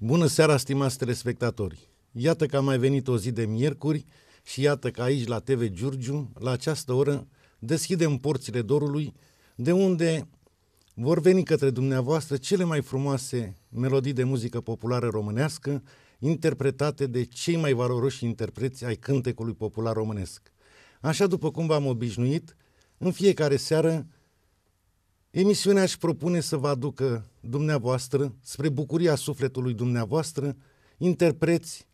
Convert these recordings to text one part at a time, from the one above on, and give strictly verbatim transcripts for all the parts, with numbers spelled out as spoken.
Bună seara, stimați telespectatori! Iată că a mai venit o zi de miercuri și iată că aici la T V Giurgiu, la această oră, deschidem porțile dorului, de unde vor veni către dumneavoastră cele mai frumoase melodii de muzică populară românească, interpretate de cei mai valoroși interpreți ai cântecului popular românesc. Așa după cum v-am obișnuit, în fiecare seară, emisiunea își propune să vă aducă dumneavoastră, spre bucuria sufletului dumneavoastră, interpreți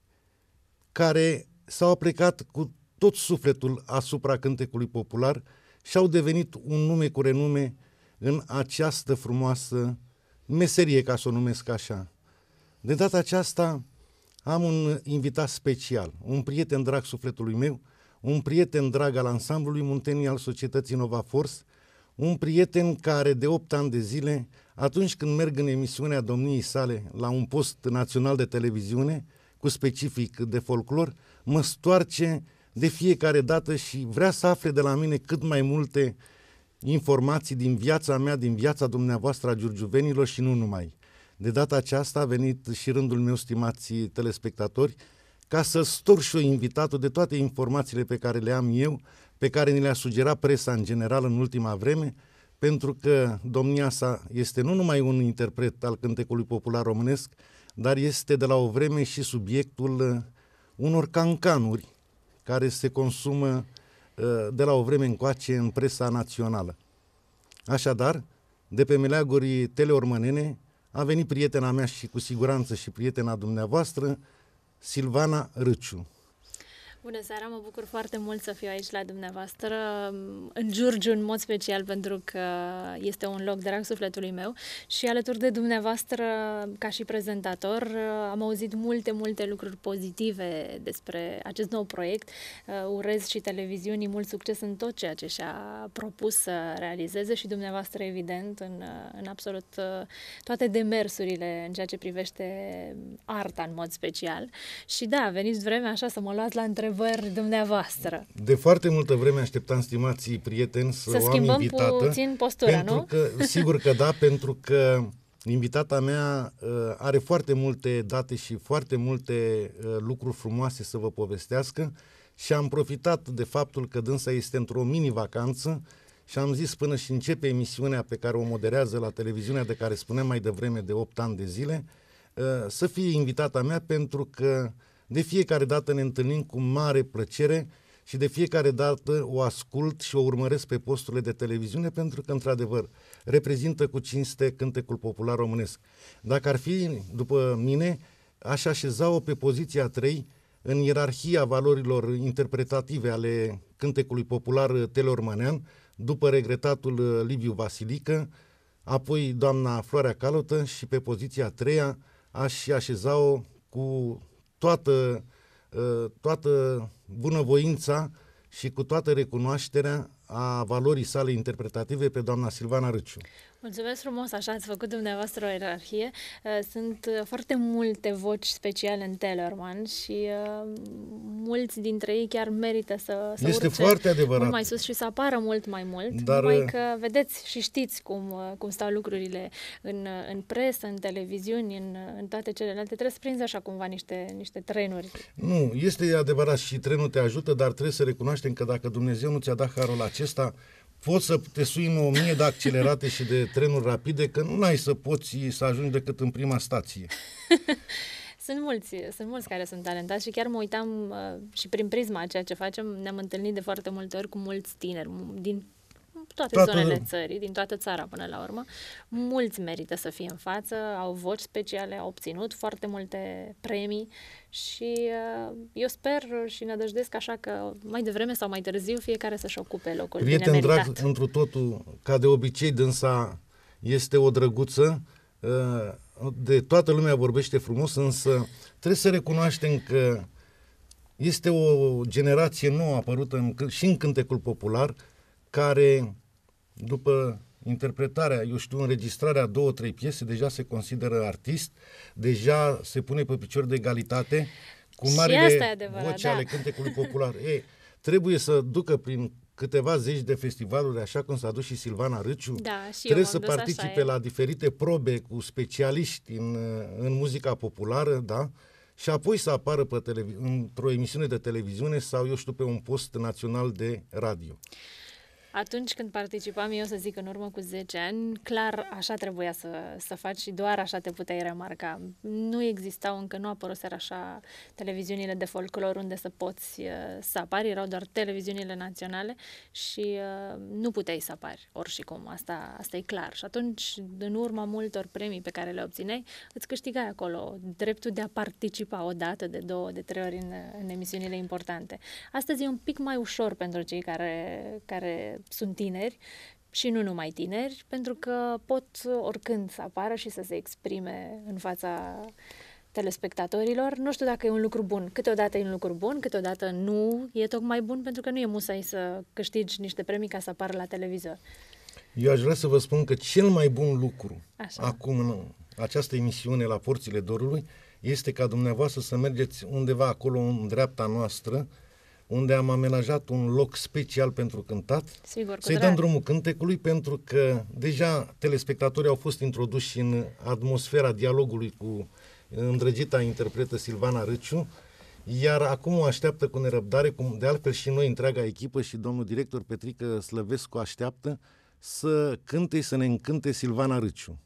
care s-au aplicat cu tot sufletul asupra cântecului popular și au devenit un nume cu renume în această frumoasă meserie, ca să o numesc așa. De data aceasta am un invitat special, un prieten drag sufletului meu, un prieten drag al ansamblului Muntenii al societății Nova Force, un prieten care de opt ani de zile, atunci când merg în emisiunea domniei sale la un post național de televiziune, cu specific de folclor, mă stoarce de fiecare dată și vrea să afle de la mine cât mai multe informații din viața mea, din viața dumneavoastră a giurgiuvenilor și nu numai. De data aceasta a venit și rândul meu, stimați telespectatori, ca să stor și eu invitatul de toate informațiile pe care le am eu, pe care ni le-a sugerat presa în general în ultima vreme, pentru că domnia sa este nu numai un interpret al cântecului popular românesc, dar este de la o vreme și subiectul unor cancanuri care se consumă de la o vreme încoace în presa națională. Așadar, de pe meleaguri teleormănene a venit prietena mea și cu siguranță și prietena dumneavoastră, Silvana Râciu. Bună seara, mă bucur foarte mult să fiu aici la dumneavoastră, în Giurgiu în mod special, pentru că este un loc drag sufletului meu și alături de dumneavoastră, ca și prezentator, am auzit multe, multe lucruri pozitive despre acest nou proiect. Urez și televiziunii mult succes în tot ceea ce și-a propus să realizeze și dumneavoastră, evident, în, în absolut toate demersurile în ceea ce privește arta în mod special. Și da, veniți vremea așa să mă luați la întrebări dumneavoastră. De foarte multă vreme așteptam, stimații prieteni, să, să o am invitată. Să puțin postura, pentru nu? Că, sigur că da, pentru că invitata mea uh, are foarte multe date și foarte multe uh, lucruri frumoase să vă povestească și am profitat de faptul că dânsa este într-o mini-vacanță și am zis până și începe emisiunea pe care o moderează la televiziunea de care spuneam mai devreme de opt ani de zile, uh, să fie invitata mea, pentru că de fiecare dată ne întâlnim cu mare plăcere și de fiecare dată o ascult și o urmăresc pe posturile de televiziune, pentru că, într-adevăr, reprezintă cu cinste cântecul popular românesc. Dacă ar fi, după mine, aș așeza-o pe poziția trei în ierarhia valorilor interpretative ale cântecului popular teleormănean, după regretatul Liviu Vasilică, apoi doamna Floarea Calotă și pe poziția a treia aș așeza-o cu toată, toată bunăvoința și cu toată recunoașterea a valorii sale interpretative pe doamna Silvana Râciu. Mulțumesc frumos, așa ați făcut dumneavoastră o ierarhie. Sunt foarte multe voci speciale în Teleorman și uh, mulți dintre ei chiar merită să, să este urce foarte adevărat. mult mai sus și să apară mult mai mult. Dar numai că vedeți și știți cum, cum stau lucrurile în, în presă, în televiziuni, în, în toate celelalte. Trebuie să prinzi așa cumva niște, niște trenuri. Nu, este adevărat și trenul te ajută, dar trebuie să recunoaștem că dacă Dumnezeu nu ți-a dat harul acesta, poți să te sui în o mie de accelerate și de trenuri rapide, că nu ai să poți să ajungi decât în prima stație. Sunt mulți, sunt mulți care sunt talentați și chiar mă uitam uh, și prin prisma a ceea ce facem, ne-am întâlnit de foarte multe ori cu mulți tineri din toate Toată... zonele țării, din toată țara până la urmă. Mulți merită să fie în față, au voci speciale, au obținut foarte multe premii și uh, eu sper și nădăjdesc așa că mai devreme sau mai târziu fiecare să-și ocupe locul bine meritat. Prieten drag, întru totul, ca de obicei, dânsa este o drăguță, uh, de toată lumea vorbește frumos, însă trebuie să recunoaștem că este o generație nouă apărută în, și în cântecul popular, care, după interpretarea, eu știu, înregistrarea două, trei piese, deja se consideră artist, deja se pune pe picior de egalitate cu marile voci da. ale cântecului popular. E, trebuie să ducă prin câteva zeci de festivaluri, așa cum s-a dus și Silvana Râciu. Da, și Trebuie eu să dus, participe la diferite probe cu specialiști în, în muzica populară, da? Și apoi să apară pe televi- într-o emisiune de televiziune sau, eu știu, pe un post național de radio. Atunci când participam, eu să zic în urmă cu zece ani, clar așa trebuia să, să faci și doar așa te puteai remarca. Nu existau, încă nu apăruseră așa televiziunile de folclor unde să poți uh, să apari, erau doar televiziunile naționale și uh, nu puteai să apari oricum, asta, asta e clar. Și atunci, în urma multor premii pe care le obțineai, îți câștigai acolo dreptul de a participa o dată, de două, de trei ori în, în emisiunile importante. Astăzi e un pic mai ușor pentru cei care, care sunt tineri și nu numai tineri, pentru că pot oricând să apară și să se exprime în fața telespectatorilor. Nu știu dacă e un lucru bun. Câteodată e un lucru bun, câteodată nu e tocmai bun, pentru că nu e musai să câștigi niște premii ca să apară la televizor. Eu aș vrea să vă spun că cel mai bun lucru Așa. acum în această emisiune la Porțile Dorului este ca dumneavoastră să mergeți undeva acolo în dreapta noastră, unde am amenajat un loc special pentru cântat, Sigur, să-i dăm drumul cântecului, pentru că deja telespectatorii au fost introduși în atmosfera dialogului cu îndrăgita interpretă Silvana Râciu, iar acum o așteaptă cu nerăbdare, cum de altfel și noi, întreaga echipă și domnul director Petrică Slăvescu așteaptă să cânte, să ne încânte Silvana Râciu.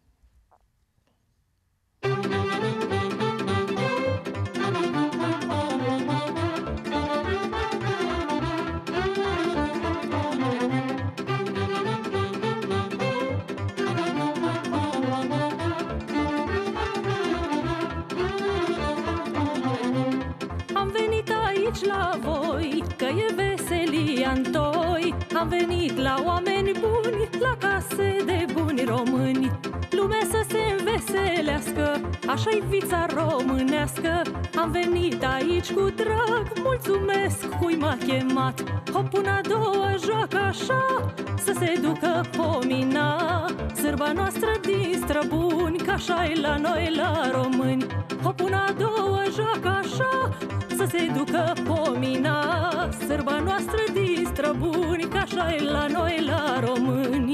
La voi, că e veselia în toi. Am venit la oameni buni, la case de buni români. Lumea să se înveselească, așa-i vița românească. Am venit aici cu drag, mulțumesc cui m-a chemat. Hop, una, două, joacă așa, să se ducă pomina. Sârba noastră din străbuni, că așa-i la noi la români. Hop, una, două, joacă așa, să se ducă pomina. Sârba noastră din străbuni, că așa-i la noi la români.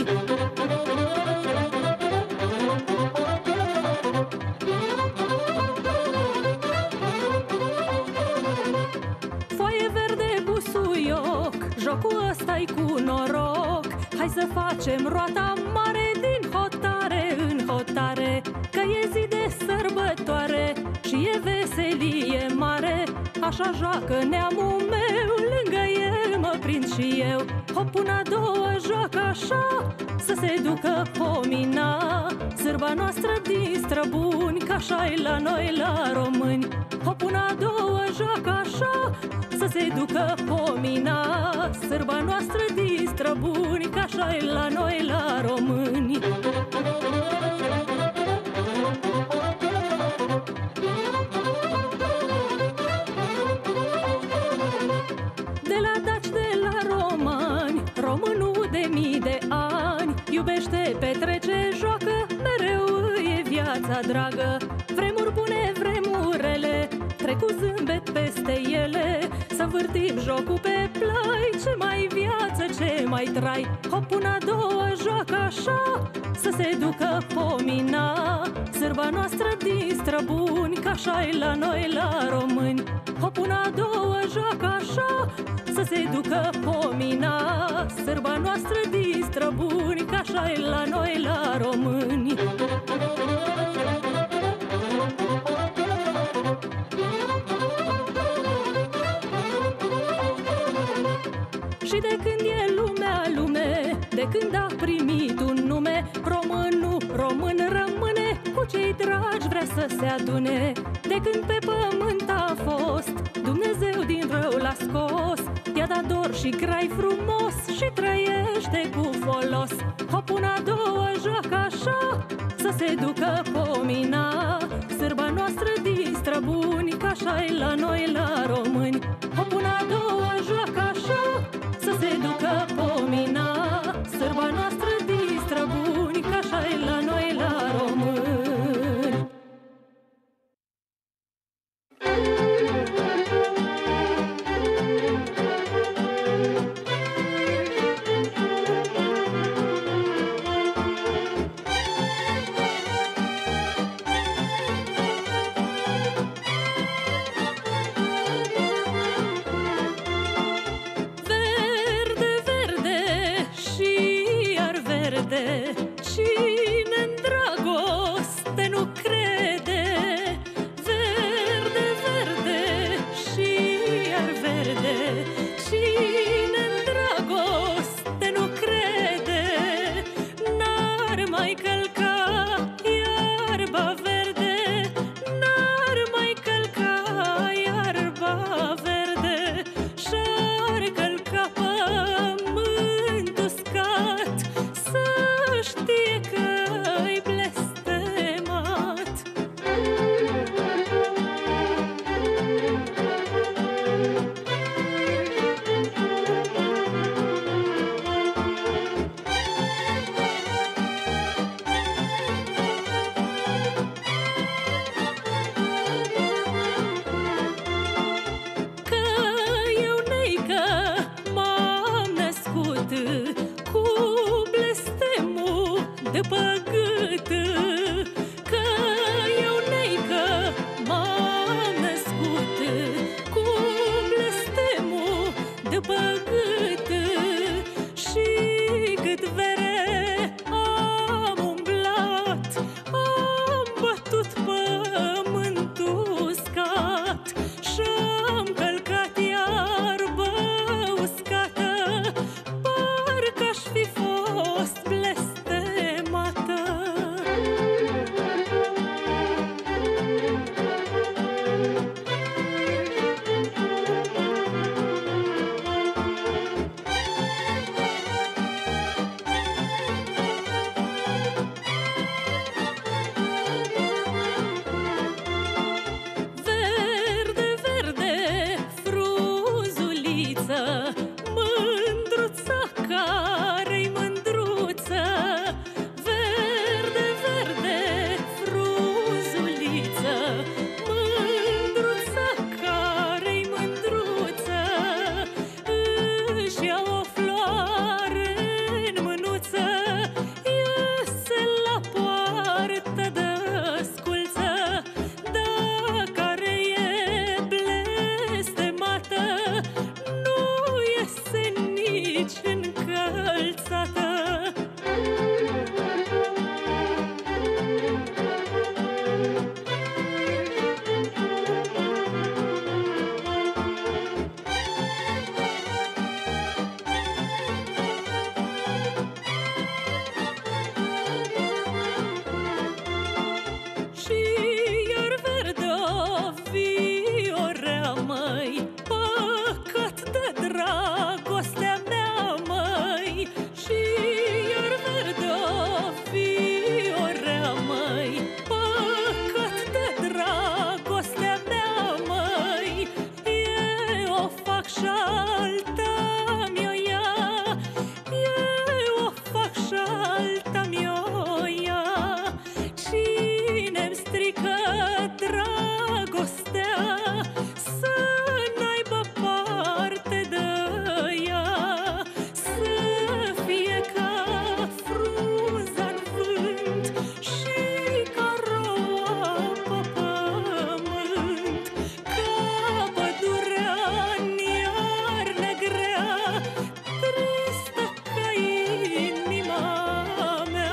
Foaie verde, busuioc, jocul ăsta-i cu noroc. Hai să facem roata mare din hotare în hotare, că e zi de sărbătoare și e veselie mare. Așa joacă neamul meu, lângă el mă prind și eu. Hop, una, două, joacă așa, să se ducă pomina. Sârba noastră din străbuni, că așa-i la noi la români. Hop, una, două, joacă așa, să se ducă pomina. Sârba noastră din străbuni, că așa-i la noi la români. Românul de mii de ani iubește, petrece, joacă, mereu e viața dragă. Vremuri bune, vremurele, trec cu zâmbet peste ele. Să învârtim jocul pe plai, ce mai viață, ce mai trai. Hop, una, două, joacă așa, să se ducă pomina. Sârba noastră din străbuni, că așa-i la noi la români. Hop, una, două, joacă așa, să se ducă pomina. Sârba noastră din străbuni, că așa-i la noi la români. Și de când e lumea lume, de când a primit un nume, românul român rămâne, cu cei dragi vrea să se adune. De când pe pământ a fost, Dumnezeu din rău l-a scos. I-a dat dor și grai frumos și trăiește cu folos. Hop, una, două, joacă așa, să se ducă pomina. Sârba noastră din străbuni, că așa-i la noi la români. Hop, una, două, joacă așa, să se ducă pomina. Sârba noastră din străbuni, că așa-i la noi la români. și cât vere am umblat, am bătut pământul uscat și-am călcat iarbă uscată, parcă-aș fi fost blestemată. Verde, verde, frunzuliță, mândruța care-i mândruță. Verde, verde, frunzuliță, mândruța care-i mândruță. Își ia o floare în mânuță, iese la poartă de-asculță. Dar care e blestemată, nu iese nici încălțată. Și iar verde-o viorea, măi, păcat de dragostea mea, măi. Și iar verde-o viorea, măi, păcat de dragostea mea, măi. Eu o fac și-alta mi-o ia, eu o fac și-alta mi-o ia. Cine-mi strică dragostea, să n-aibă parte de ea. Să fie ca frunza-n vânt și ca roa pe pământ, ca pădurea-n iarnă grea, tristă ca inima mea.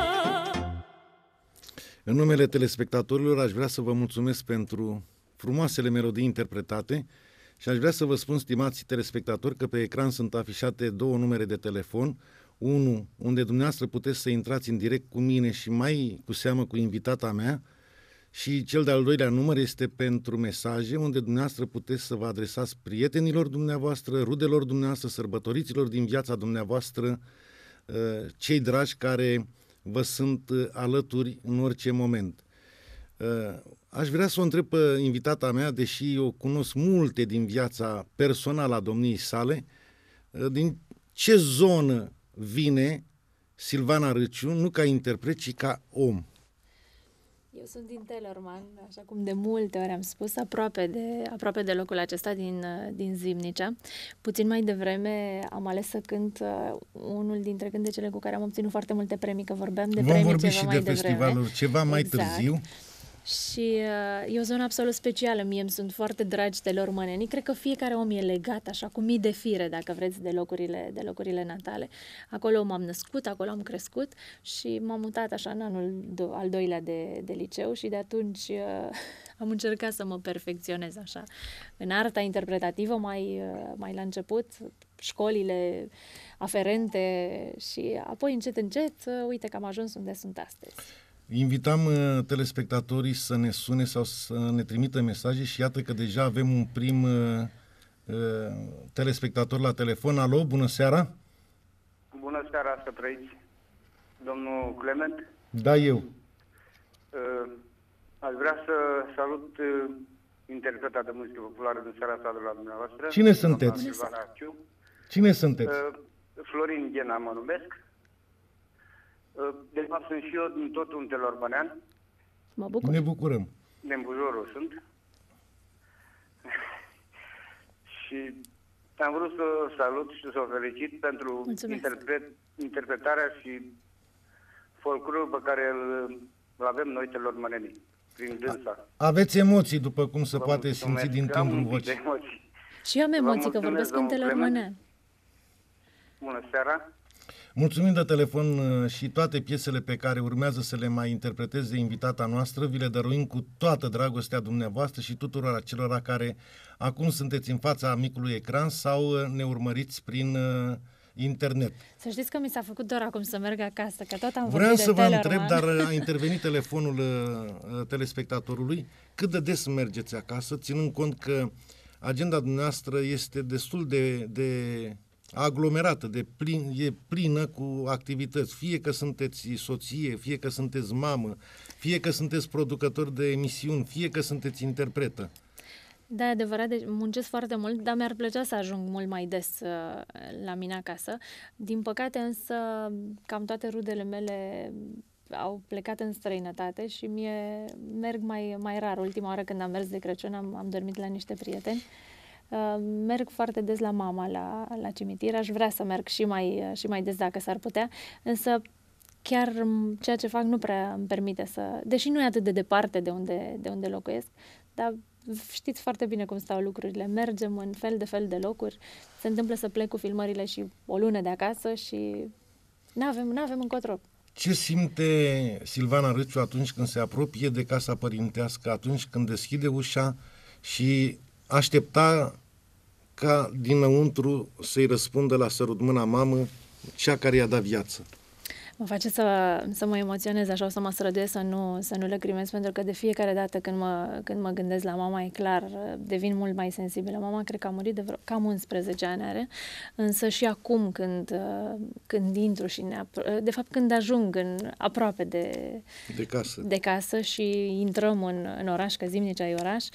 În numele telespectatorilor aș vrea să vă mulțumesc pentru frumoasele melodii interpretate și aș vrea să vă spun, stimați telespectatori, că pe ecran sunt afișate două numere de telefon, unul unde dumneavoastră puteți să intrați în direct cu mine și mai cu seamă cu invitata mea, și cel de-al doilea număr este pentru mesaje, unde dumneavoastră puteți să vă adresați prietenilor dumneavoastră, rudelor dumneavoastră, sărbătoriților din viața dumneavoastră, cei dragi care vă sunt alături în orice moment. Aș vrea să o întreb pe invitata mea, deși eu cunosc multe din viața personală a domniei sale, din ce zonă vine Silvana Râciu, nu ca interpret, ci ca om? Eu sunt din Telorman, așa cum de multe ori am spus, aproape de, aproape de locul acesta din, din Zimnicea. Puțin mai devreme am ales să cânt uh, unul dintre cântecele cu care am obținut foarte multe premii, că vorbeam de Vom premii vorbi ceva și mai de devreme. festivalul ceva mai Exact. târziu. Și uh, e o zonă absolut specială. Mie îmi sunt foarte dragi telormanenii. Cred că fiecare om e legat, așa, cu mii de fire, dacă vreți, de locurile, de locurile natale. Acolo m-am născut, acolo am crescut și m-am mutat așa în anul do- al doilea de, de liceu și de atunci uh, am încercat să mă perfecționez așa. În arta interpretativă, mai, uh, mai la început, școlile aferente și apoi încet, încet, uh, uite că am ajuns unde sunt astăzi. Invitam uh, telespectatorii să ne sune sau să ne trimită mesaje și iată că deja avem un prim uh, uh, telespectator la telefon. Alo, bună seara! Bună seara, să trăiți, domnul Clement. Da, eu. Uh, aș vrea să salut uh, interpreta de muzică populară din seara asta de la dumneavoastră. Cine sunteți? Silvana Râciu. Cine sunteți? Uh, Florin Ghena mă numesc. De fapt, sunt și eu din tot un telormanean. Mă bucur. Ne bucurăm. Din Bujorul sunt. Și am vrut să salut și să o felicit pentru interpret, interpretarea și folclorul pe care îl, îl avem noi telormanenii, prin dânsa. Aveți emoții, după cum se Vă poate mulțumesc. simți din Am timbrul un pic de vocii. emoții. Și eu am Vă emoții, că mulțumesc, vorbesc în domnul telormanean. Bună seara! Mulțumim de telefon și toate piesele pe care urmează să le mai interpreteze invitata noastră, vi le dăruim cu toată dragostea dumneavoastră și tuturor acelora care acum sunteți în fața micului ecran sau ne urmăriți prin uh, internet. Să știți că mi s-a făcut doar acum să merg acasă, că tot am Vreau vorbit să de vă Tellerman. întreb, dar a intervenit telefonul uh, telespectatorului, cât de des mergeți acasă, ținând cont că agenda dumneavoastră este destul de, de aglomerată, de plin, e plină cu activități, fie că sunteți soție, fie că sunteți mamă, fie că sunteți producător de emisiuni, fie că sunteți interpretă. Da, e adevărat, deci muncesc foarte mult, dar mi-ar plăcea să ajung mult mai des uh, la mine acasă. Din păcate însă, cam toate rudele mele au plecat în străinătate și mie merg mai, mai rar. Ultima oară când am mers de Crăciun am, am dormit la niște prieteni. Uh, merg foarte des la mama la, la cimitir, aș vrea să merg și mai, și mai des dacă s-ar putea, însă chiar ceea ce fac nu prea îmi permite să... Deși nu e atât de departe de unde, de unde locuiesc, dar știți foarte bine cum stau lucrurile. Mergem în fel de fel de locuri, se întâmplă să plec cu filmările și o lună de acasă și n-avem, n-avem încotro. Ce simte Silvana Râciu atunci când se apropie de casa părintească, atunci când deschide ușa și aștepta ca dinăuntru să-i răspundă la sărut mâna mamă, cea care i-a dat viață? Mă face să, să mă emoționez, așa o să mă străduiesc să nu, să nu lăcrimez, pentru că de fiecare dată când mă, când mă gândesc la mama, e clar, devin mult mai sensibilă. Mama cred că a murit de vreo, cam unsprezece ani are, însă și acum când, când intru și ne, de fapt când ajung în, aproape de, de, casă. de casă și intrăm în, în oraș, că Zimnicea e oraș,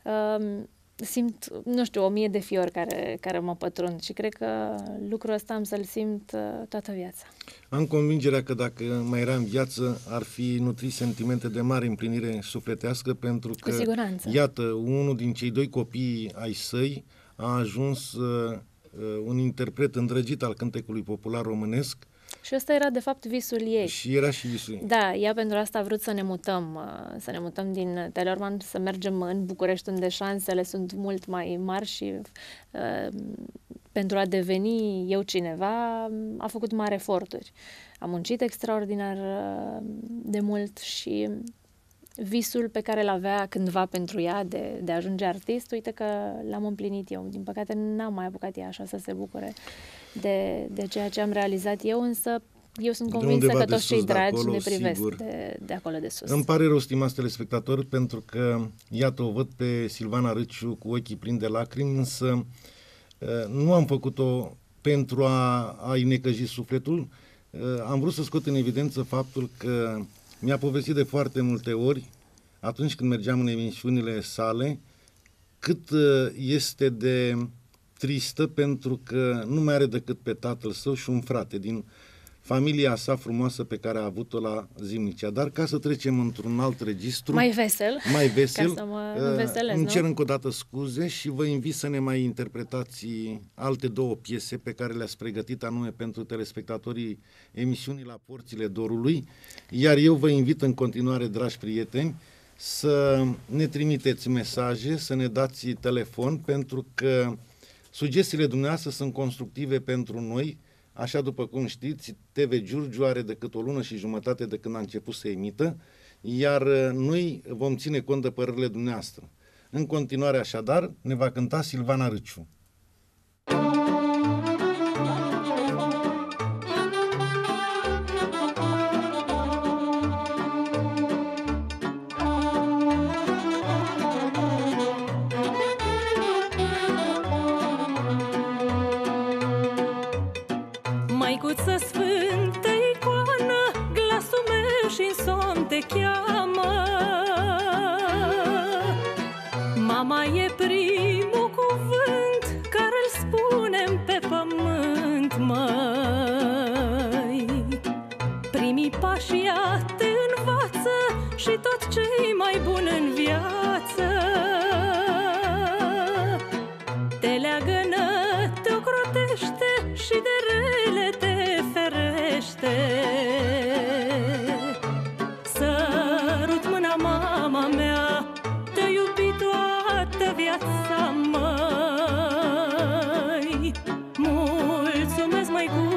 um, simt, nu știu, o mie de fiori care, care mă pătrund și cred că lucrul ăsta am să-l simt uh, toată viața. Am convingerea că dacă mai era în viață ar fi nutrit sentimente de mare împlinire sufletească, pentru că, cu siguranță, iată, unul din cei doi copii ai săi a ajuns uh, un interpret îndrăgit al cântecului popular românesc. Și ăsta era, de fapt, visul ei. Și era și visul ei. Da, ea pentru asta a vrut să ne mutăm, să ne mutăm din Tellerman, să mergem în București, unde șansele sunt mult mai mari și uh, pentru a deveni eu cineva a făcut mari eforturi. A muncit extraordinar de mult și visul pe care l-avea cândva pentru ea de, de a ajunge artist, uite că l-am împlinit eu. Din păcate n-am mai apucat ea așa să se bucure de, de ceea ce am realizat eu, însă eu sunt convinsă că toți cei dragi acolo, ne privesc de, de acolo de sus. Îmi pare rău, stimați telespectatori, pentru că, iată, o văd pe Silvana Râciu cu ochii plini de lacrimi, însă nu am făcut-o pentru a, a-i necăji sufletul. Am vrut să scot în evidență faptul că mi-a povestit de foarte multe ori, atunci când mergeam în emisiunile sale, cât este de tristă pentru că nu mai are decât pe tatăl său și un frate din familia sa frumoasă pe care a avut-o la Zimnicea. Dar ca să trecem într-un alt registru, mai vesel, mai vesel, ca să mă înveselez, îmi cer nu? încă o dată scuze și vă invit să ne mai interpretați alte două piese pe care le-ați pregătit anume pentru telespectatorii emisiunii La Porțile Dorului, iar eu vă invit în continuare, dragi prieteni, să ne trimiteți mesaje, să ne dați telefon, pentru că sugestiile dumneavoastră sunt constructive pentru noi. Așa după cum știți, T V Giurgiu are decât o lună și jumătate de când a început să emită, iar noi vom ține cont de părerile dumneavoastră. În continuare, așadar, ne va cânta Silvana Râciu. Măicuță sfântă icoană, glasul meu și-n somn te cheamă. Mama e primul cuvânt care-l spunem pe pământ, măi. Primii pași ea te învață și tot ce-i mai bun în viață. Te leagănă, te ocrotește și de rele te ferește. Sărut mâna, mama mea, te-a iubit toată viața, măi. Mulțumesc, măicuță,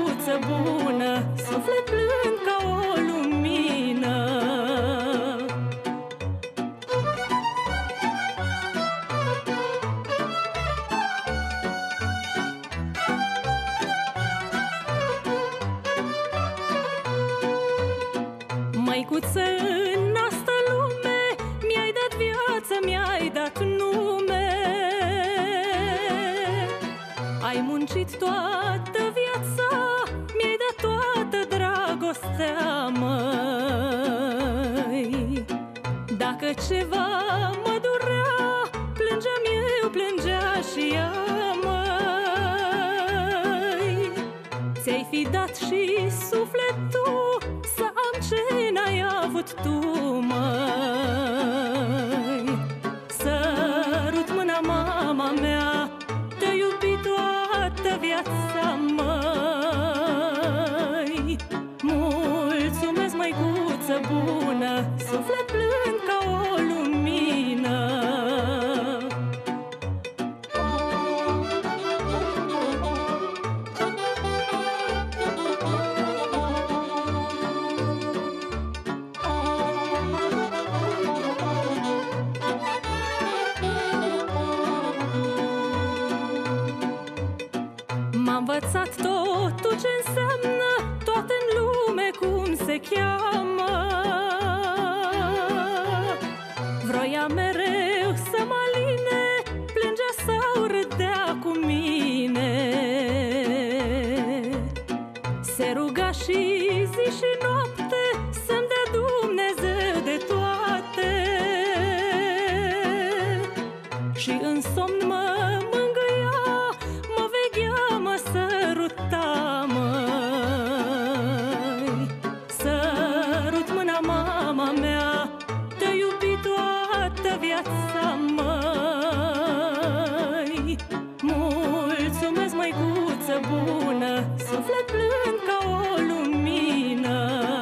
Măicuță, în asta lume mi-ai dat viață, mi-ai dat nume. Ai muncit toată viața, mi-ai dat toată dragostea, măi. Dacă ceva mă durea, plângeam eu, plângea și ea, măi. Ți-ai fi dat și sufletul să am ce n-ai avut tu, măi. Sărut mâna, mama mea, te-a iubit toată viața, măi. Mulțumesc, măicuță bună, suflet plând ca o lumină. M-a învățat totul ce înseamnă toate în lume, cum se cheamă. Vroia mereu să mă aline, plângea sau râdea cu mine. Se ruga și zi și noapte să-mi dea Dumnezeu de toate. Și în somn mă mângâia, mă veghea, mă săruta, măi. Sărut mâna, mama mea, te-a iubit toată viața, măi. Mulțumesc, măicuță bună, suflet plând ca o lumină.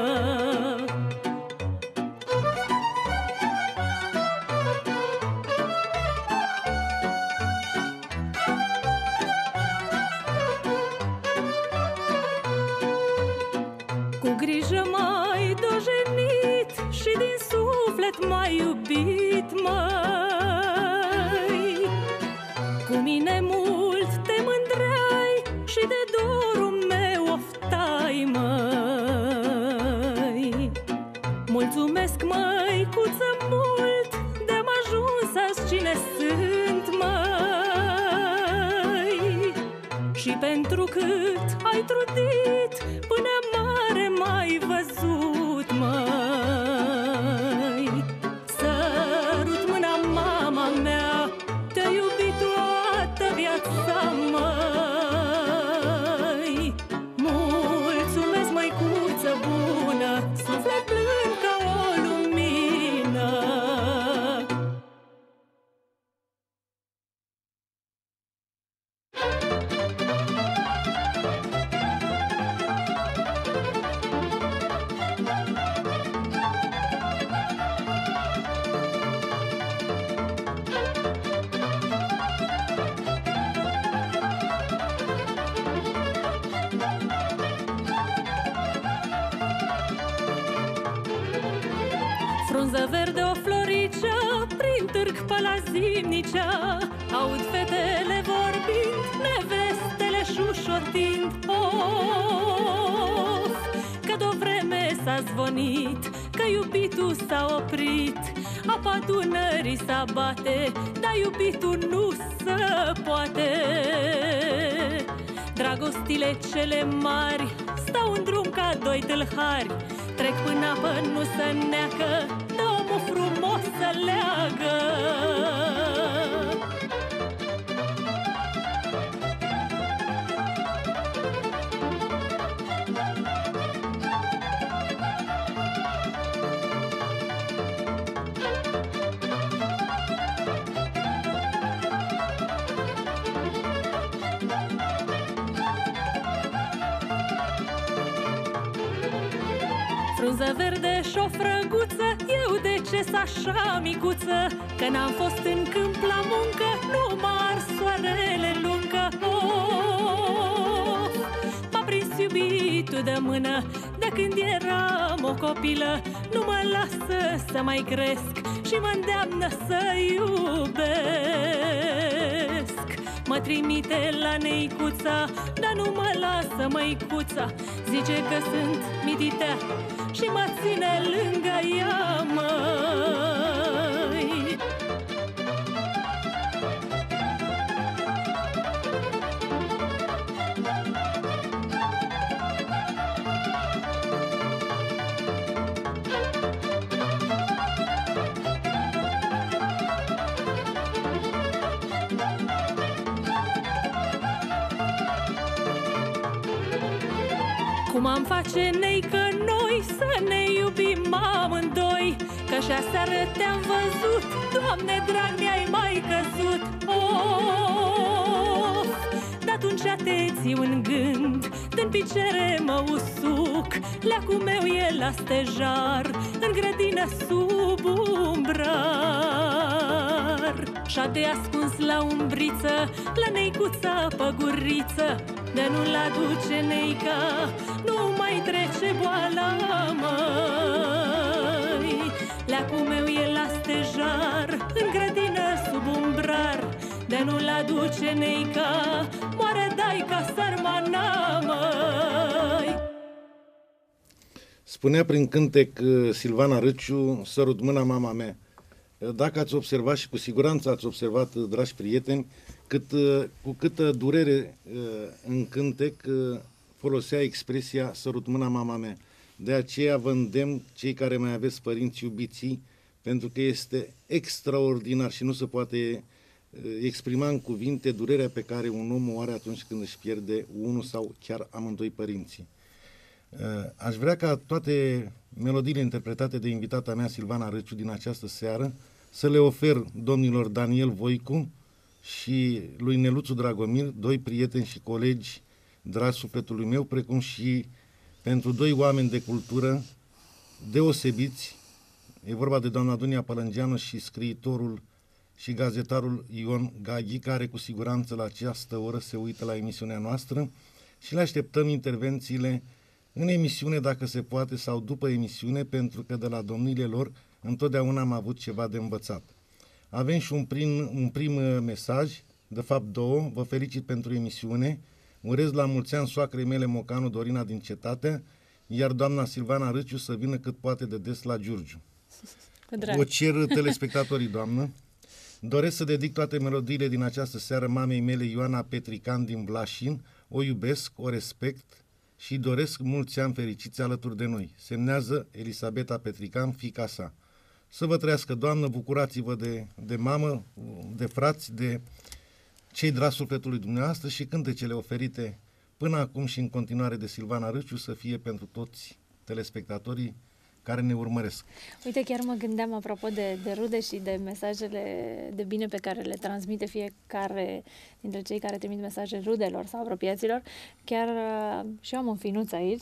Cu grijă m-ai dojenit și din suflet m-ai iubit, măi. Cu mine mult te mândreai și de dorul meu oftai, măi. Mulțumesc, măicuță, mult, de-am ajuns azi cine sunt, măi. Și pentru cât ai trudit, până mare m-ai văzut, măi. Sărut mâna, mama mea, te-a iubit toată viața, măi. Mulțumesc, măicuță bună, suflet plând ca o lumină. Frunză verde, o floricea, prin târg pe la Zimnicea, aud fetele vorbind, nevestele șușotind. Of, că de-o vreme s-a zvonit, că iubitul s-a oprit, apa Dunării s-abate, dar iubitul nu se poate. Dragostile cele mari stau în drum ca doi tâlhari, trec până apă, nu se neacă, dă omul frumos să leagă. Frunză verde și-o frăguță, eu de ce-s așa micuță? Că n-am fost în câmp la muncă, nu m-ar soarele luncă. Oh, m-a prins iubitul de mână, de când eram o copilă, nu mă lasă să mai cresc și mă îndeamnă să iubesc. Mă trimite la neicuța, dar nu mă las acasă, măicuța zice că sunt mititea și mă ține lângă ea, măi. Cum am face, nei, că noi să ne iubim amândoi? Că și aseară te-am văzut, Doamne drag, mi-ai mai căzut. Of, de-atunci te țiu în gând, din picere mă usuc, leacul meu e la stejar, în grădină sub umbrar. Și-a te ascuns la umbriță, la neicuța păguriță, de nu-l aduce neica, nu mai trece boala, măi. Leacul meu e la stejar, în grădină sub umbrar, de nu-l aduce neica, moare daica sărmana, măi. Spunea prin cântec Silvana Râciu, sărut mâna mama mea. Dacă ați observat, și cu siguranță ați observat, dragi prieteni, cât, cu câtă durere în cântec folosea expresia sărut mâna mama mea. De aceea vă îndemn, cei care mai aveți părinți iubiții, pentru că este extraordinar și nu se poate exprima în cuvinte durerea pe care un om o are atunci când își pierde unul sau chiar amândoi părinții. Aș vrea ca toate melodiile interpretate de invitata mea, Silvana Râciu, din această seară, să le ofer domnilor Daniel Voicu și lui Neluțu Dragomir, doi prieteni și colegi dragi sufletului meu, precum și pentru doi oameni de cultură deosebiți. E vorba de doamna Dunia Pălângeanu și scriitorul și gazetarul Ion Gaghi, care cu siguranță la această oră se uită la emisiunea noastră și le așteptăm intervențiile în emisiune, dacă se poate, sau după emisiune, pentru că de la domnile lor întotdeauna am avut ceva de învățat. Avem și un prim, un prim mesaj, de fapt două. Vă felicit pentru emisiune, urez la mulți ani soacrei mele Mocanu Dorina din Cetatea, iar doamna Silvana Râciu să vină cât poate de des la Giurgiu. O cer telespectatorii, doamnă. Doresc să dedic toate melodiile din această seară mamei mele Ioana Petrican din Blașin. O iubesc, o respect și doresc mulți ani fericiți alături de noi. Semnează Elisabeta Petrican, fiica sa. Să vă trăiască, doamnă, bucurați-vă de, de mamă, de frați, de cei dragi sufletului dumneavoastră și cântecele oferite până acum și în continuare de Silvana Râciu să fie pentru toți telespectatorii care ne urmăresc. Uite, chiar mă gândeam apropo de, de rude și de mesajele de bine pe care le transmite fiecare dintre cei care trimit mesaje rudelor sau apropiaților. Chiar uh, și eu am un finuț aici.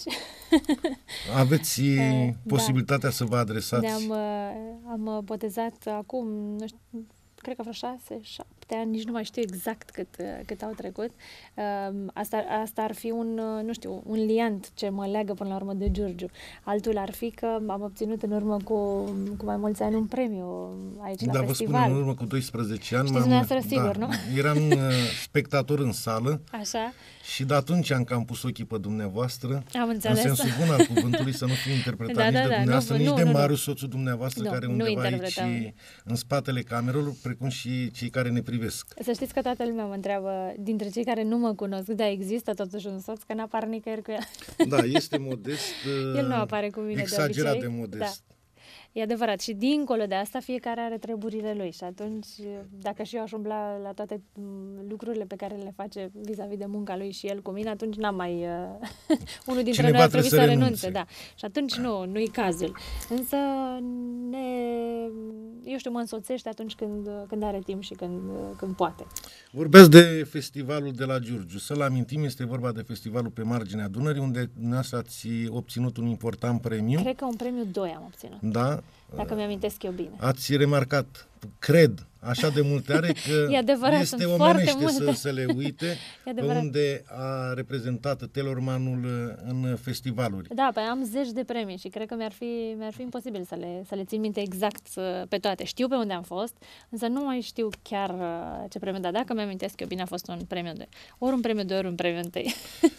Aveți uh, posibilitatea da. să vă adresați. Ne-am uh, am botezat acum, nu știu, cred că vreo șase, șapte ani, nici nu mai știu exact cât, cât au trecut. Asta, asta ar fi un, nu știu, un liant ce mă leagă până la urmă de Giurgiu. Altul ar fi că am obținut în urmă cu, cu mai mulți ani un premiu aici da, la vă festival. spun, în urmă cu doisprezece ani. Știți dumneavoastră, sigur, da, nu? Eram spectator în sală. Așa. Și de atunci am cam pus ochii pe dumneavoastră. Am înțeles. În sensul bun al cuvântului, să nu fiu interpretat da, nici da, de da, dumneavoastră, nu, nici nu, de nu, Marius, nu. soțul dumneavoastră, nu, care nu undeva aici în spatele camerelor, precum și cei care ne privesc. Să știți că toată lumea mă întreabă, dintre cei care nu mă cunosc, da, există totuși un soț, că n-apar nicăieri cu el. Da, este modest. El nu apare cu mine exagerat de, de modest. Da. E adevărat. Și dincolo de asta, fiecare are treburile lui. Și atunci, dacă și eu aș umbla la toate lucrurile pe care le face vis-a-vis de munca lui și el cu mine, atunci n-am mai... Uh, unul dintre Cineva noi ar trebui să, să renunțe. renunțe. Da. Și atunci nu, nu-i cazul. Însă, ne, eu știu, mă însoțește atunci când, când are timp și când, când poate. Vorbeați de festivalul de la Giurgiu. Să-l amintim, este vorba de festivalul pe marginea Dunării, unde dumneavoastră ați obținut un important premiu. Cred că un premiu doi am obținut. Da. Dacă mi-amintesc eu bine. Ați remarcat, cred, așa de multe are că e adevărat, este sunt omenește foarte să, multe. să le uite pe unde a reprezentat Telormanul în festivaluri. Da, pe am zeci de premii și cred că mi-ar fi, mi-ar fi imposibil să le, să le țin minte exact pe toate. Știu pe unde am fost, însă nu mai știu chiar ce premiu, dar dacă mi-amintesc eu bine, a fost un premiu de ori un premiu de ori un premiu întâi.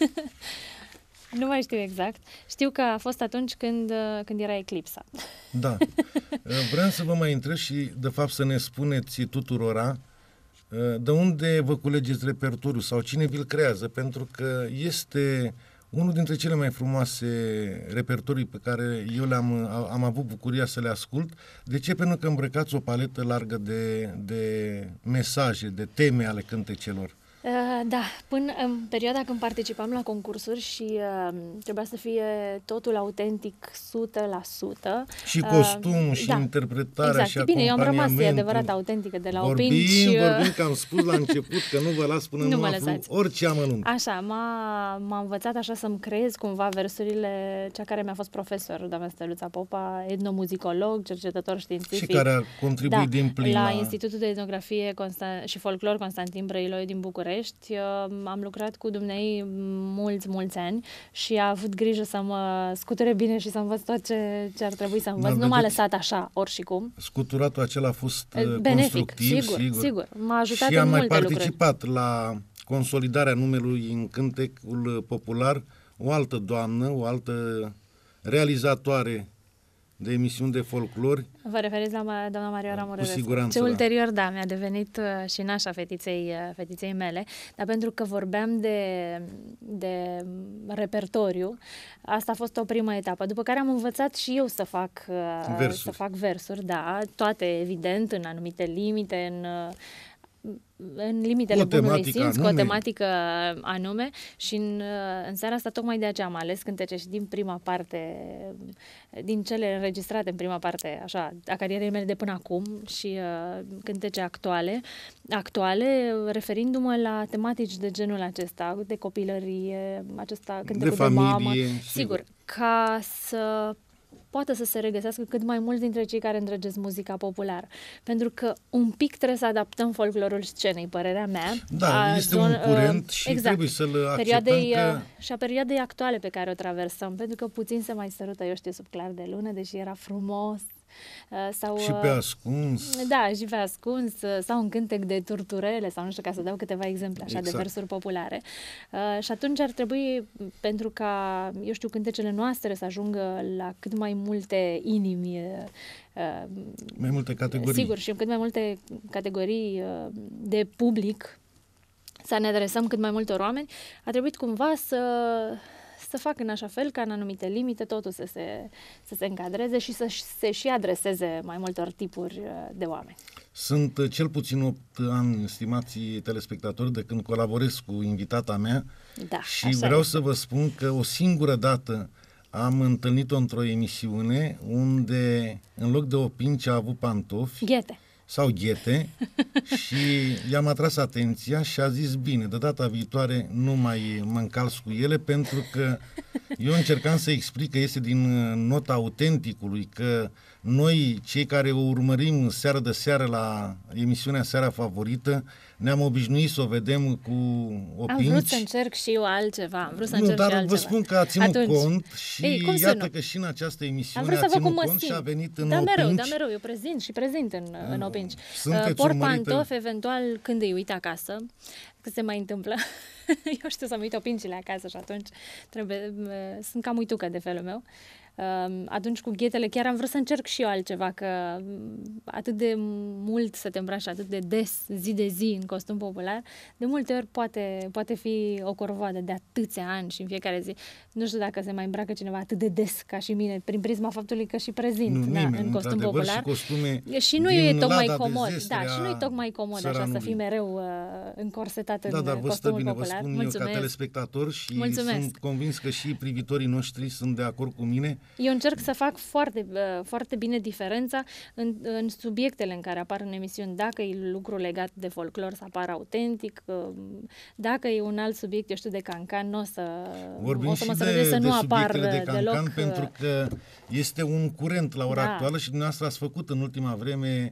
Nu mai știu exact. Știu că a fost atunci când, când era eclipsa. Da. Vreau să vă mai întreb și, de fapt, să ne spuneți tuturora de unde vă culegeți repertoriul sau cine vi-l creează, pentru că este unul dintre cele mai frumoase repertorii pe care eu le-am am avut bucuria să le ascult. De ce? Pentru că îmbrăcați o paletă largă de, de mesaje, de teme ale cântecelor. Uh, da, până în perioada când participam la concursuri și uh, trebuia să fie totul autentic o sută la sută. Și costumul, uh, și da, interpretarea, exact. și Bine, eu am rămas, e adevărat, acompaniamentul. autentică de la Vorbim, Opinci. vorbim, că am spus la început că nu vă las până Nu nu, mă aflu lăsați. orice amănunt. Așa, m-a, m-a învățat așa să-mi creez cumva versurile, cea care mi-a fost profesor, doamna Steluța Popa, etnomuzicolog, cercetător științific. Și care a contribuit da, din plin la la Institutul de Etnografie Constan- și Folclor Constantin Brăiloi din București. Am lucrat cu dumnei mulți, mulți ani și a avut grijă să mă scuture bine și să învăț tot ce, ce ar trebui să învăț. Da, nu m-a vedeți, lăsat așa, ori și cum. Scuturatul acela a fost benefic, constructiv, sigur, sigur. sigur. M-a ajutat și în am mai multe participat lucruri. la consolidarea numelui în cântecul popular o altă doamnă, o altă realizatoare de emisiuni de folclor. Vă referiți la ma- doamna Marioara Murerescu? Cu siguranță, Ce da. ulterior, da, mi-a devenit uh, și nașa fetiței, uh, fetiței mele, dar pentru că vorbeam de, de repertoriu, asta a fost o primă etapă, după care am învățat și eu să fac, uh, versuri. să fac versuri, da, toate evident în anumite limite, în... Uh, în limitele bunului simț, cu o tematică anume și în, în seara asta tocmai de aceea am ales cântece și din prima parte, din cele înregistrate în prima parte așa, a carierei mele de până acum și uh, cântece actuale, actuale, referindu-mă la tematici de genul acesta, de copilărie, acesta cântecul de, de familie, mamă, sigur. sigur, ca să poate să se regăsească cât mai mulți dintre cei care îndrăgesc muzica populară. Pentru că un pic trebuie să adaptăm folclorul scenei, părerea mea. Da, este zon, un curent și exact, trebuie să-l acceptăm perioadei, că... și a perioadei actuale pe care o traversăm, pentru că puțin se mai sărută, eu știu, sub clar de lună, deși era frumos. Sau, și pe ascuns. Da, și pe ascuns, sau un cântec de turturele, sau nu știu, ca să dau câteva exemple așa exact. De versuri populare. Uh, și atunci ar trebui, pentru ca, eu știu, cântecele noastre să ajungă la cât mai multe inimi, uh, mai multe categorii. Sigur, și în cât mai multe categorii uh, de public, să ne adresăm cât mai multor oameni, a trebuit cumva să... să fac în așa fel ca în anumite limite totul să se, să se încadreze și să se și adreseze mai multor tipuri de oameni. Sunt cel puțin opt ani, stimații telespectatori, de când colaborez cu invitata mea da, și vreau e. să vă spun că o singură dată am întâlnit-o într-o emisiune unde în loc de Opinci a avut pantofi. Ghete. Sau ghete și i-am atras atenția și a zis bine, de data viitoare nu mai mă încalț cu ele, pentru că eu încercam să explic că este din nota autenticului, că noi, cei care o urmărim seară de seară la emisiunea Seara Favorită, ne-am obișnuit să o vedem cu Opinci. Am vrut să încerc și eu altceva, am vrut să nu, încerc dar și altceva. vă spun că a ținut Atunci, cont și ei, iată că și în această emisiune a ținut cont și a venit în da, Opinci. Mereu, da, mereu, eu prezint și prezint în, în Opinci. Sunteți Port urmărită... pantofi, eventual, când îi uit acasă, că se mai întâmplă. Eu știu să-mi uit Opincile acasă și atunci trebuie, sunt cam uitucă de felul meu. Atunci cu ghetele chiar am vrut să încerc și eu altceva, că atât de mult să te îmbraci, atât de des, zi de zi, în costum popular, de multe ori poate, poate fi o corvoadă de atâția ani și în fiecare zi. Nu știu dacă se mai îmbracă cineva atât de des ca și mine, prin prisma faptului că și prezint nu, na, nimeni, în costum popular. Și, costume și nu e tocmai comod, da, și nu e tocmai comod așa să fii mereu uh, încorsetat în da, dar vă costumul bine, popular. Vă spun Mulțumesc. eu ca telespectator și Mulțumesc. Sunt convins că și privitorii noștri sunt de acord cu mine. Eu încerc să fac foarte, foarte bine diferența în, în subiectele în care apar în emisiuni. Dacă e lucru legat de folclor, să apară autentic. Dacă e un alt subiect, eu știu, de cancan, nu o să, Vorbim o să mă și străduiesc de, să de nu apar de cancan, deloc. Pentru că este un curent la ora da. actuală și dumneavoastră ați făcut în ultima vreme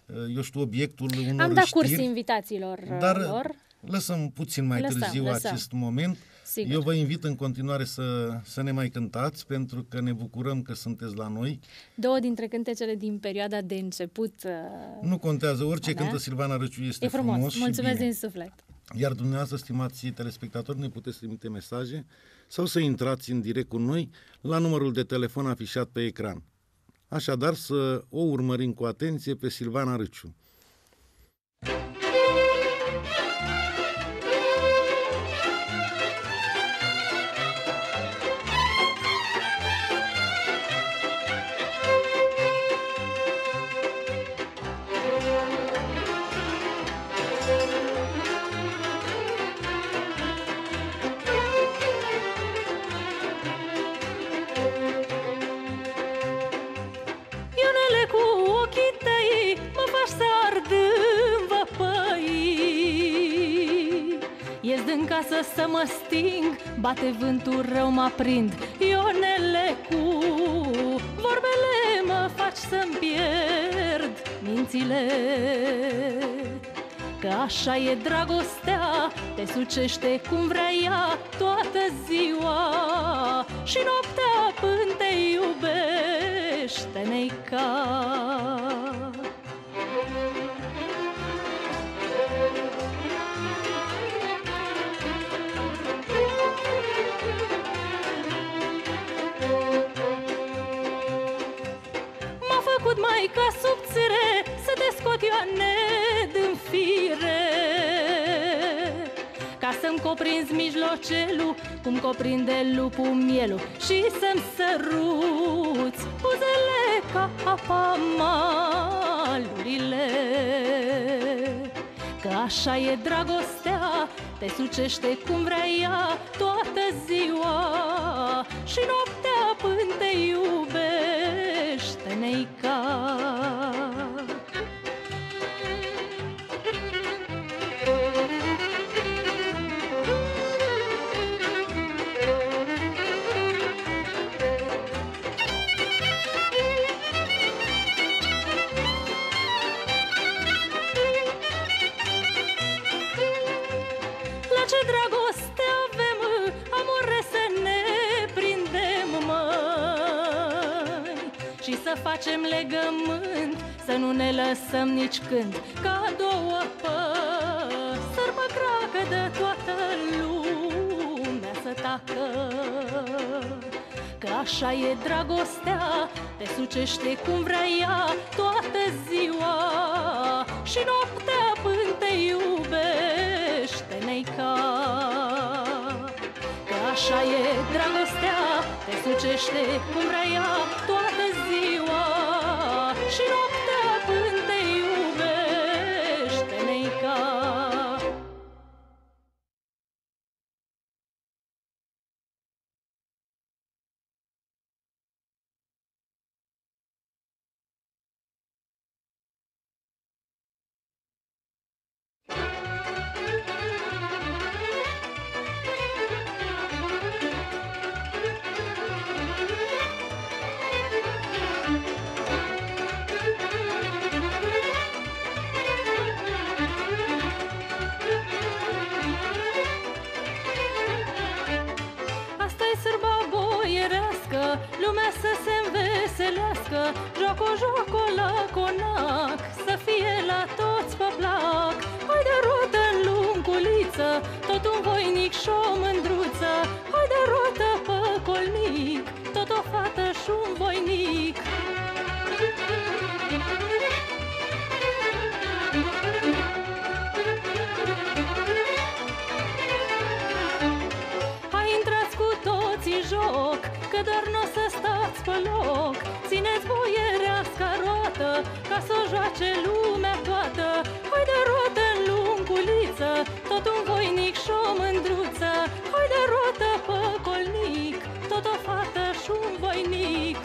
eu știu, obiectul unor Am dat știri, curs invitațiilor dar lor. Lăsăm puțin mai lăsăm, târziu lăsăm. acest moment. Sigur. Eu vă invit în continuare să, să ne mai cântați, pentru că ne bucurăm că sunteți la noi. Două dintre cântecele din perioada de început. Nu contează, orice cântă Silvana Râciu este e frumos. frumos. Mulțumesc și bine. din suflet. Iar dumneavoastră, stimați telespectatori, ne puteți trimite mesaje sau să intrați în direct cu noi la numărul de telefon afișat pe ecran. Așadar, să o urmărim cu atenție pe Silvana Râciu. În casă să mă sting, bate vântul rău, mă aprind. Ionele, cu vorbele mă faci să-mi pierd mințile. Că așa e dragostea, te sucește cum vrea ea toată ziua. Și noaptea până te iubește, neica. Maica subțire să te scot Ioane din fire, ca să-mi coprinzi mijlocelul cum cuprinde lupul mielul și să-mi săruți buzele ca apa malurile. Că așa e dragostea, te sucește cum vrea ea toată ziua și noaptea până te iubește, neica. Ce dragoste avem, amore, să ne prindem, măi, și să facem legământ, să nu ne lăsăm nici când, ca două păsări mă cracă de toată lumea să tacă. Că așa e dragostea, te sucește cum vrea ea toată ziua și noaptea până te iubește, neica. Că așa e dragostea, te sucește cum vrea ea toată ziua și noaptea până te iubește, neica. Lumea să se înveselească, joacă, joacă la conac, să fie la toți pe plac. Hai de rotă în lunguliță, tot un voinic și o mândruță. Hai de rotă pe colnic, tot o fată și un voinic. Hai, intrați cu toții joc, că doar n-o să stați pe loc. Țineți boiereasca roată, ca să o joace lumea toată. Hai de rotă în lunguliță, tot un voinic și o mândruță. Hai de rotă pe colnic, tot o fată și un voinic.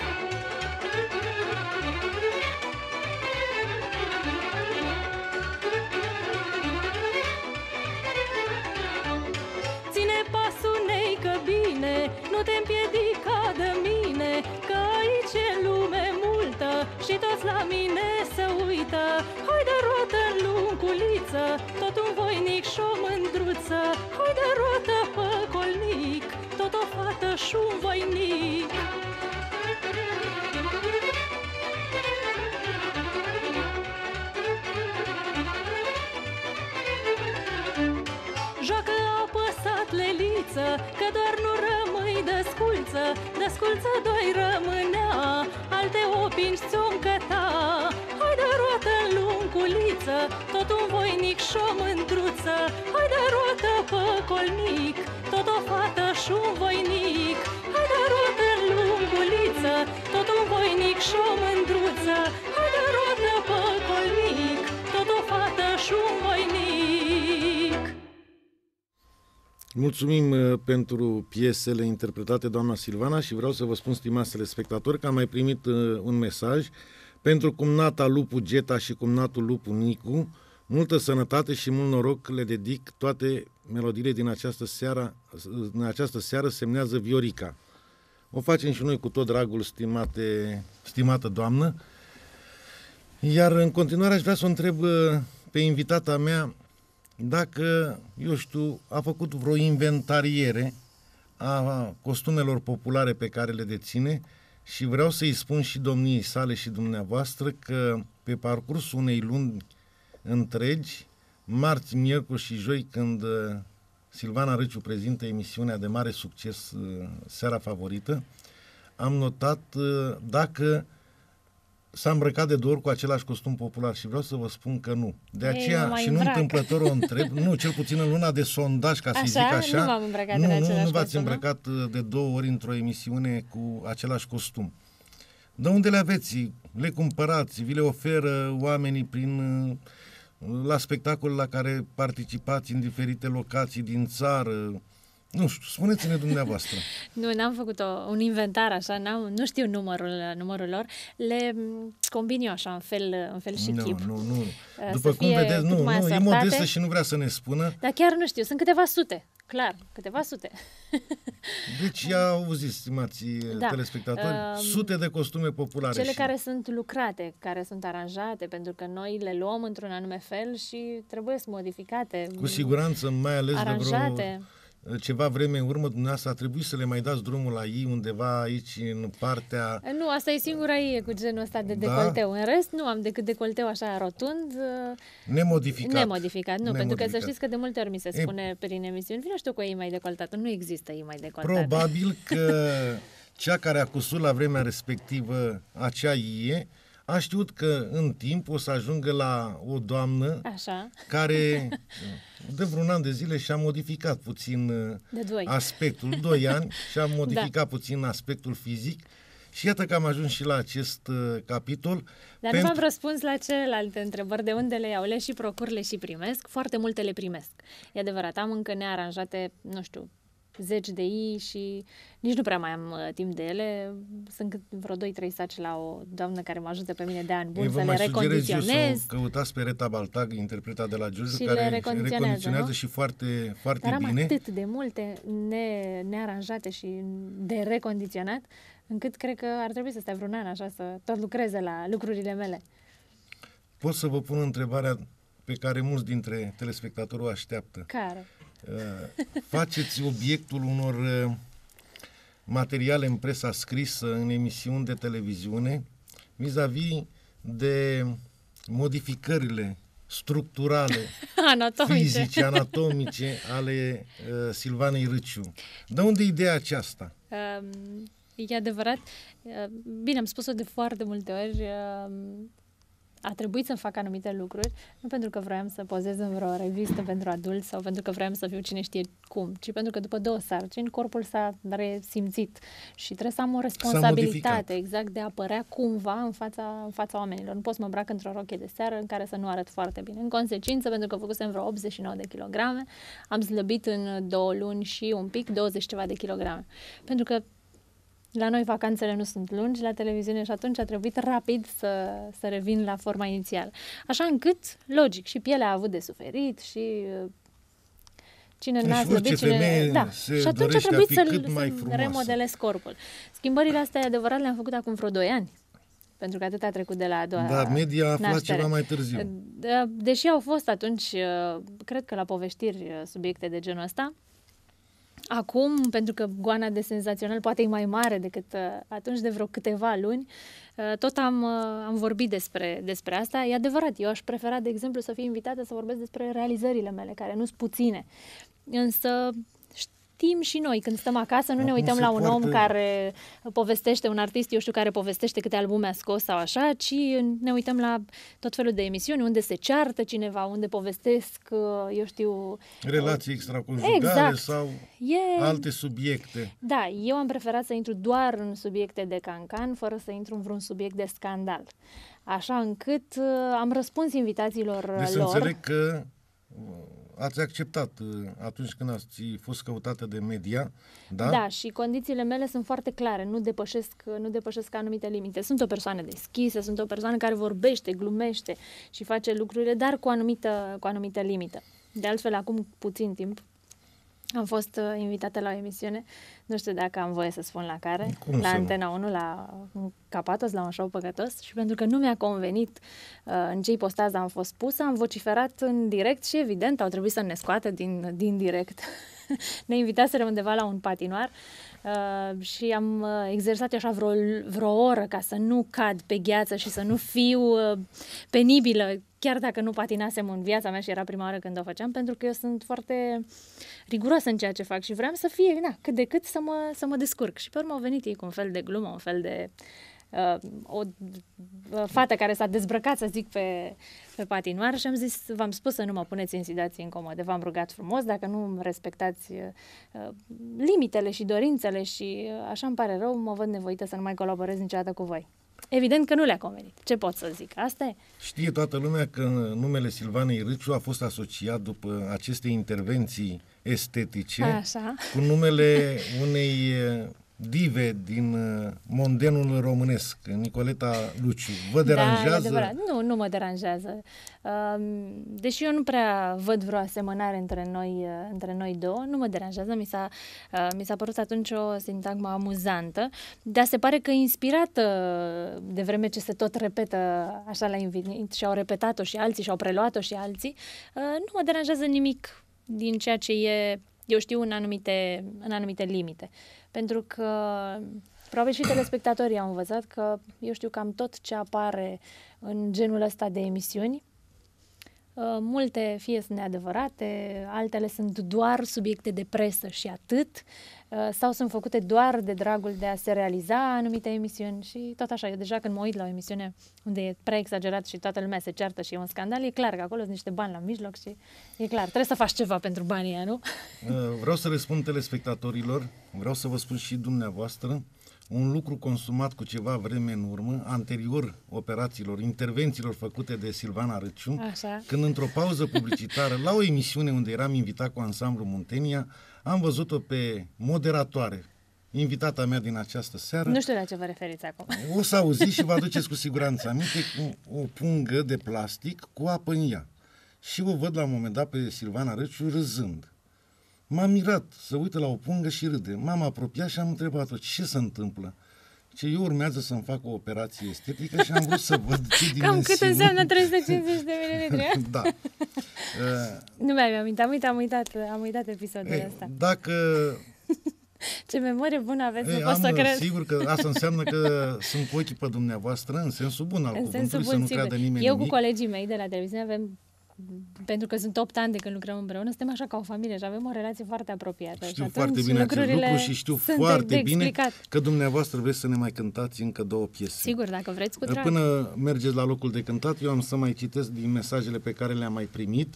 Ține pasul, neică, bine, nu te împiedica de mine, că aici e lume multă și toți la mine se uită. Hai și un voinic. Joacă apăsat leliță, că doar nu rămâi desculță, desculță doi rămânea, alte opinci ți-o încăta. Hai de roată în lunguliță, tot un voinic și o mândruță. Hai de roată pe colnic, tot o fată și un voinic. Hai de roată în lunguliță, tot un voinic și o mândruță. Hai de roată pe colnic, tot o fată și un voinic. Mulțumim uh, pentru piesele interpretate, doamna Silvana, și vreau să vă spun, stimați telespectatori, că am mai primit uh, un mesaj pentru cumnata Lupu Geta și cumnatul Lupu Nicu. Multă sănătate și mult noroc le dedic, toate melodiile din această seară, în această seară semnează Viorica. O facem și noi cu tot dragul, stimate, stimată doamnă. Iar în continuare aș vrea să o întreb uh, pe invitata mea dacă, eu știu, a făcut vreo inventariere a costumelor populare pe care le deține, și vreau să-i spun și domniei sale și dumneavoastră că pe parcursul unei luni întregi, marți, miercuri și joi, când Silvana Râciu prezintă emisiunea de mare succes Seara Favorită, am notat dacă s-a îmbrăcat de două ori cu același costum popular, și vreau să vă spun că nu. De aceea, Ei, și nu îmbrac. întâmplător o întreb, nu, cel puțin în luna de sondaj, ca să-i zic așa, nu m-am îmbrăcat nu, în nu, același nu v-ați costum, îmbrăcat de două ori într-o emisiune cu același costum. De unde le aveți? Le cumpărați? Vi le oferă oamenii prin, la spectacole la care participați în diferite locații din țară? Nu știu, spuneți-ne dumneavoastră. Nu, n-am făcut o, un inventar așa, n-am, nu știu numărul, numărul lor, le combin eu așa, în fel, în fel și nu, chip. Nu, nu, Să după cum fie vedeți, cât nu, mai nu, e asortate. modestă și nu vrea să ne spună. Dar chiar nu știu, sunt câteva sute, clar, câteva sute. Deci, ia auziți, stimați Da. telespectatori, Um, sute de costume populare. Cele și... care sunt lucrate, care sunt aranjate, pentru că noi le luăm într-un anume fel și trebuie să modificate. Cu siguranță, mai ales aranjate. de vreo ceva vreme în urmă, dumneavoastră a trebuit să le mai dați drumul la ei undeva aici, în partea... Nu, asta e singura ei cu genul ăsta de Da? decolteu. În rest, nu am decât decolteu așa rotund, Nemodificat. nemodificat. Nu, pentru că să Nemodificat. știți că de multe ori mi se E- spune prin emisiuni, vină și tu cu ei mai decoltată. Nu există ei mai decoltată. Probabil că cea care a cusut la vremea respectivă acea ie a știut că în timp o să ajungă la o doamnă Așa. care de vreun an de zile și-a modificat puțin De doi. aspectul, doi ani, și-a modificat da. puțin aspectul fizic, și iată că am ajuns și la acest uh, capitol. Dar nu v-am răspuns la celelalte întrebări, de unde le iau, le și procur, le și primesc. Foarte multe le primesc. E adevărat, am încă nearanjate, nu știu, zeci de i și nici nu prea mai am uh, timp de ele. Sunt cât vreo doi trei saci la o doamnă care mă ajută pe mine de ani buni să le recondiționez. Să căutați pe Reta Baltag, interpreta de la Giurgiu, Și care le recondiționează, recondiționează nu? și foarte, foarte Dar am bine. atât de multe ne, nearanjate și de recondiționat, încât cred că ar trebui să stea vreun an așa, să tot lucreze la lucrurile mele. Pot să vă pun întrebarea pe care mulți dintre telespectatori o așteaptă. Care? Uh, faceți obiectul unor uh, materiale în presa scrisă, în emisiuni de televiziune, vis-a-vis de modificările structurale, Anatomice. fizice, anatomice ale uh, Silvanei Râciu. De unde ideea aceasta? Um, e adevărat. Uh, Bine, am spus-o de foarte multe ori. Uh, a trebuit să fac anumite lucruri, nu pentru că vroiam să pozez în vreo revistă pentru adulți sau pentru că vroiam să fiu cine știe cum, ci pentru că după două sarcini corpul s-a resimțit și trebuie să am o responsabilitate exact de a apărea cumva în fața, în fața oamenilor. Nu pot să mă îmbrac într-o rochie de seară în care să nu arăt foarte bine. În consecință, pentru că făcusem vreo optzeci și nouă de kilograme, am slăbit în două luni și un pic, douăzeci ceva de kilograme. Pentru că la noi vacanțele nu sunt lungi la televiziune și atunci a trebuit rapid să, să revin la forma inițială. Așa încât, logic, și pielea a avut de suferit și cine n-a slăbit, cine... Da. Și atunci a trebuit să-l să remodelez corpul. Schimbările astea, e adevărat, le-am făcut acum vreo doi ani. Pentru că atât a trecut de la a doua Dar media a aflat naștere. ceva mai târziu. Deși au fost atunci, cred că la povestiri, subiecte de genul ăsta, Acum, pentru că goana de senzațional poate e mai mare decât atunci de vreo câteva luni, tot am, am vorbit despre, despre asta. E adevărat, eu aș prefera, de exemplu, să fiu invitată să vorbesc despre realizările mele, care nu sunt puține. Însă știm și noi, când stăm acasă, nu Acum ne uităm la un poartă... om care povestește, un artist, eu știu, care povestește câte albume a scos sau așa, ci ne uităm la tot felul de emisiuni unde se ceartă cineva, unde povestesc, eu știu... Relații extraconjugale exact. Sau e... alte subiecte. Da, eu am preferat să intru doar în subiecte de cancan, fără să intru în vreun subiect de scandal. Așa încât am răspuns invitațiilor deci lor. Să înțeleg că ați acceptat atunci când ați fost căutată de media, da? Da, și condițiile mele sunt foarte clare, nu depășesc, nu depășesc anumite limite. Sunt o persoană deschisă, sunt o persoană care vorbește, glumește și face lucrurile, dar cu anumită, cu anumită limită. De altfel, acum puțin timp, am fost invitată la o emisiune, nu știu dacă am voie să spun la care, Cum la Antena unu, la un Capatos, la un show păcătos, și pentru că nu mi-a convenit uh, în ce ipostază am fost pusă, am vociferat în direct și evident au trebuit să ne scoată din, din direct. Ne invitaseră undeva la un patinoar uh, și am uh, exersat așa vreo, vreo oră ca să nu cad pe gheață și să nu fiu uh, penibilă, chiar dacă nu patinasem în viața mea și era prima oară când o făceam, pentru că eu sunt foarte riguroasă în ceea ce fac și vreau să fie, na, cât de cât să mă, să mă descurc. Și pe urmă au venit ei cu un fel de glumă, un fel de uh, o uh, fată care s-a dezbrăcat, să zic, pe, pe patinoar și am zis, v-am spus să nu mă puneți în situații incomode, v-am rugat frumos, dacă nu respectați uh, limitele și dorințele și uh, așa îmi pare rău, mă văd nevoită să nu mai colaborez niciodată cu voi. Evident că nu le-a convenit. Ce pot să zic? Asta e. Știe toată lumea că numele Silvanei Râciu a fost asociat după aceste intervenții estetice Așa. cu numele unei dive din mondenul românesc, Nicoleta Luciu. Vă deranjează? Da, nu, nu mă deranjează. Deși eu nu prea văd vreo asemănare între noi, între noi două, nu mă deranjează. Mi s-a, mi s-a părut atunci o sintagmă amuzantă, dar se pare că inspirată de vreme ce se tot repetă așa la infinit și au repetat-o și alții și au preluat-o și alții, nu mă deranjează nimic din ceea ce e, eu știu, în anumite, în anumite limite. Pentru că probabil și telespectatorii au învățat că eu știu cam tot ce apare în genul ăsta de emisiuni. Multe fie sunt neadevărate, altele sunt doar subiecte de presă și atât, sau sunt făcute doar de dragul de a se realiza anumite emisiuni și tot așa. Eu deja când mă uit la o emisiune unde e prea exagerat și toată lumea se ceartă și e un scandal, e clar că acolo sunt niște bani la mijloc și e clar, trebuie să faci ceva pentru banii ăia, nu? Vreau să răspund telespectatorilor, vreau să vă spun și dumneavoastră, un lucru consumat cu ceva vreme în urmă, anterior operațiilor, intervențiilor făcute de Silvana Râciu, așa. Când într-o pauză publicitară, la o emisiune unde eram invitat cu ansamblu Muntenia, am văzut-o pe moderatoare, invitata mea din această seară. Nu știu la ce vă referiți acum. O să auziți și vă aduceți cu siguranță aminte, cu o pungă de plastic cu apă în ea. Și o văd la un moment dat pe Silvana Râciu râzând. M-am mirat să uită la o pungă și râde. M-am apropiat și am întrebat-o ce se întâmplă. Ce eu urmează să-mi fac o operație estetică și am vrut să văd ce dimensiuni. Cam cât înseamnă trei sute cincizeci de mililitri? Da. Uh, nu mi-am amintit, am uitat, am uitat, am uitat episodul ei, ăsta. Dacă... Ce memorie bună aveți, ei, nu pot să cred. Sigur că asta înseamnă că sunt cu ochii pe dumneavoastră, în sensul bun al cuvântului, să nu creadă nimeni Eu nimic. cu colegii mei de la televiziune avem, pentru că sunt opt ani de când lucrăm împreună, suntem așa ca o familie și avem o relație foarte apropiată. Știu și foarte bine acest lucru și știu foarte bine că dumneavoastră vreți să ne mai cântați încă două piese. Sigur, dacă vreți, cu drag. Până mergeți la locul de cântat, eu am să mai citesc din mesajele pe care le-am mai primit.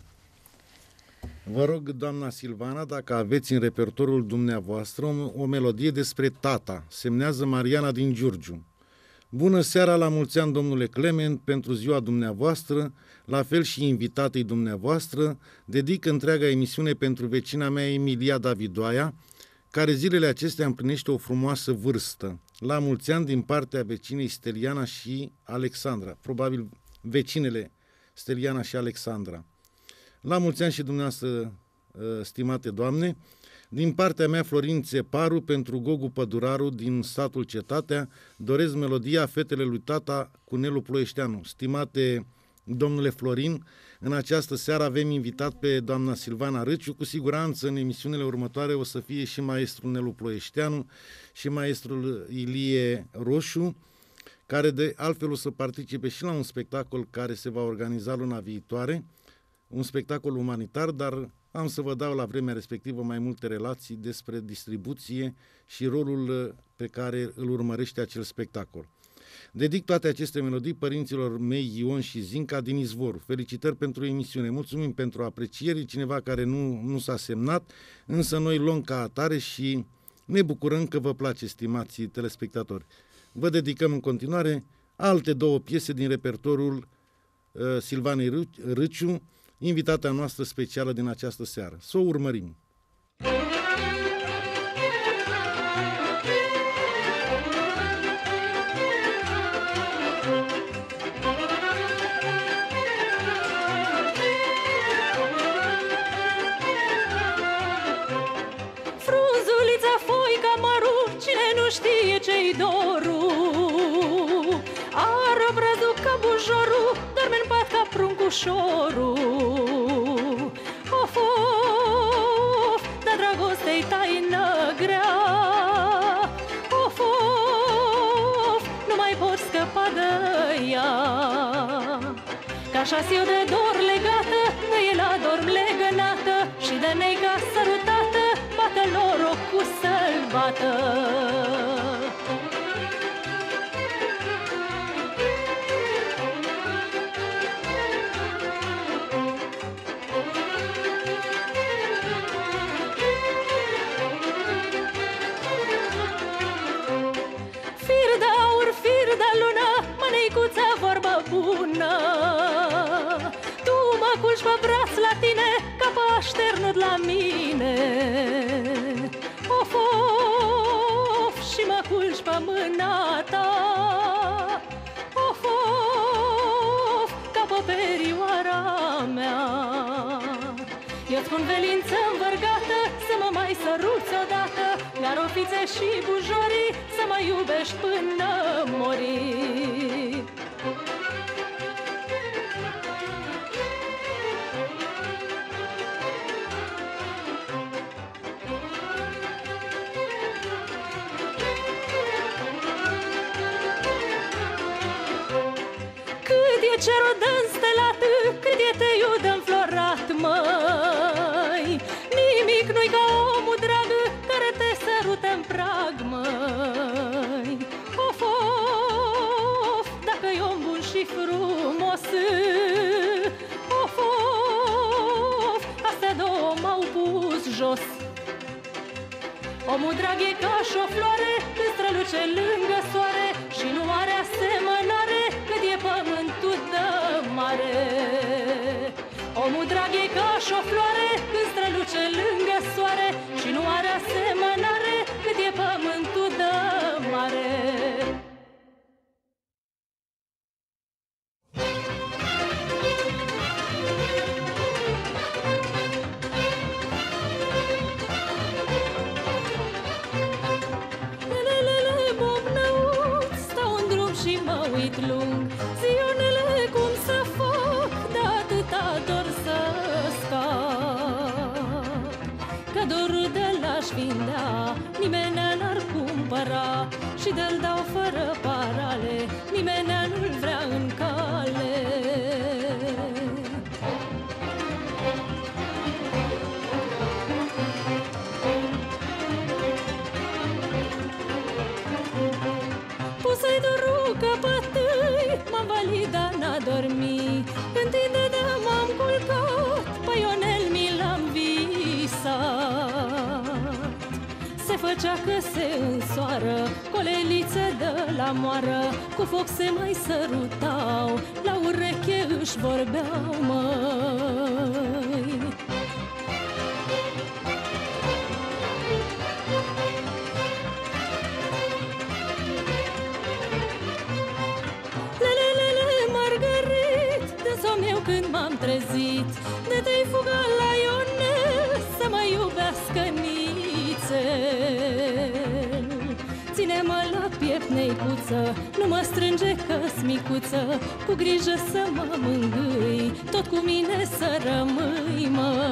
Vă rog, doamna Silvana, dacă aveți în repertoriul dumneavoastră o, o melodie despre tata. Semnează Mariana din Giurgiu. Bună seara, la mulți ani, domnule Clement, pentru ziua dumneavoastră, la fel și invitatei dumneavoastră, dedic întreaga emisiune pentru vecina mea Emilia Davidoaia, care zilele acestea împlinește o frumoasă vârstă. La mulți ani din partea vecinei Steliana și Alexandra, probabil vecinele Steliana și Alexandra. La mulți ani și dumneavoastră, stimate doamne, din partea mea Florin Țeparu pentru Gogu Păduraru din satul Cetatea, doresc melodia Fetele lui tata cu Nelu Ploieșteanu. Stimate domnule Florin. În această seară avem invitat pe doamna Silvana Râciu. Cu siguranță în emisiunile următoare o să fie și maestrul Nelu Ploieșteanu și maestrul Ilie Roșu, care de altfel o să participe și la un spectacol care se va organiza luna viitoare, un spectacol umanitar, dar am să vă dau la vremea respectivă mai multe relații despre distribuție și rolul pe care îl urmărește acel spectacol. Dedic toate aceste melodii părinților mei Ion și Zinca din Izvor. Felicitări pentru emisiune. Mulțumim pentru aprecieri, cineva care nu, nu s-a semnat, însă noi luăm ca atare și ne bucurăm că vă place, stimați telespectatori. Vă dedicăm în continuare alte două piese din repertoriul uh, Silvanei Râciu, invitata noastră specială din această seară. Să o urmărim! Frunzulița, foica, mărul, cine nu știe ce-i dorul, are obrazul ca bujorul, dorme în pat ca pruncușorul. Of, of, dar dragoste-i taină grea. Of, of, nu mai pot scăpa de ea. Ca așa-s eu de dor legată, de el adorm legănată, și de neica sărutată, bată norocul să-l bată. Vorbă bună, tu mă culci pe braț la tine, ca pe așternut la mine. Of, of, și mă culci pe mâna ta. Of, of, ca pe perioara mea. Eu-ți spun velință învărgată, să mă mai săruți odată, garofițe și bujorii, să mă iubești până mori. Cerul dă-nstelat, cât e teiul dă-nflorat, măi. Nimic nu-i ca omul drag, care te sărută în prag, măi. Of, of, dacă-i om bun și frumos. Of, of, astea două m-au pus jos. Omul drag e ca și o floare, când străluce lângă soare, și nu are asemănare cât e pământul de mare. Omul drag e ca și o floare, când străluce lângă soare, și nu are asemănare cât e pământul de mare. Lung, zionele cum să fac, de atâta dor să scap. Că dorul de l-aș vindea, nimeni n-ar cumpăra, și de-l dau fără parale, nimeni nu-l vrea în cale. Pus-i dorul căpătâi, m-am valit, dar n-a dormit. Întinde de m-am culcat, paionel mi l-am visat. Se făcea că se însoară, colelițe de la moară, cu foc se mai sărutau, la ureche își vorbeau, măi. Când m-am trezit, de te-ai fugat la Ionel, să mă iubească nițel. ține-mă la piept, neicuță, nu mă strânge că-s micuță, cu grijă să mă mângâi, tot cu mine să rămâi,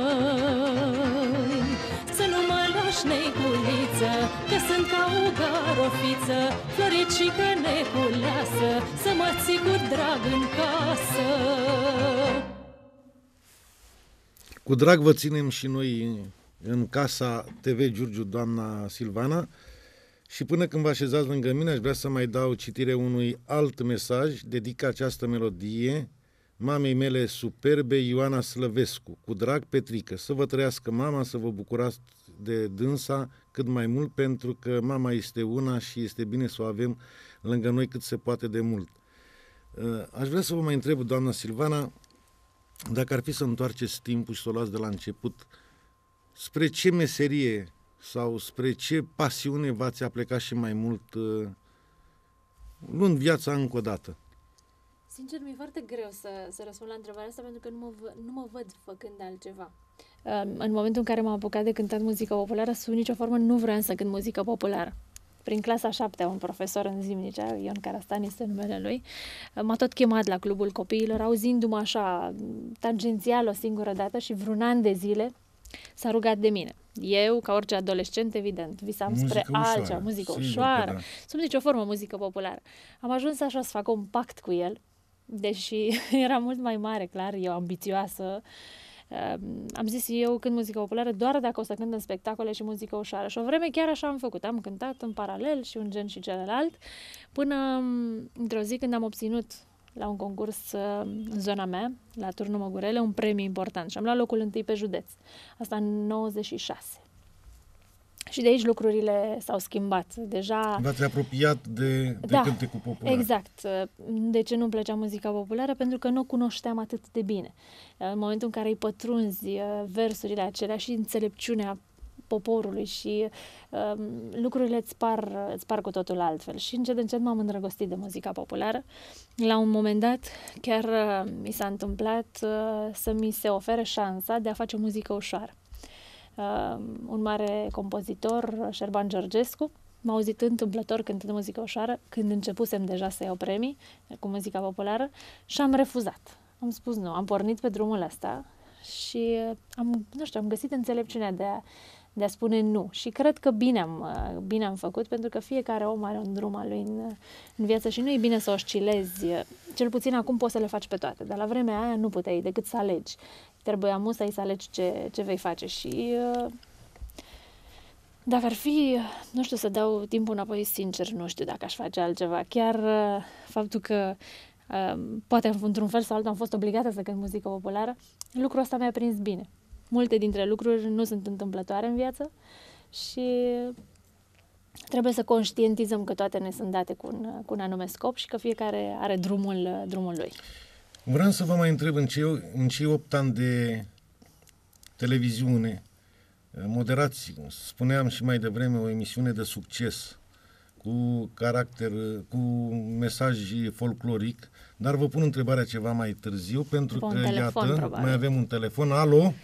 măi. Să nu mă lași, neiculiță, că sunt ca o garofiță, floricică neculeasă, să mă ții cu drag în casă. Cu drag vă ținem și noi în casa T V Giurgiu, doamna Silvana, și până când vă așezați lângă mine, aș vrea să mai dau citire unui alt mesaj. Dedic această melodie mamei mele superbe, Ioana Slăvescu. Cu drag, Petrică, să vă trăiască mama, să vă bucurați de dânsa cât mai mult, pentru că mama este una și este bine să o avem lângă noi cât se poate de mult. Aș vrea să vă mai întreb, doamna Silvana, dacă ar fi să întoarceți timpul și să o luați de la început, spre ce meserie sau spre ce pasiune v-ați aplecat și mai mult, luând viața încă o dată? Sincer, mi-e foarte greu să, să răspund la întrebarea asta, pentru că nu mă, v- nu mă văd făcând altceva. În momentul în care m-am apucat de cântat muzică populară, sub nicio formă nu vreau să cânt muzică populară. Prin clasa a șaptea, un profesor în Zimnicea, Ion Carastan este numele lui, m-a tot chemat la clubul copiilor, auzindu-mă așa tangențial o singură dată, și vreun an de zile s-a rugat de mine. Eu, ca orice adolescent, evident, visam muzică spre ușoară, altceva, muzică Sigur ușoară, da. Sub nicio formă muzică populară. Am ajuns așa să fac un pact cu el, deși era mult mai mare, clar, eu ambițioasă. Uh, am zis eu cânt muzică populară doar dacă o să cânt în spectacole și muzică ușoară. Și o vreme chiar așa am făcut. Am cântat în paralel și un gen și celălalt, până într-o zi când am obținut la un concurs uh, în zona mea, la Turnul Măgurele, un premiu important și am luat locul întâi pe județ. Asta în nouăzeci și șase. Și de aici lucrurile s-au schimbat. Deja... V-ați apropiat de, de da, cântecul popular. Exact. De ce nu-mi plăcea muzica populară? Pentru că nu o cunoșteam atât de bine. În momentul în care îi pătrunzi versurile acelea și înțelepciunea poporului și um, lucrurile îți par, îți par cu totul altfel. Și încet, încet m-am îndrăgostit de muzica populară. La un moment dat, chiar uh, mi s-a întâmplat uh, să mi se ofere șansa de a face muzică ușoară. Uh, un mare compozitor, Șerban Georgescu, m-a auzit întâmplător cântând muzică ușoară, când începusem deja să iau premii cu muzica populară, și am refuzat. Am spus nu, am pornit pe drumul ăsta și am, nu știu, am găsit înțelepciunea de a, de a spune nu. Și cred că bine am, bine am făcut, pentru că fiecare om are un drum al lui în, în viață și nu e bine să oscilezi. Cel puțin acum poți să le faci pe toate, dar la vremea aia nu puteai decât să alegi. Trebuia musai să alegi ce, ce vei face. Și dacă ar fi, nu știu, să dau timpul înapoi, sincer, nu știu dacă aș face altceva. Chiar faptul că poate într-un fel sau altul am fost obligată să cânt muzică populară, lucrul ăsta mi-a prins bine. Multe dintre lucruri nu sunt întâmplătoare în viață și trebuie să conștientizăm că toate ne sunt date cu un, cu un anume scop și că fiecare are drumul, drumul lui. Vreau să vă mai întreb, în cei, în cei opt ani de televiziune, moderați, spuneam și mai devreme, o emisiune de succes, cu caracter, cu mesaj folcloric, dar vă pun întrebarea ceva mai târziu, pentru După că, telefon, iată, probabil. mai avem un telefon. Alo?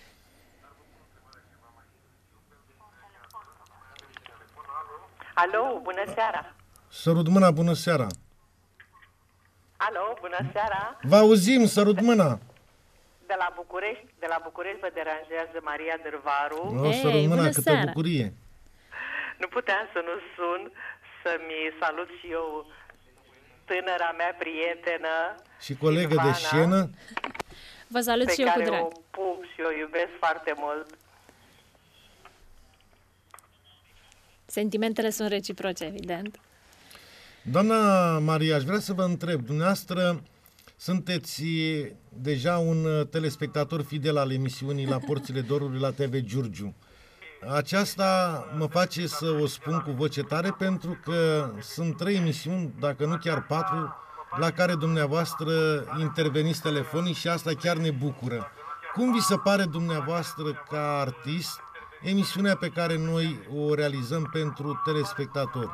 Alo, bună seara! Sărut mâna, bună seara! Alo, bună seara! Vă auzim, sărut mâna! De la București, de la București vă deranjează Maria Dârvaru. O, sărut mâna, câtă seara. bucurie! Nu puteam să nu sun, să-mi salut și eu tânăra mea prietenă Și colegă Silvana, de scenă. Vă salut pe și eu cu care drag. o pup și o iubesc foarte mult. Sentimentele sunt reciproce, evident. Doamna Maria, aș vrea să vă întreb, dumneavoastră sunteți deja un telespectator fidel al emisiunii La Porțile Dorului la T V Giurgiu. Aceasta mă face să o spun cu voce tare, pentru că sunt trei emisiuni, dacă nu chiar patru, la care dumneavoastră interveniți telefonic și asta chiar ne bucură. Cum vi se pare dumneavoastră ca artist emisiunea pe care noi o realizăm pentru telespectatori?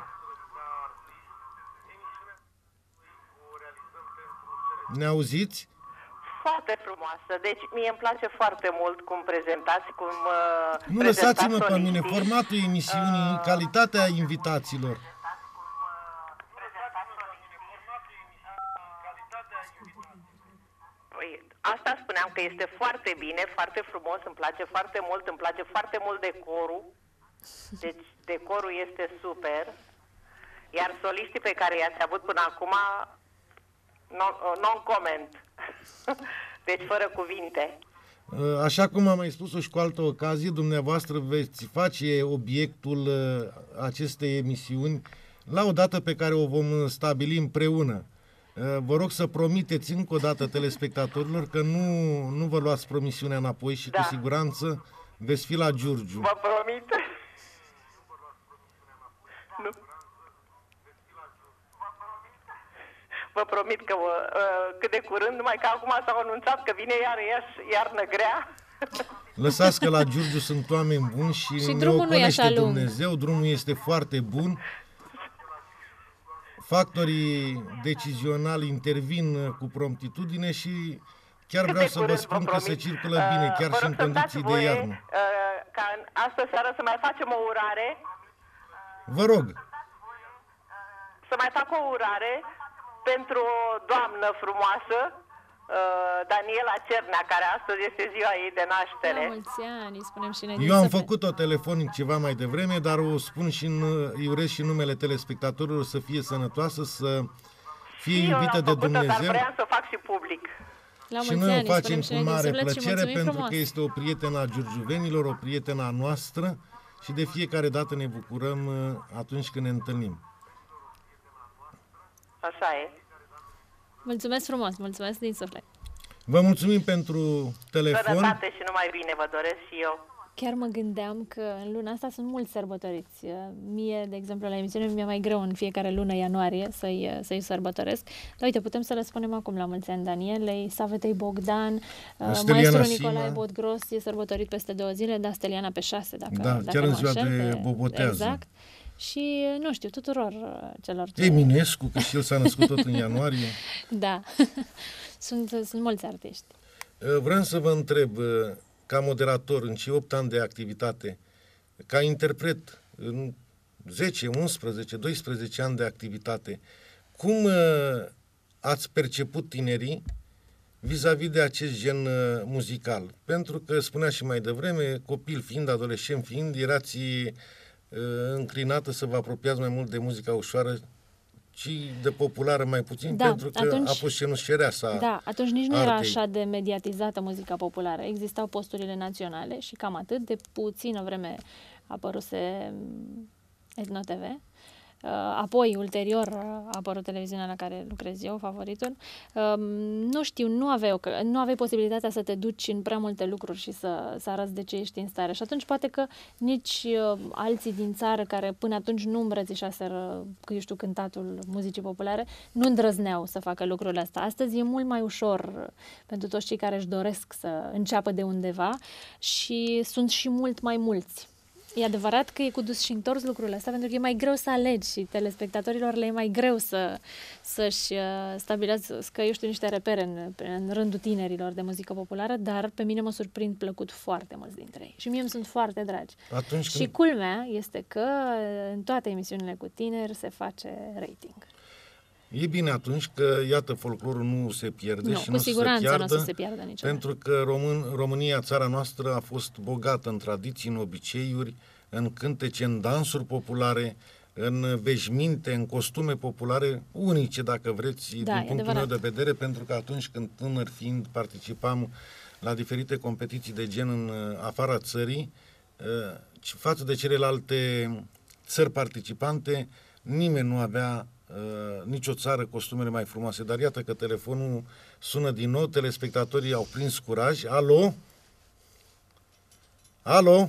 Ne auziți? Foarte frumoasă. Deci mie îmi place foarte mult cum prezentați, cum uh, Nu lăsați-mă pe mine, formatul emisiunii, uh, calitatea invitaților. asta spuneam că este foarte bine, foarte frumos, îmi place foarte mult, îmi place foarte mult decorul. Deci decorul este super. Iar soliștii pe care i-ați avut până acum, non-comment. Deci fără cuvinte. Așa cum am mai spus-o și cu altă ocazie, dumneavoastră veți face obiectul acestei emisiuni la o dată pe care o vom stabili împreună. Vă rog să promiteți încă o dată telespectatorilor că nu, nu vă luați promisiunea înapoi și da. Cu siguranță veți fi la Giurgiu. Vă promit. Nu. Vă promit că vă, cât de curând, numai că acum s-au anunțat că vine iar iarnă grea. Lăsați că la Giurgiu sunt oameni buni și, și ne ocolește Dumnezeu, drumul este foarte bun. Factorii decizionali intervin cu promptitudine și chiar cât vreau să curând, vă spun vă că se circulă bine, chiar uh, și în condiții de iarnă. Uh, ca în astă seară să mai facem o urare. Vă rog. Să mai fac o urare pentru o doamnă frumoasă, Daniela Cernea, care astăzi este ziua ei de naștere. La mulți ani, spunem și noi. Eu am făcut-o telefonic ceva mai devreme, dar o spun și în, îi urez și numele telespectatorilor să fie sănătoasă, să fie și iubită de Dumnezeu. Dar vreau să o fac și public. La și noi ani, o facem cu mare plăcere pentru frumos. că este o prietenă a giurgiuvenilor, o prietenă a noastră și de fiecare dată ne bucurăm atunci când ne întâlnim. Așa e. Mulțumesc frumos, mulțumesc din suflet. Vă mulțumim pentru telefon. Sănătate și numai bine vă doresc și eu. Chiar mă gândeam că în luna asta sunt mulți sărbătoriți. Mie, de exemplu, la emisiune mi-e mai greu în fiecare lună ianuarie să-i, să-i sărbătoresc. Dar uite, putem să le spunem acum la mulți ani Danielei, Savetei Bogdan, Maestru Nicolae Botgros e sărbătorit peste două zile, dar Steliana pe șase, dacă, da, dacă chiar în ziua înșel, de pe, bobotează. Exact. Și, nu știu, tuturor celor ce... Eminescu, că și el s-a născut tot în ianuarie. Da, sunt, sunt mulți artiști. Vreau să vă întreb, ca moderator, în cei opt ani de activitate, ca interpret, în zece, unsprezece, doisprezece ani de activitate, cum ați perceput tinerii vis-a-vis de acest gen muzical? Pentru că, spunea și mai devreme, copil fiind, adolescent fiind, erați înclinată să vă apropiați mai mult de muzica ușoară, ci de populară mai puțin, da, pentru că atunci, a fost cenușăreasa. Da, atunci nici nu artei. era așa de mediatizată muzica populară. Existau posturile naționale și cam atât. De puțină vreme apăruse Etno T V. Apoi, ulterior, a apărut televiziunea la care lucrez eu, Favoritul. Nu știu, nu aveai, nu aveai posibilitatea să te duci în prea multe lucruri și să, să arăți de ce ești în stare. Și atunci poate că nici alții din țară care până atunci nu îmbrățișaseră, că eu știu, cântatul muzicii populare, nu îndrăzneau să facă lucrurile astea. Astăzi e mult mai ușor pentru toți cei care își doresc să înceapă de undeva și sunt și mult mai mulți. E adevărat că e cu dus și întors lucrurile astea, pentru că e mai greu să alegi și telespectatorilor le e mai greu să, să-și stabilească, eu știu, niște repere în, în rândul tinerilor de muzică populară, dar pe mine mă surprind plăcut foarte mulți dintre ei. Și mie îmi sunt foarte dragi. Atunci și când... culmea este că în toate emisiunile cu tineri se face rating. E bine atunci că, iată, folclorul nu se pierde nu, și cu nu siguranță se piardă, nu o să se piardă niciodată. Pentru că Român, România, țara noastră, a fost bogată în tradiții, în obiceiuri, în cântece, în dansuri populare, în veșminte, în costume populare, unice, dacă vreți, da, din punctul adevărat. meu de vedere, pentru că atunci când tânăr fiind participam la diferite competiții de gen în afara țării, față de celelalte țări participante, nimeni nu avea Uh, nicio țară costumele mai frumoase, dar iată că telefonul sună din nou, telespectatorii au prins curaj. Alo? Alo?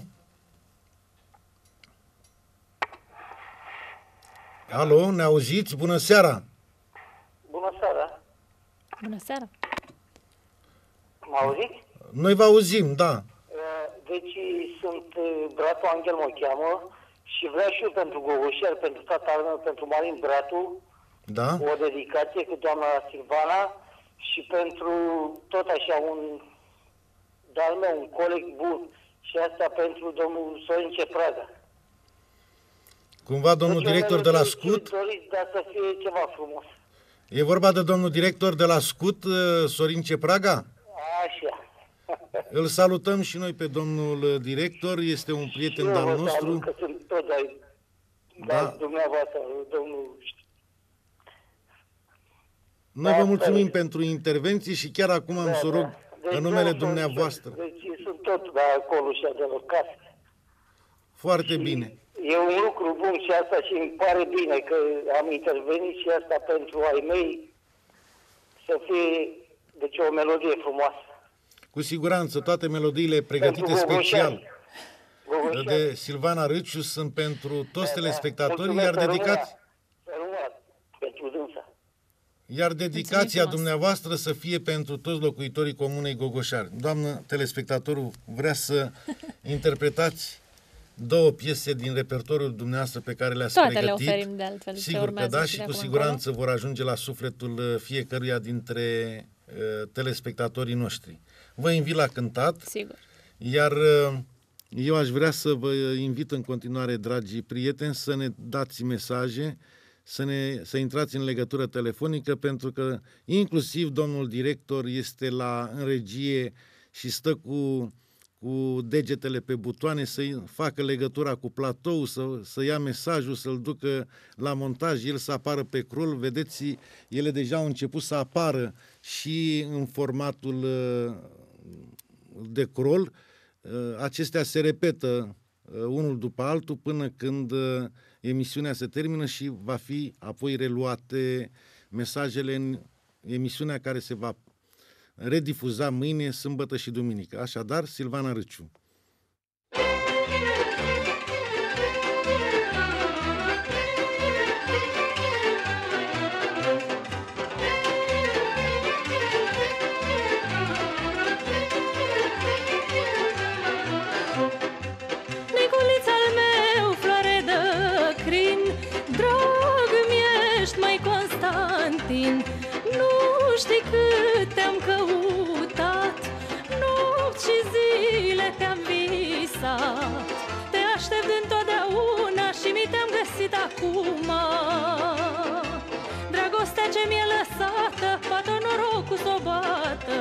Alo, ne auziți? Bună seara! Bună seara! Bună seara! Mă auziți? Noi vă auzim, da. Deci sunt Bratu Angel, mă cheamă. Și vreau și eu pentru Gogoșel, pentru tata meu, pentru Marin Bratu, da? O dedicație cu doamna Silvana și pentru tot așa un de-al meu, un coleg bun și asta pentru domnul Sorin Cepraga. Cumva domnul deci, director de la Scut? Doriți, dar să fie ceva frumos. E vorba de domnul director de la Scut, Sorin Cepraga? Îl salutăm și noi pe domnul director, este un prieten al nostru. Salut, că sunt tot ai, da. Dumneavoastră, domnul... Noi vă mulțumim pentru intervenții și chiar acum am da, să rog da. Deci în numele sunt, dumneavoastră. Deci sunt tot la acolo și de la casă. Foarte și bine. E un lucru bun și asta și îmi pare bine că am intervenit și asta pentru ai mei să fie, deci, o melodie frumoasă. Cu siguranță, toate melodiile pregătite special Gogoșan. de Silvana Râciu sunt pentru toți da, telespectatorii, da. iar dedicați... Pentru dânsa. Iar dedicația dumneavoastră să fie pentru toți locuitorii comunei Gogoșari. Doamnă telespectatorul, vrea să interpretați două piese din repertoriul dumneavoastră pe care le-ați Toate pregătit. le oferim de altfel. Sigur că da, și cu siguranță încolo vor ajunge la sufletul fiecăruia dintre uh, telespectatorii noștri. Vă invit la cântat. Sigur. Iar uh, eu aș vrea să vă invit în continuare, dragii prieteni, să ne dați mesaje, să, ne, să intrați în legătură telefonică, pentru că inclusiv domnul director este la în regie și stă cu, cu degetele pe butoane să facă legătura cu platou, să, să ia mesajul, să-l ducă la montaj, el să apară pe crol. Vedeți, ele deja au început să apară și în formatul de crol. Acestea se repetă unul după altul până când emisiunea se termină și va fi apoi reluate mesajele în emisiunea care se va redifuza mâine, sâmbătă și duminică. Așadar, Silvana Râciu. Nu știi cât te-am căutat, nopți și zile te-am visat. Te aștept întotdeauna și mi te-am găsit acum. Dragostea ce mi-e lăsată, poate norocul s-o bată.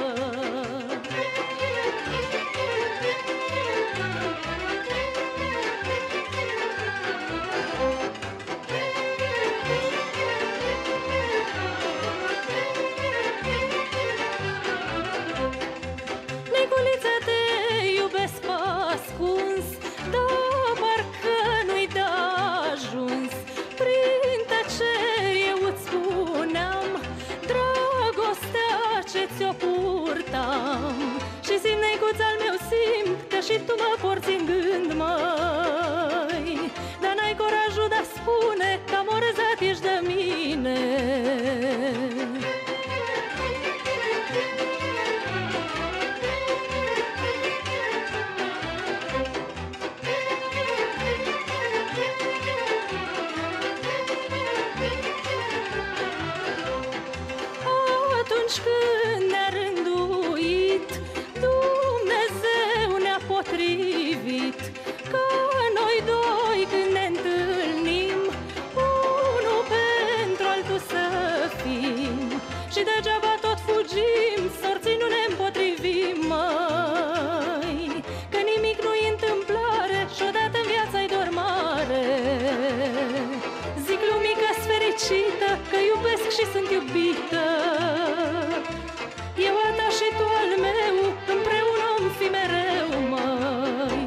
Și tu mă porți în gând, măi, dar n-ai curajul de a spune că amorăzat ești de mine. Atunci când ne-a rânduit potrivit, ca noi doi când ne întâlnim, unul pentru altul să fim. Și degeaba tot fugim, sorții nu ne împotrivim, măi, că nimic nu-i întâmplare și odată în viața-i doar mare. Zic lumii că-s fericită, că iubesc și sunt iubită. Eu a ta și tu al meu, împreună om fi mereu, măi.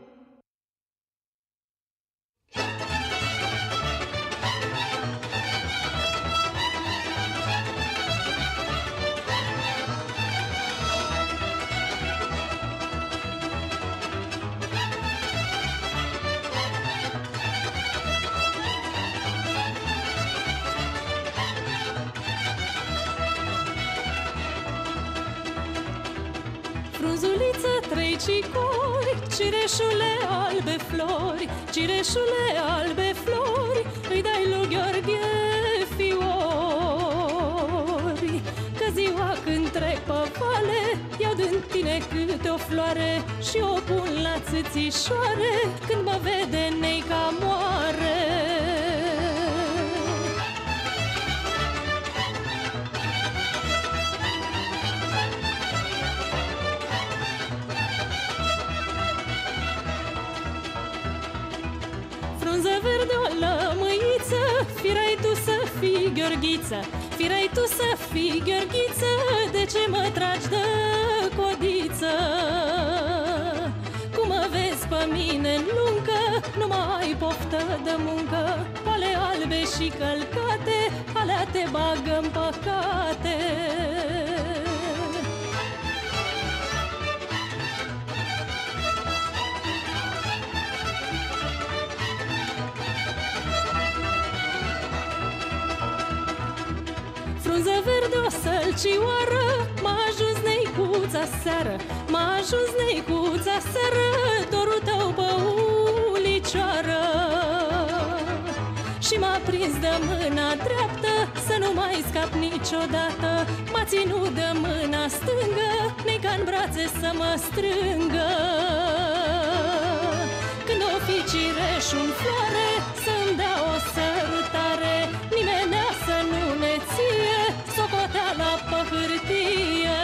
Frunzuliță, trei cicori, cireșule albe flori, cireșule albe flori, îi dai lui Gheorghe fiori. Că ziua când trec pe vale, iau din tine câte o floare și o pun la țâțișoare, când mă vede neica moare. fii Gheorghiță, firei tu să fii Gheorghiță, de ce mă tragi de codiță? Cum mă vezi pe mine în luncă, nu mai ai poftă de muncă, pale albe și călcate, alea te bagă în păcate. Frunză verde o sălcioară, m-a ajuns neicuța seară, m-a ajuns neicuța seară, dorul tău pe ulicioară. Și m-a prins de mâna dreaptă, să nu mai scap niciodată, m-a ținut de mâna stângă, neca în brațe să mă strângă. Când o fi cireșul în floare, să-mi dea o sărutare, nimenea să nu ne ție socoteala pe hârtie.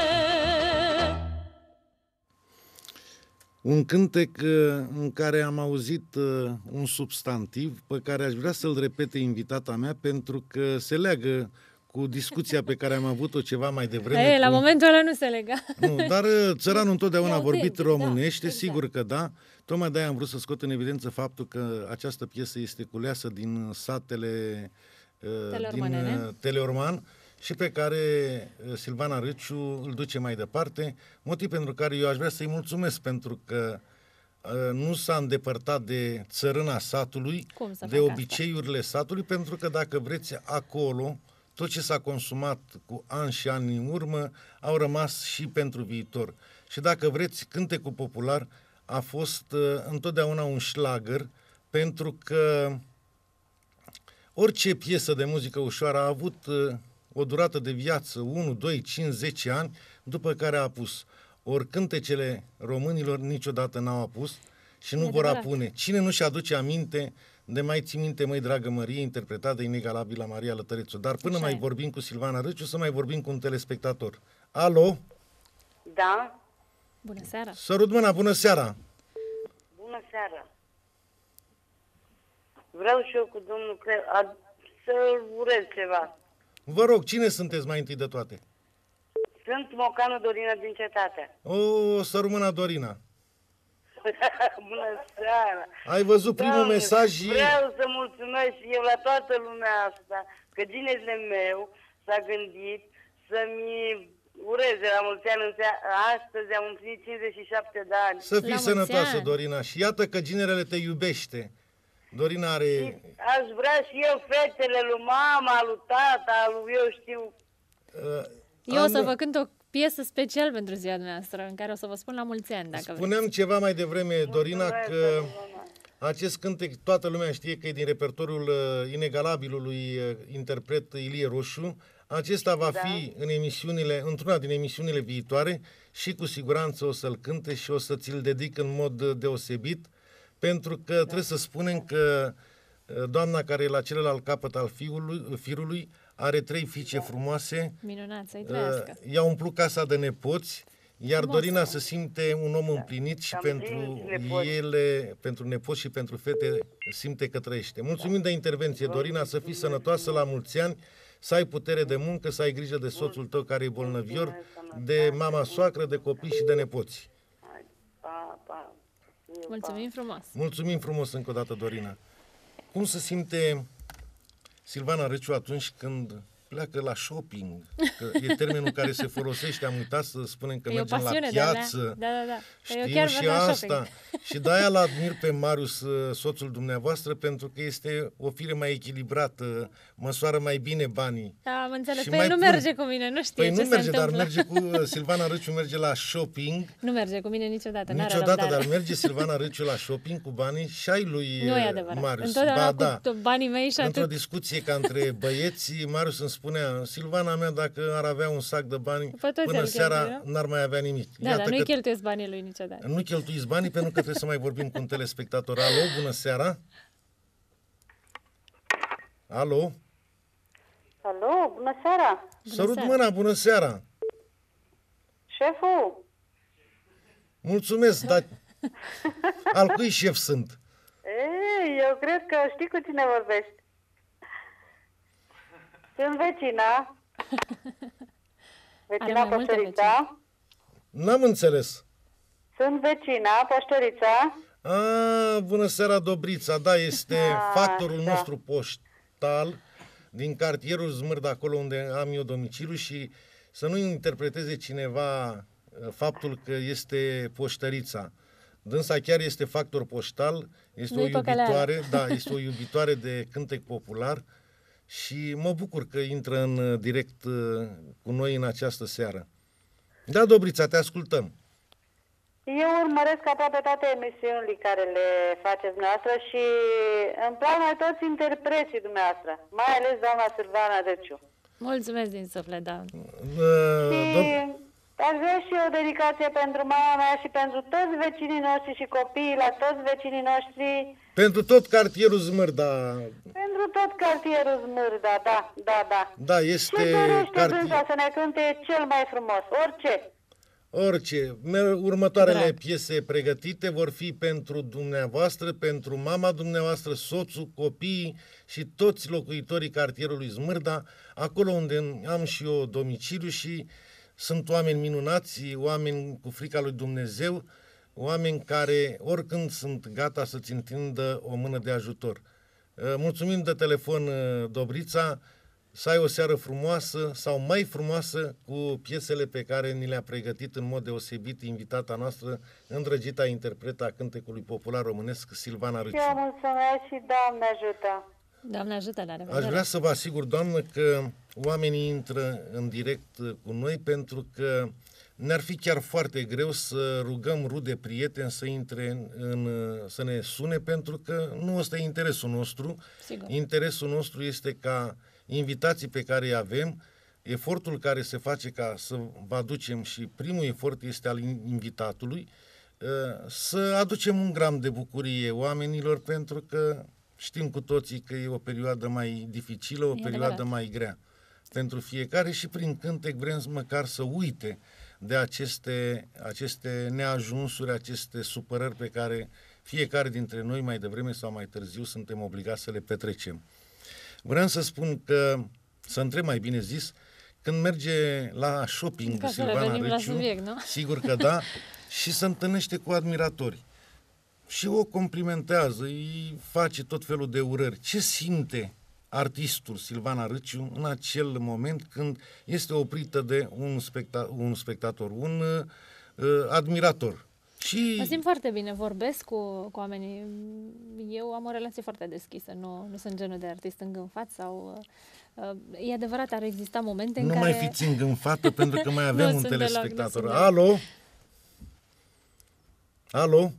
Un cântec în care am auzit un substantiv pe care aș vrea să-l repete invitata mea, pentru că se leagă cu discuția pe care am avut-o ceva mai devreme. Ei, cu... la momentul ăla nu se lega. Nu, dar țăranul întotdeauna a vorbit da, românește, exact. Sigur că da. Tocmai de-aia am vrut să scot în evidență faptul că această piesă este culeasă din satele din Teleorman și pe care Silvana Râciu îl duce mai departe, motiv pentru care eu aș vrea să-i mulțumesc, pentru că nu s-a îndepărtat de țărâna satului, de obiceiurile asta? satului, pentru că dacă vreți acolo, tot ce s-a consumat cu ani și ani în urmă au rămas și pentru viitor. Și dacă vreți, cântecul popular a fost uh, întotdeauna un șlagăr, pentru că orice piesă de muzică ușoară a avut uh, o durată de viață unu, doi, cinci, zece ani, după care a apus. Ori cântecele românilor niciodată n-au apus și nu vor apune. Cine nu-și aduce aminte de Mai ții minte, măi, dragă Mărie, interpretat de inegalabilă Maria Lătărețu. Dar până Așa mai e. vorbim cu Silvana Râciu, să mai vorbim cu un telespectator. Alo? Da? Bună seara! Sărut mâna, bună seara! Bună seara! Vreau și eu cu domnul Cre... A... să-l urez ceva. Vă rog, cine sunteți mai întâi de toate? Sunt Mocanu Dorina din Cetate. O, sărut mâna, Dorina! Bună seara! Ai văzut primul Doamne, mesaj și... Vreau să mulțumesc și eu la toată lumea asta, că ginele meu s-a gândit să-mi ureze la mulți ani. Astăzi am împlinit cincizeci și șapte de ani. Să fii sănătoasă, Dorina, și iată că ginerele te iubește. Dorina are... Și aș vrea și eu fetele lui mama, lui tata, lui eu știu... Uh, eu am... o să vă cânt o piesă special pentru ziua dumneavoastră, în care o să vă spun la mulți ani, dacă Spuneam vreți. ceva mai devreme, Dorina, Mulțumesc, că Dorina. acest cântec, toată lumea știe că e din repertoriul uh, inegalabilului uh, interpret Ilie Roșu. Acesta va da. fi în emisiunile, într-una din emisiunile viitoare și cu siguranță o să-l cânte și o să ți-l dedic în mod deosebit, pentru că da. trebuie să spunem că uh, doamna care e la celălalt capăt al fiului, firului are trei fiice da. frumoase. Minunat, să-i trăiască. Uh, i-a umplut casa de nepoți, iar Frumos. Dorina se simte un om da. împlinit și Am pentru ele, pentru nepoți și pentru fete, simte că trăiește. Mulțumim de intervenție, Dorina, să fii sănătoasă la mulți ani, să ai putere de muncă, să ai grijă de soțul tău care e bolnăvior, de mama soacră, de copii și de nepoți. Pa, pa. Mulțumim frumos! Mulțumim frumos încă o dată, Dorina. Cum se simte Silvana Râciu atunci când pleacă la shopping? Că e termenul care se folosește, am uitat să spunem că e mergem la piață. Da, da, da. Știu chiar și asta. Și de-aia l-admir pe Marius, soțul dumneavoastră, pentru că este o fire mai echilibrată, măsoară mai bine banii. Da, am înțeles. Și Păi mai nu pun... merge cu mine, nu știe păi ce nu merge, se dar întâmplă. merge cu Silvana Râciu, merge la shopping. Nu merge cu mine niciodată. Niciodată, dar merge Silvana Râciu la shopping cu banii și ai lui nu e adevărat. Marius. Întotdeauna ba, cu da. banii mei și Într-o atât. discuție ca între băieți, Marius îmi spunea, Silvana mea, dacă ar avea un sac de bani, până seara n-ar mai avea nimic. Da, Iată dar nu-i că... cheltuiesc banii lui niciodată. Nu cheltuiți banii pentru că trebuie să mai vorbim cu un telespectator. Alo, bună seara! Alo? Alo, bună seara! Sărut mâna, bună seara! Șeful! Mulțumesc, dar al cui șef sunt? Ei, eu cred că știi cu cine vorbești. Sunt vecina. Vecina Păștorița. N-am înțeles. Sunt vecina Păștorița. A, bună seara, Dobrița. Da, este A, factorul da. nostru poștal din cartierul Zmârda, acolo unde am eu domiciliu, și să nu interpreteze cineva faptul că este poștărița. Dânsa chiar este factor poștal, este Nu-i o iubitoare, păcăleală. da, este o iubitoare de cântec popular și mă bucur că intră în direct cu noi în această seară. Da, Dobrița, te ascultăm. Eu urmăresc aproape toate emisiunile care le faceți dumneavoastră și îmi plac mai toți interpreții dumneavoastră, mai ales doamna Silvana Râciu. Mulțumesc din suflet, da. Uh, Și aș vrea și o dedicație pentru mama mea și pentru toți vecinii noștri și copiii la toți vecinii noștri. Pentru tot cartierul Zmârda. Pentru tot cartierul Zmârda, da, da, da. Da, este Ce dorește cartier... dânsa să ne cânte cel mai frumos? Orice. Orice. Următoarele Drag. piese pregătite vor fi pentru dumneavoastră, pentru mama dumneavoastră, soțul, copiii și toți locuitorii cartierului Zmârda, acolo unde am și eu domiciliu și sunt oameni minunați, oameni cu frica lui Dumnezeu, oameni care oricând sunt gata să-ți întindă o mână de ajutor. Mulțumim de telefon, Dobrița, să ai o seară frumoasă sau mai frumoasă cu piesele pe care ni le-a pregătit în mod deosebit invitata noastră, îndrăgita interpretă a cântecului popular românesc, Silvana Râciu. Eu mulțumesc și Doamne ajută. Doamne ajută, la revedere. Aș vrea să vă asigur, doamnă, că oamenii intră în direct cu noi pentru că ne-ar fi chiar foarte greu să rugăm rude, prieteni să intre în, în, să ne sune, pentru că nu ăsta e interesul nostru. Sigur. Interesul nostru este ca invitații pe care îi avem, efortul care se face ca să vă aducem, și primul efort este al invitatului, să aducem un gram de bucurie oamenilor, pentru că știm cu toții că e o perioadă mai dificilă, o E perioadă adevărat. mai grea pentru fiecare și prin cântec vrem măcar să uite de aceste, aceste neajunsuri, aceste supărări pe care fiecare dintre noi mai devreme sau mai târziu suntem obligați să le petrecem. Vreau să spun că, să întreb mai bine zis, când merge la shopping Ca să Silvana revenim la Râciu, subiect, nu? sigur că da, și se întâlnește cu admiratori și o complimentează, îi face tot felul de urări. Ce simte artistul Silvana Râciu în acel moment când este oprită de un, specta- un spectator, un uh, admirator? Și... Mă simt foarte bine, vorbesc cu, cu oamenii. Eu am o relație foarte deschisă, nu, nu sunt genul de artist îngânfat sau... Uh, e adevărat, ar exista momente în nu care... mai fiți îngânfată pentru că mai avem Nu un sunt deloc, telespectator. nu sunt deloc. Alo? Alo?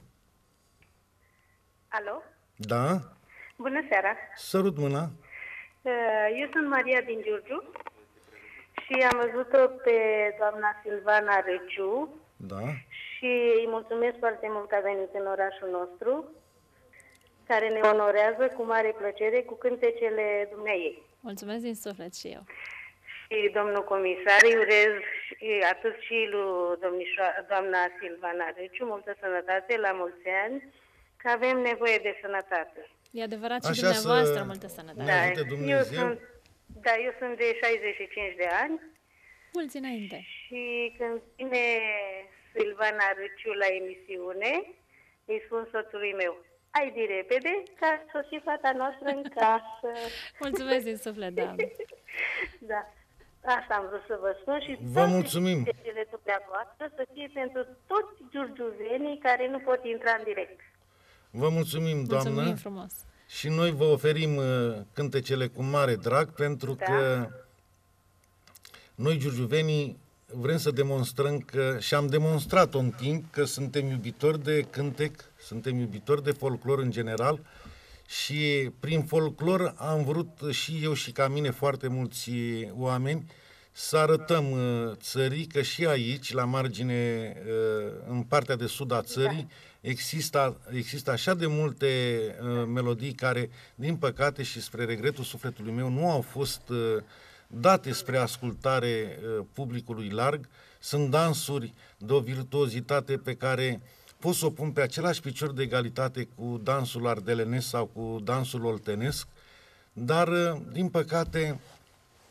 Alo? Da? Bună seara! Sărut mâna. Eu sunt Maria din Giurgiu și am văzut-o pe doamna Silvana Râciu Da. și îi mulțumesc foarte mult că a venit în orașul nostru, care ne onorează cu mare plăcere cu cântecele dumneaei. Mulțumesc din suflet și eu. Și domnul comisar, îi urez și atât și lui domnișoara, doamna Silvana Râciu multă sănătate, la mulți ani, că avem nevoie de sănătate. E adevărat și Așa dumneavoastră, să multă sănătate. ne ajute Dumnezeu. eu sunt, da, eu sunt de șaizeci și cinci de ani Mulți înainte. și când vine Silvana Râciu la emisiune, îi spun soțului meu, hai de repede, ca să și fata noastră în casă. Mulțumesc din suflet, da. Da. Asta am vrut să vă spun și Vă toate mulțumim. cântecele dumneavoastră să fie pentru toți giurgiuvenii care nu pot intra în direct. Vă mulțumim, doamnă. Mulțumim frumos. Și noi vă oferim uh, cântecele cu mare drag, pentru Da. că noi, giurgiuvenii, vrem să demonstrăm că, și am demonstrat-o în timp, că suntem iubitori de cântec, suntem iubitori de folclor în general și prin folclor am vrut și eu și ca mine foarte mulți oameni să arătăm uh, țării că și aici, la margine, uh, în partea de sud a țării, există, există așa de multe uh, melodii care, din păcate și spre regretul sufletului meu, nu au fost uh, date spre ascultare uh, publicului larg. Sunt dansuri de o virtuozitate pe care pot să o pun pe același picior de egalitate cu dansul ardelenesc sau cu dansul oltenesc, dar, uh, din păcate,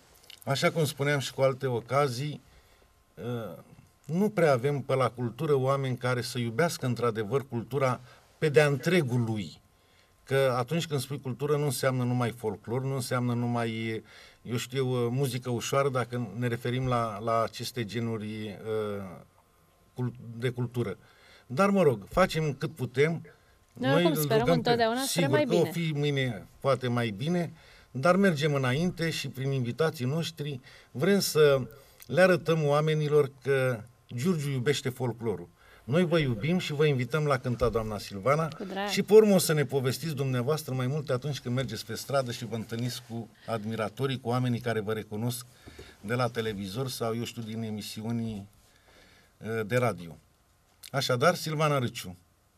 așa cum spuneam și cu alte ocazii, nu prea avem pe la cultură oameni care să iubească într-adevăr cultura pe de-a întregului. Că atunci când spui cultură nu înseamnă numai folclor, nu înseamnă numai, eu știu, muzică ușoară, dacă ne referim la, la aceste genuri de cultură. Dar, mă rog, facem cât putem. Noi, Noi sperăm întotdeauna spre mai bine. Sigur că o fi mâine poate mai bine, dar mergem înainte și prin invitații noștri vrem să le arătăm oamenilor că Giurgiu iubește folclorul. Noi vă iubim și vă invităm la cântat, doamna Silvana, și pe urmă o să ne povestiți dumneavoastră mai multe atunci când mergeți pe stradă și vă întâlniți cu admiratorii, cu oamenii care vă recunosc de la televizor sau, eu știu, din emisiuni de radio. Așadar, Silvana Râciu.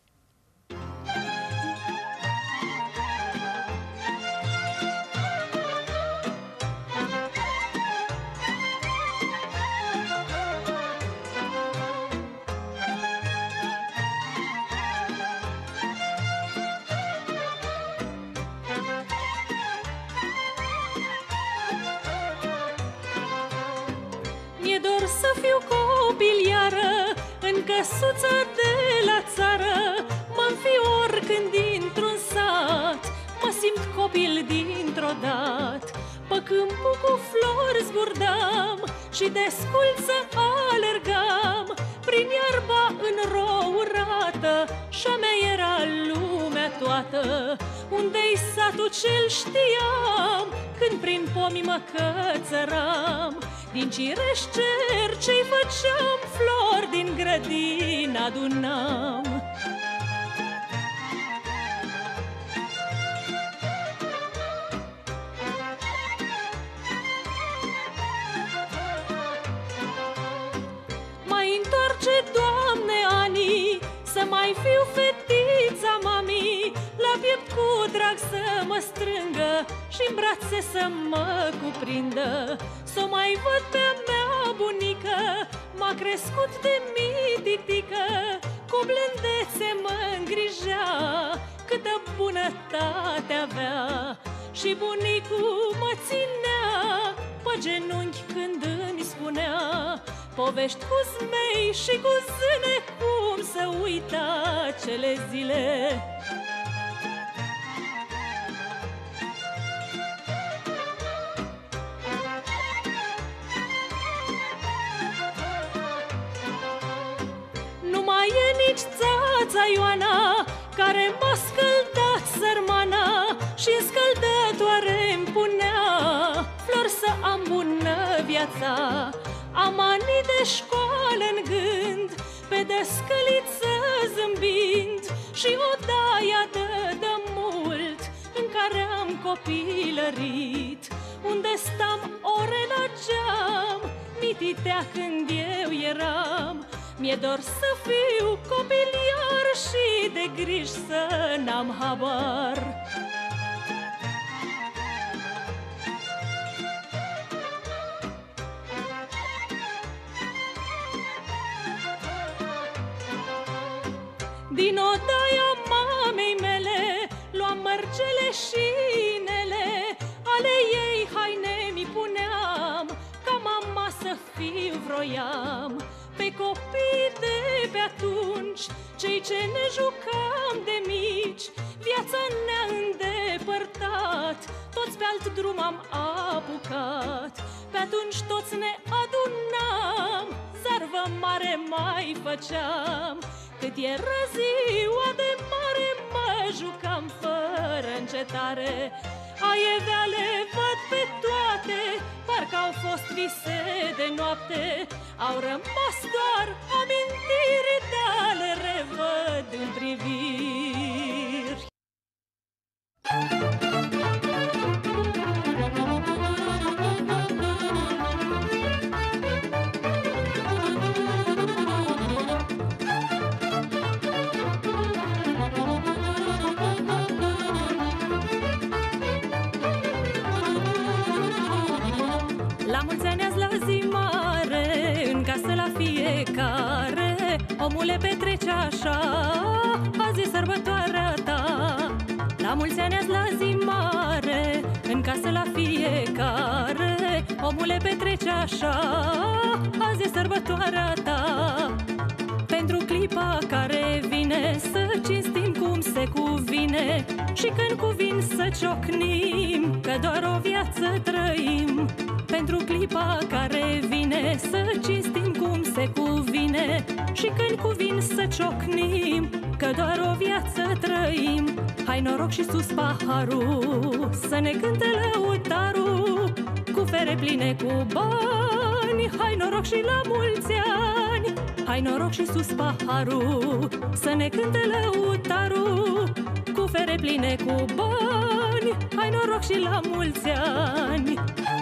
Căsuța de la țară mă înfior când dintr-un sat, mă simt copil dintr-o dat. Pe câmpul cu flori zburdam și de sculță alergam, prin iarba înrourată și-a mea era lumea toată. Unde-i satul ce-l știam, când prin pomi mă cățăram, din cireș cercei făceam, flori din grădină adunam. Mai întoarce, Doamne, anii, să mai fiu fetița mamii, la piept cu drag să mă strângă și-n brațe să mă cuprindă. S-o mai văd pe-a mea bunică, m-a crescut de mititică, cu blândețe mă îngrijea, câtă bunătate avea. Și bunicul mă ținea pe genunchi când îmi spunea povești cu zmei și cu zâne, cum să uita cele zile. Nu mai e nici țața Ioana, care m-a scăldat sărmana și-n scăldătoare-mi punea flori să am bună viața. Am anii de școală în gând, pe descăliță zâmbind, și odaia de demult în care am copilărit, unde stam ore la geam, mititea când eu eram. Mi-e dor să fiu copil iar și de griji să n-am habar. Din odaia mamei mele luam mărgele și inele, ale ei haine mi puneam, ca mama să fiu vroiam. Pe copii de pe atunci, cei ce ne jucam de mici, viața ne-a îndepărtat, toți pe alt drum am apucat. Pe atunci toți ne adunam, zarvă mare mai făceam. Cât era ziua de mare, mă jucam fără încetare. Aievea le văd pe toate, parcă au fost vise de noapte. Au rămas doar amintiri, dar le revăd în priviri. La mulți ani azi la zi mare, în casă la fiecare, omule petrece așa, azi e sărbătoarea ta. La mulți ani azi la zi mare, în casă la fiecare, omule, petrece așa, azi e sărbătoarea ta. Pentru clipa care vine, să cinstim cum se cuvine, și când cuvin să ciocnim, că doar o viață trăim. Pentru clipa care vine, să cinstim cum se cuvine, și când cuvin să ciocnim, că doar o viață trăim. Hai noroc și sus paharul, să ne cânte lăutarul, cu fere pline cu bani. Hai noroc și la mulți ani, hai noroc și sus paharul, să ne cânte lăutarul, cu fere pline cu bani. Hai noroc și la mulți ani.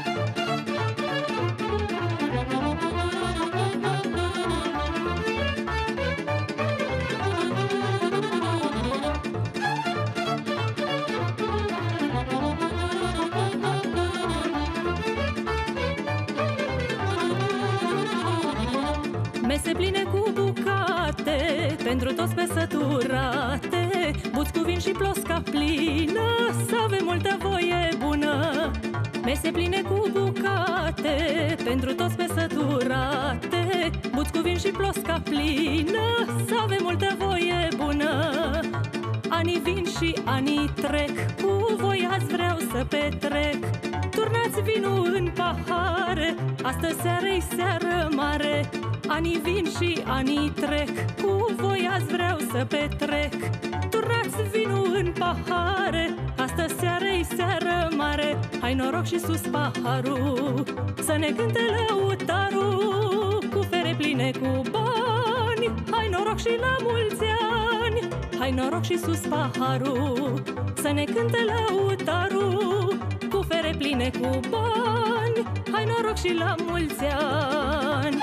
Mese pline cu bucate, pentru toți pe săturate, buți cu vin și plosca plină, să avem multă voie bună. Mese pline cu bucate, pentru toți pe săturate, buți cu vin și plosca plină, să avem multă voie bună. Anii vin și anii trec, cu voi azi vreau să petrec. Turnați vinul în pahare, astă seară-i seară mare. Anii vin și anii trec, cu voi azi vreau să petrec. Turnați vinul în pahare, astă seară-i seară mare. Hai noroc și sus paharul, să ne cânte lăutarul, cu fere pline cu bani. Hai noroc și la mulți ani, hai noroc și sus paharul, să ne cânte lăutarul, cu fere pline cu bani. Hai noroc și la mulți ani.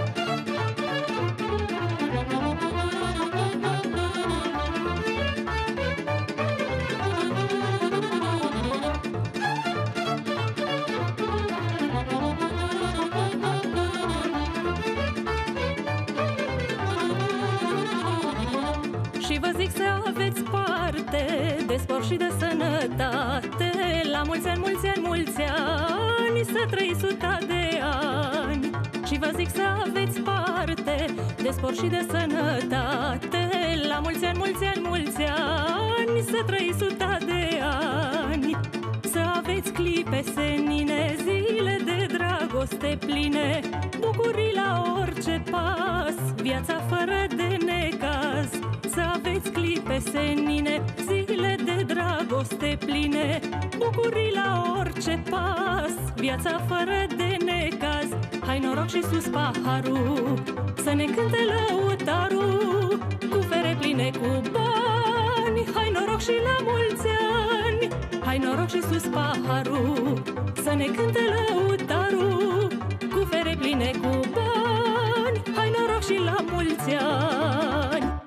Și vă zic să aveți parte de spor și de sănătate. La mulți ani, mulți ani, mulți ani, să trăiți suta de ani. Și vă zic să aveți parte de spor și de sănătate. La mulți ani, mulți ani, mulți ani, să trăiți suta de ani. Să aveți clipe senine, zile de dragoste pline, bucurii la orice pas, viața fără de necaz. Să aveți clipe senine, zile de dragoste pline, bucurii la orice pas, viața fără de necaz. Hai noroc și sus paharul, să ne cânte lăutarul, cu fere pline cu bani. Hai noroc și la mulți ani, hai noroc și sus paharul, să ne cânte lăutarul, cu fere pline cu bani. Hai noroc și la mulți ani.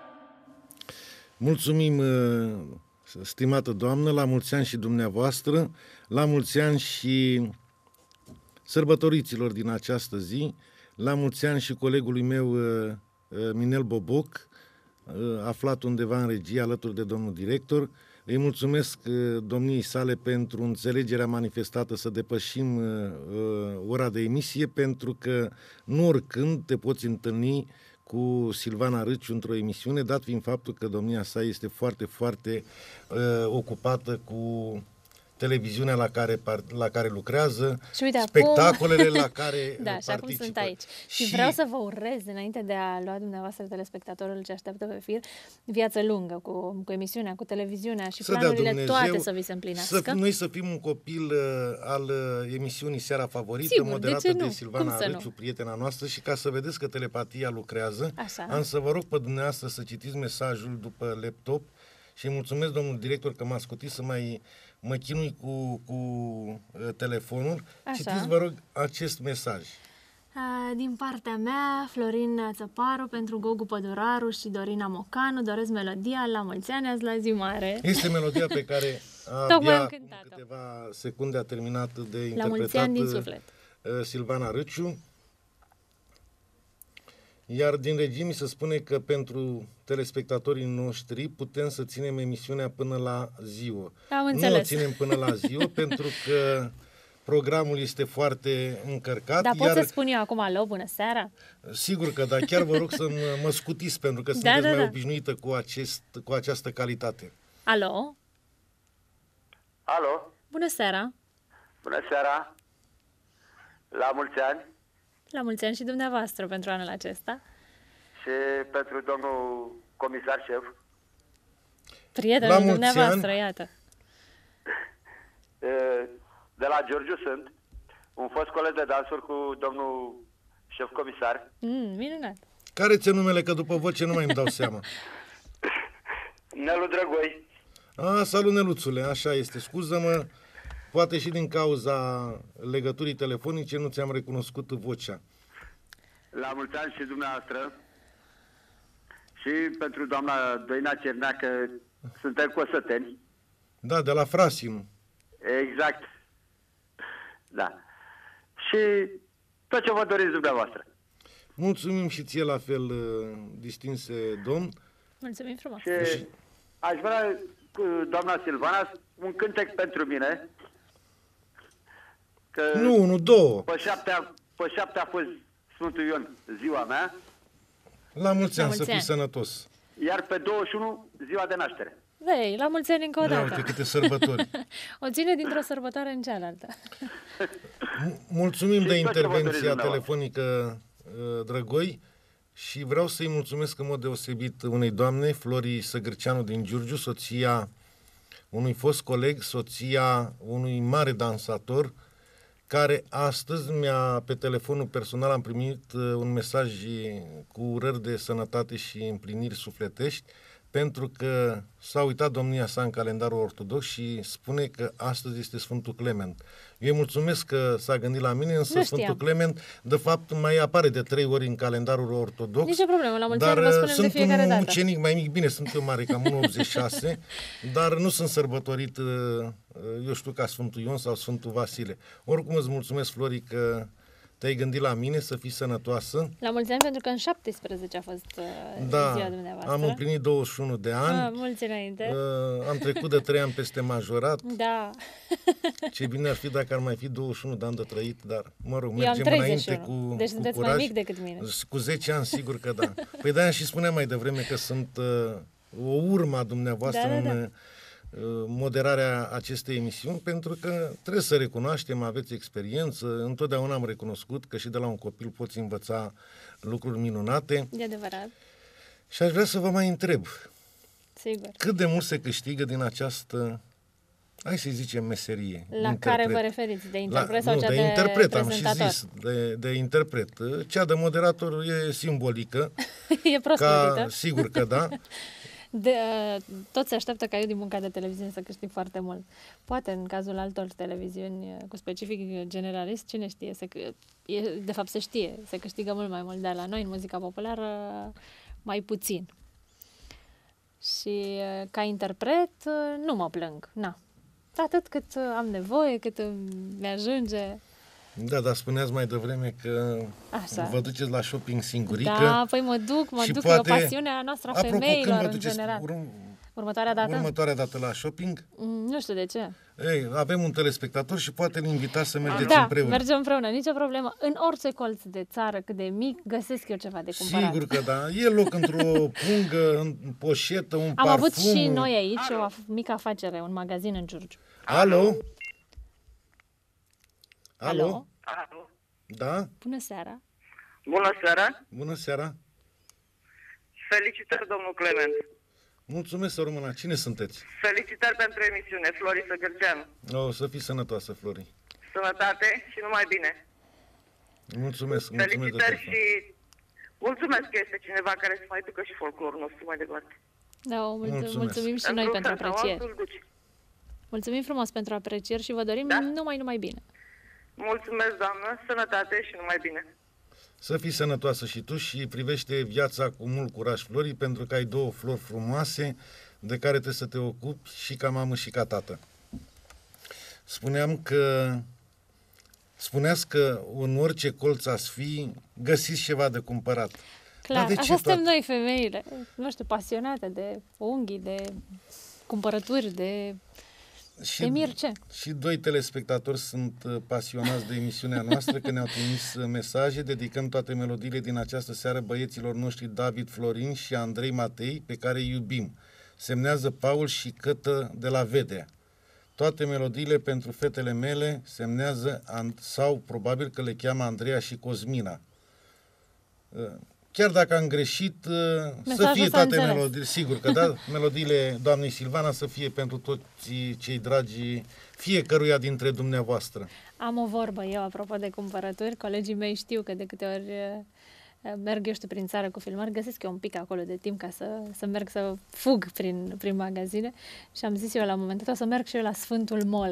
Mulțumim, stimată doamnă, la mulți ani și dumneavoastră, la mulți ani și sărbătoriților din această zi, la mulți ani și colegului meu Minel Boboc, aflat undeva în regie alături de domnul director. Îi mulțumesc domniei sale pentru înțelegerea manifestată să depășim uh, ora de emisie, pentru că nu oricând te poți întâlni cu Silvana Râciu într-o emisiune, dat fiind faptul că domnia sa este foarte, foarte uh, ocupată cu televiziunea la care, la care lucrează, și uite, spectacolele acum... la care da, participă. și acum sunt aici. Și, și vreau să vă urez, înainte de a lua dumneavoastră telespectatorul ce așteaptă pe fir, viață lungă cu, cu emisiunea, cu televiziunea și să planurile Dumnezeu, toate să vi se împlinească. Să, noi să fim un copil uh, al uh, emisiunii Seara Favorită, Sigur, moderată de, de Silvana Râciu, prietena noastră, și ca să vedeți că telepatia lucrează, Așa. am să vă rog pe dumneavoastră să citiți mesajul după laptop și mulțumesc, domnul director, că m-a scutit să mai mă chinui cu, cu uh, telefonul. Așa. Citiți, vă rog, acest mesaj. Din partea mea, Florin Țăparu, pentru Gogu Păduraru și Dorina Mocanu, doresc melodia La mulți ani, azi la zi mare. Este melodia pe care abia în câteva secunde a terminat de interpretat La mulți ani din suflet. Silvana Râciu. Iar din regie mi se spune că pentru telespectatorii noștri putem să ținem emisiunea până la ziua. Am înțeles. Nu o ținem până la ziua pentru că programul este foarte încărcat. Da, pot iar... să spun eu acum alo, bună seara? Sigur că da, chiar vă rog să mă, mă scutiți, pentru că da, sunteți da, mai da. obișnuită cu, acest, cu această calitate. Alo? Alo? Bună seara! Bună seara! La mulți ani! La mulți ani și dumneavoastră pentru anul acesta. Și pentru domnul comisar șef. Prietenul dumneavoastră, ani. Iată. De la Giurgiu sunt. Un fost coleg de dansuri cu domnul șef comisar. Mm, minunat. Care ți-e numele, că după voce nu mai îmi dau seama? Nelu Drăgoi. A, salut, Neluțule, așa este. Scuză-mă, poate și din cauza legăturii telefonice nu ți-am recunoscut vocea. La mulți ani și dumneavoastră. Și pentru doamna Doina Cernea, că suntem cosăteni. Da, de la Frasim. Exact. Da. Și tot ce vă doriți dumneavoastră. Mulțumim și ție la fel, distinse domn. Mulțumim frumos. Și aș vrea, doamna Silvana, un cântec pentru mine. Că nu, nu, două. Pe șaptea, pe șaptea a fost Sfântul Ion, ziua mea. La mulți ani, să fii sănătos. Iar pe douăzeci și unu, ziua de naștere. Vei, la mulți ani încă o dată. Da, uite câte sărbători. O ține dintr-o sărbătoare în cealaltă. Mulțumim de intervenția telefonică, Drăgoi, și vreau să-i mulțumesc în mod deosebit unei doamne, Flori Săgârceanu din Giurgiu, soția unui fost coleg, soția unui mare dansator, care astăzi mi-a, pe telefonul personal, am primit un mesaj cu urări de sănătate și împliniri sufletești, pentru că s-a uitat domnia sa în calendarul ortodox și spune că astăzi este Sfântul Clement. Eu îi mulțumesc că s-a gândit la mine, însă Sfântul Clement, de fapt, mai apare de trei ori în calendarul ortodox. Nici o problemă, la mulți ani vă spunem de fiecare dată. Dar sunt un ucenic mai mic, bine, sunt eu mare, cam unu virgulă optzeci și șase, dar nu sunt sărbătorit, eu știu, ca Sfântul Ion sau Sfântul Vasile. Oricum îți mulțumesc, Flori, că te-ai gândit la mine, să fii sănătoasă. La mulți ani, pentru că în șaptesprezece a fost uh, da, ziua dumneavoastră. Am împlinit douăzeci și unu de ani. Ah, mulți înainte. Uh, am trecut de trei ani peste majorat. Da. Ce bine ar fi dacă ar mai fi douăzeci și unu de ani de trăit, dar, mă rog, Eu mergem înainte cu, deci cu sunteți curaj. mai mic decât mine. Cu zece ani, sigur că da. Păi de-aia și spuneam mai devreme că sunt uh, o urmă a dumneavoastră da, da, în... Da. moderarea acestei emisiuni, pentru că trebuie să recunoaștem, aveți experiență, întotdeauna am recunoscut că și de la un copil poți învăța lucruri minunate. De adevărat. Și aș vrea să vă mai întreb, sigur, cât de mult se câștigă din această, hai să zicem, meserie? La interpret. Care vă referiți? De interpret la, sau nu, cea de, de interpret, am și prezentator? zis, de, de interpret. Cea de moderator e simbolică. E prost ca, sigur că da. De, toți se așteaptă ca eu din munca de televiziune să câștig foarte mult. Poate în cazul altor televiziuni cu specific generalist, cine știe, se, e, de fapt se știe, se câștigă mult mai mult, dar la noi în muzica populară mai puțin. Și ca interpret nu mă plâng, na. Atât cât am nevoie, cât mi ajunge. Da, dar spuneați mai devreme că așa, vă duceți la shopping singurică. Da, păi mă duc, mă duc, poate, e o pasiune a noastră a femeilor în general. Urm... Următoarea dată? Următoarea dată la shopping? Mm, nu știu de ce. Ei, avem un telespectator și poate îl invitați să mergeți da, împreună. Da, mergem împreună, nicio problemă. În orice colț de țară, cât de mic, găsesc eu ceva de cumpărat. Sigur că da. E loc într-o pungă, în poșetă, un Am parfum. Am avut și noi aici Alo. o mică afacere, un magazin în Giurgiu. Alo? Alo? Alo? Alo? Da? Bună seara! Bună seara! Bună seara! Felicitări, domnul Clement! Mulțumesc, să rămână. Cine sunteți? Felicitări pentru emisiune, Flori Săgârceanu. O, să fii sănătoasă, Flori. Sănătate și numai bine. Mulțumesc, felicitări mulțumesc și mulțumesc că este cineva care să mai ducă și folclorul nostru mai departe. Da, mulțumim, mulțumim și noi pentru aprecieri. Mulțumim frumos pentru aprecieri și vă dorim da? numai, numai bine. Mulțumesc, doamnă, sănătate și numai bine. Să fii sănătoasă și tu și privește viața cu mult curaj, Flori, pentru că ai două flori frumoase de care trebuie să te ocupi și ca mamă și ca tată. Spuneam că spuneați că în orice colț ați fi, găsiți ceva de cumpărat. Clar, așa suntem toate... noi femeile, nu știu, pasionate de unghii, de cumpărături, de și, Emir, ce? Și doi telespectatori sunt pasionați de emisiunea noastră, că ne-au trimis mesaje. Dedicăm toate melodiile din această seară băieților noștri David Florin și Andrei Matei, pe care îi iubim. Semnează Paul și Cătă de la Vedea. Toate melodiile pentru fetele mele semnează, sau probabil că le cheamă Andreea și Cosmina. Chiar dacă am greșit, mesajul să fie toate melodiile, sigur că da, melodiile doamnei Silvana să fie pentru toți cei dragi fiecăruia dintre dumneavoastră. Am o vorbă eu, apropo de cumpărături, colegii mei știu că de câte ori merg, eu știu, prin țară cu filmări, găsesc eu un pic acolo de timp ca să, să merg să fug prin, prin magazine și am zis eu la un moment dat, o să merg și eu la Sfântul Mall.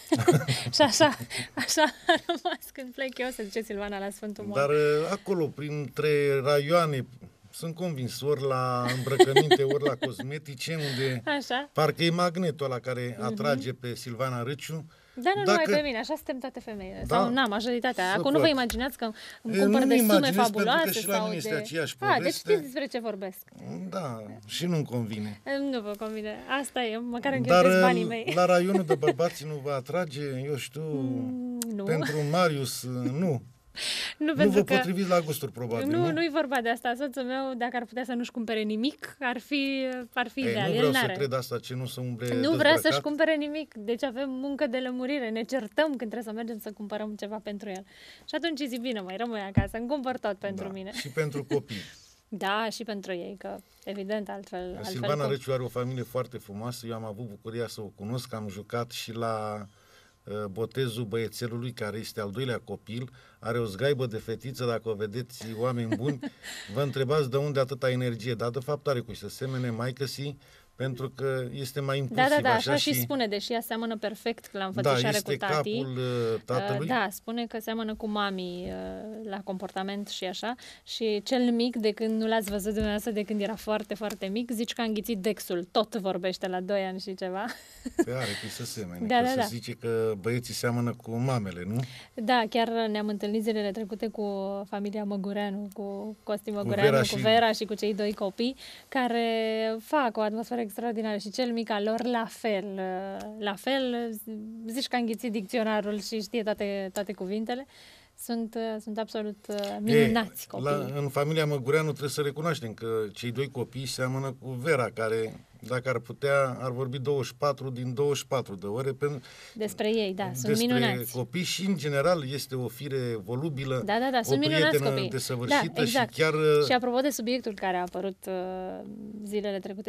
Și așa, așa a rămas când plec eu, să zice Silvana, la Sfântul Mall. Dar acolo, printre raioane, sunt convins, ori la îmbrăcăminte, ori la cosmetice, unde așa? Parcă e magnetul ăla care atrage uh-huh. pe Silvana Râciu. Da, nu, Dacă... numai pe mine, așa suntem toate femeile. Da, sau, na, majoritatea. Acum nu vă imaginați că îmi cumpăr de sume fabuloase sau de... Aceeași A, deci știți despre ce vorbesc. Da, și nu-mi convine. Nu vă convine. Asta e, măcar îmi cheltuiesc banii mei. La raionul de bărbați nu vă atrage, eu știu, nu. Pentru Marius, nu. Nu, nu vă că potriviți la gusturi, probabil, nu? Nu, nu-i vorba de asta. Soțul meu, dacă ar putea să nu-și cumpere nimic, ar fi, ar fi Ei, ideal. Nu vreau El să n-are. cred asta, ce nu să umble Nu dezbrăcat. vrea să-și cumpere nimic. Deci avem muncă de lămurire. Ne certăm când trebuie să mergem să cumpărăm ceva pentru el. Și atunci zic, bine, mai rămâi acasă, îmi cumpăr tot pentru da. mine. Și pentru copii. Da, și pentru ei, că evident, altfel... Silvana altfel Râciu are o familie foarte frumoasă. Eu am avut bucuria să o cunosc. Am jucat și la uh, botezul băiețelului, care este al doilea copil. Are o zgaibă de fetiță, dacă o vedeți, oameni buni, vă întrebați de unde atâta energie, dar de fapt are cu să semene maică-sii, pentru că este mai impulsiv. Da, da, da, așa, așa și și spune, deși ea seamănă perfect la înfățișare da, este cu tati. capul uh, tatălui. Da, spune că seamănă cu mami uh, la comportament și așa. Și cel mic, de când nu l-ați văzut dumneavoastră, de când era foarte, foarte mic, zici că a înghițit Dexul. Tot vorbește la doi ani și ceva. Pe are cu să semene, da, că da, se da. zice că băieții seamănă cu mamele, nu? Da, chiar ne-am întâlnit zilele trecute cu familia Măgureanu, cu Costi Măgureanu, Vera cu și... Vera și cu cei doi copii, care fac o atmosferă extraordinară și cel mic al lor la fel. La fel, zici că a înghițit dicționarul și știe toate, toate cuvintele. Sunt, sunt absolut minunați copiii. La, în familia Măgureanu trebuie să recunoaștem că cei doi copii seamănă cu Vera, care, dacă ar putea, ar vorbi douăzeci și patru din douăzeci și patru de ore. Pe, despre ei, da, sunt despre minunați. Despre copii și, în general, este o fire volubilă, da, da, da, o sunt prietenă copii. desăvârșită da, exact. și chiar... Și apropo de subiectul care a apărut uh, zilele trecute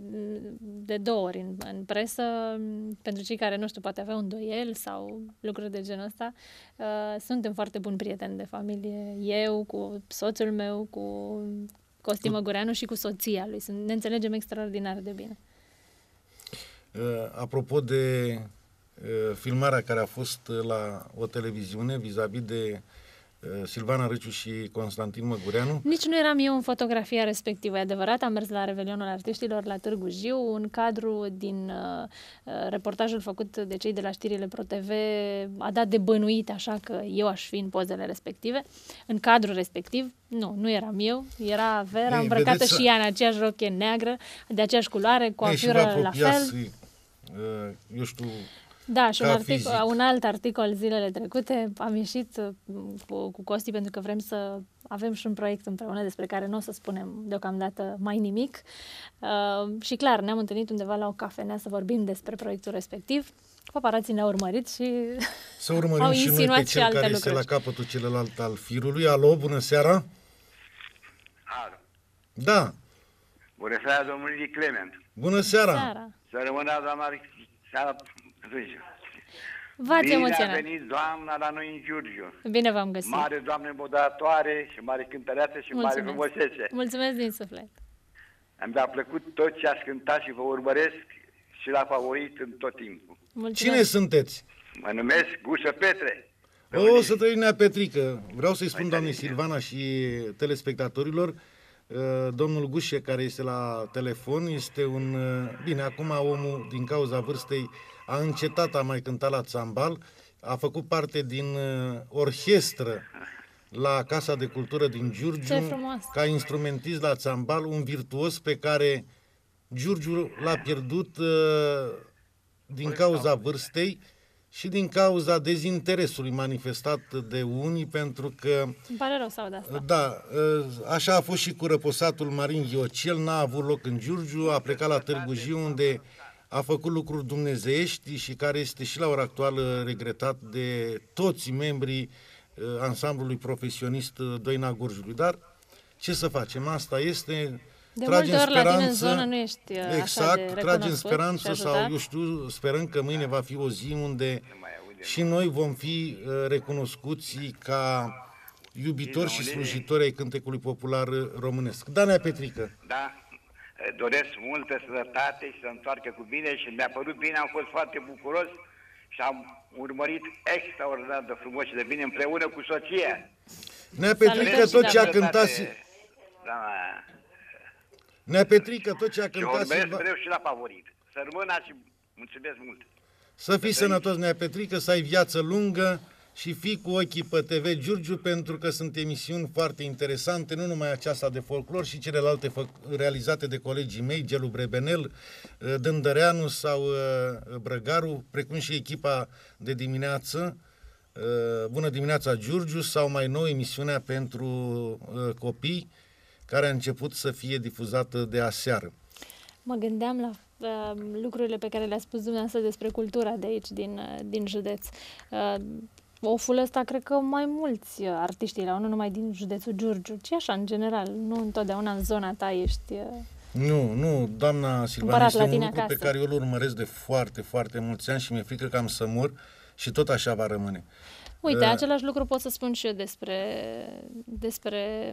de două ori în, în presă, pentru cei care, nu știu, poate avea un îndoiel sau lucruri de genul ăsta, uh, suntem foarte buni prieteni de familie. Eu, cu soțul meu, cu Costi Măgureanu și cu soția lui. Ne înțelegem extraordinar de bine. Uh, apropo de uh, filmarea care a fost la o televiziune vis-a-vis de uh, Silvana Râciu și Constantin Măgureanu. Nici nu eram eu în fotografia respectivă, e adevărat, am mers la Revelionul Artiștilor la Târgu Jiu, un cadru din uh, reportajul făcut de cei de la știrile ProTV a dat de bănuit așa că eu aș fi în pozele respective. În cadrul respectiv, nu, nu eram eu, era Vera, Ei, îmbrăcată vedeți, și ea în aceeași rochie neagră, de aceeași culoare, cu afură la fel. Uh, eu știu... Da, și un, articol, un alt articol zilele trecute, am ieșit cu, cu Costi pentru că vrem să avem și un proiect împreună despre care nu o să spunem deocamdată mai nimic. Uh, și clar, ne-am întâlnit undeva la o cafenea să vorbim despre proiectul respectiv. Paparații ne-au urmărit și să urmărim au și noi pe cel care lucruri. Este la capătul celălalt al firului. Alo, bună seara! Alo. Da. Bună seara, domnului Clement. Bună seara! seara. Să rămână, doamna seara. V-ați Bine emoționat. a venit doamna la noi în Giurgiu. Bine v-am găsit. Mare doamne modatoare și mare cântăreață și Mulțumesc. mare frumusețe. Mulțumesc din suflet. Mi-a plăcut tot ce ați cântat și vă urmăresc și la favorit în tot timpul. Mulțumesc. Cine sunteți? Mă numesc Gușă Petre. O, să trăi Nea Petrică. Vreau să-i spun doamnei Silvana și telespectatorilor, domnul Gușe, care este la telefon, este un... Bine, acum omul, din cauza vârstei, a încetat, a mai cântat la țambal, a făcut parte din orchestră la Casa de Cultură din Giurgiu, ca instrumentist la țambal, un virtuos pe care Giurgiu l-a pierdut din cauza vârstei și din cauza dezinteresului manifestat de unii, pentru că... Îmi pare rău să aud asta. Da, așa a fost și cu răposatul Marin Ghiocel, n-a avut loc în Giurgiu, a plecat la Târgu Jiu, unde a făcut lucruri dumnezeiești și care este și la ora actuală regretat de toți membrii ansamblului profesionist Doina Gurjului. Dar ce să facem? Asta este... De multe ori la tine în zonă nu ești exact, așa de tragem speranță sau, eu știu, sperăm că mâine va fi o zi unde și noi vom fi recunoscuți ca iubitori și slujitori ai cântecului popular românesc. Dana Petrică. Da, doresc multă sănătate și să întoarcă cu bine și mi-a părut bine, am fost foarte bucuros și am urmărit extraordinar de frumos și de bine împreună cu soția. Nea Petrică, tot ce a cântat... Da, Nea Petrică, tot ce a cântat... Și urmăresc mereu și la favorit. Să rămână și mulțumesc mult. Să fii sănătos, Nea Petrică, să ai viață lungă și fii cu ochii pe T V Giurgiu, pentru că sunt emisiuni foarte interesante, nu numai aceasta de folclor, și celelalte realizate de colegii mei, Gelu Brebenel, Dândăreanu sau Brăgaru, precum și echipa de dimineață, Bună dimineața Giurgiu, sau mai nou emisiunea pentru copii, care a început să fie difuzată de aseară. Mă gândeam la uh, lucrurile pe care le-a spus dumneavoastră despre cultura de aici, din, uh, din județ. Uh, oful ăsta, cred că mai mulți artiști erau, nu numai din județul Giurgiu, ci așa, în general, nu întotdeauna în zona ta ești... Uh, nu, nu, doamna Silvana, este un lucru acasă pe care eu îl urmăresc de foarte, foarte mulți ani și mi-e frică că am să mor și tot așa va rămâne. Uite, uh, același lucru pot să spun și eu despre... despre...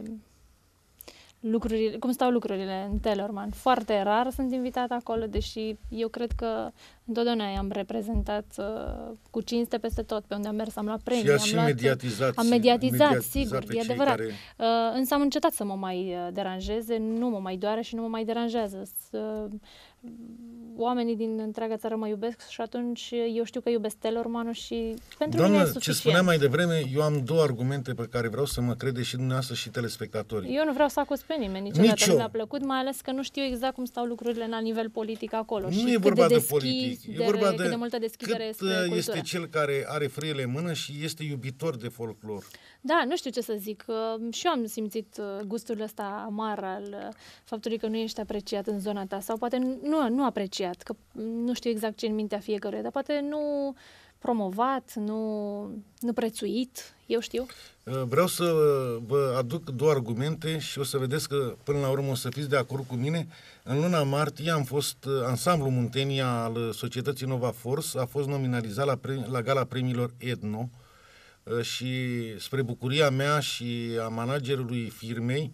lucrurile, cum stau lucrurile în Telorman. Foarte rar sunt invitat acolo, deși eu cred că întotdeauna i-am reprezentat uh, cu cinste peste tot, pe unde am mers, am luat premii. Și am luat, mediatizat. Am mediatizat, mediatizat sigur, e adevărat. Care... Uh, însă am încetat să mă mai deranjeze, nu mă mai doare și nu mă mai deranjează. Uh, oamenii din întreaga țară mă iubesc și atunci eu știu că iubesc Telormanul și pentru Doamnă, mine e ce spuneam mai devreme, eu am două argumente pe care vreau să mă crede și dumneavoastră și telespectatorii. Eu nu vreau să acuz pe nimeni, niciodată nu mi-a plăcut, mai ales că nu știu exact cum stau lucrurile la nivel politic acolo. Nu și e vorba de, de politic, e vorba de, cât de multă deschidere cât este, este cel care are frâiele în mână și este iubitor de folclor. Da, nu știu ce să zic. Și eu am simțit gustul ăsta amar al faptului că nu ești apreciat în zona ta, sau poate nu, nu apreciat, că nu știu exact ce în mintea fiecăruia, dar poate nu promovat, nu, nu prețuit, eu știu. Vreau să vă aduc două argumente și o să vedeți că până la urmă o să fiți de acord cu mine. În luna martie am fost, ansamblul Muntenia al societății Nova Force a fost nominalizat la, premi, la gala premiilor Edno și spre bucuria mea și a managerului firmei,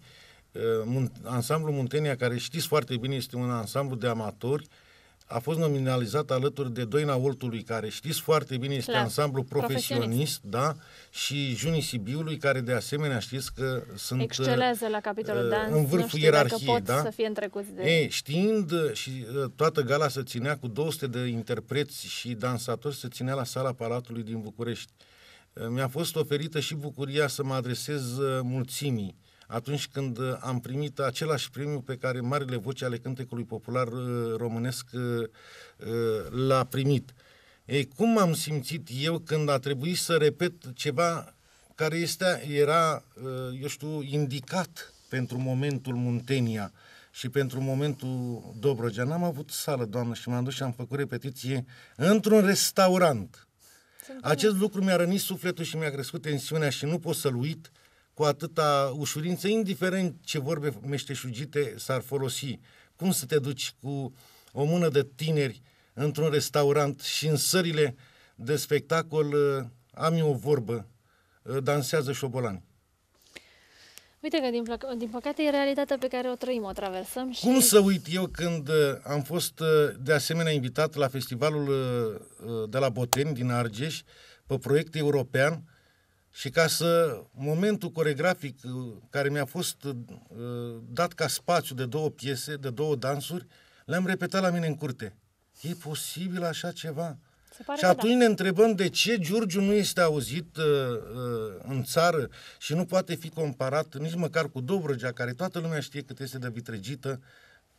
ansamblul Muntenia, care știți foarte bine este un ansamblu de amatori, a fost nominalizat alături de Doina Oltului, care știți foarte bine este Clar. ansamblu profesionist, profesionist, da, și Junii Sibiului, care de asemenea știți că sunt excelează la capitolul dans, în vârful ierarhiei, pot da? Să fie întrecuți de... Ei, știind și toată gala se ținea cu două sute de interpreți și dansatori, se ținea la Sala Palatului din București. Mi-a fost oferită și bucuria să mă adresez mulțimii atunci când am primit același premiu pe care marile voci ale cântecului popular românesc l-a primit. Ei, cum m-am simțit eu când a trebuit să repet ceva care este, era, eu știu, indicat pentru momentul Muntenia și pentru momentul Dobrogea. N-am avut sală, doamnă, și m-am dus și am făcut repetiție într-un restaurant. Acest lucru mi-a rănit sufletul și mi-a crescut tensiunea și nu pot să-l uit cu atâta ușurință, indiferent ce vorbe meșteșugite s-ar folosi. Cum să te duci cu o mână de tineri într-un restaurant și în sările de spectacol, am eu o vorbă, dansează șobolani. Uite că, din, din păcate, e realitatea pe care o trăim, o traversăm. Și... Cum să uit eu când am fost de asemenea invitat la festivalul de la Boteni din Argeș, pe proiect european, și ca să, momentul coregrafic care mi-a fost uh, dat ca spațiu de două piese, de două dansuri, le-am repetat la mine în curte. E posibil așa ceva? Și atunci da. ne întrebăm de ce Giurgiu nu este auzit uh, uh, în țară și nu poate fi comparat nici măcar cu Dobrogea, care toată lumea știe cât este de vitregită,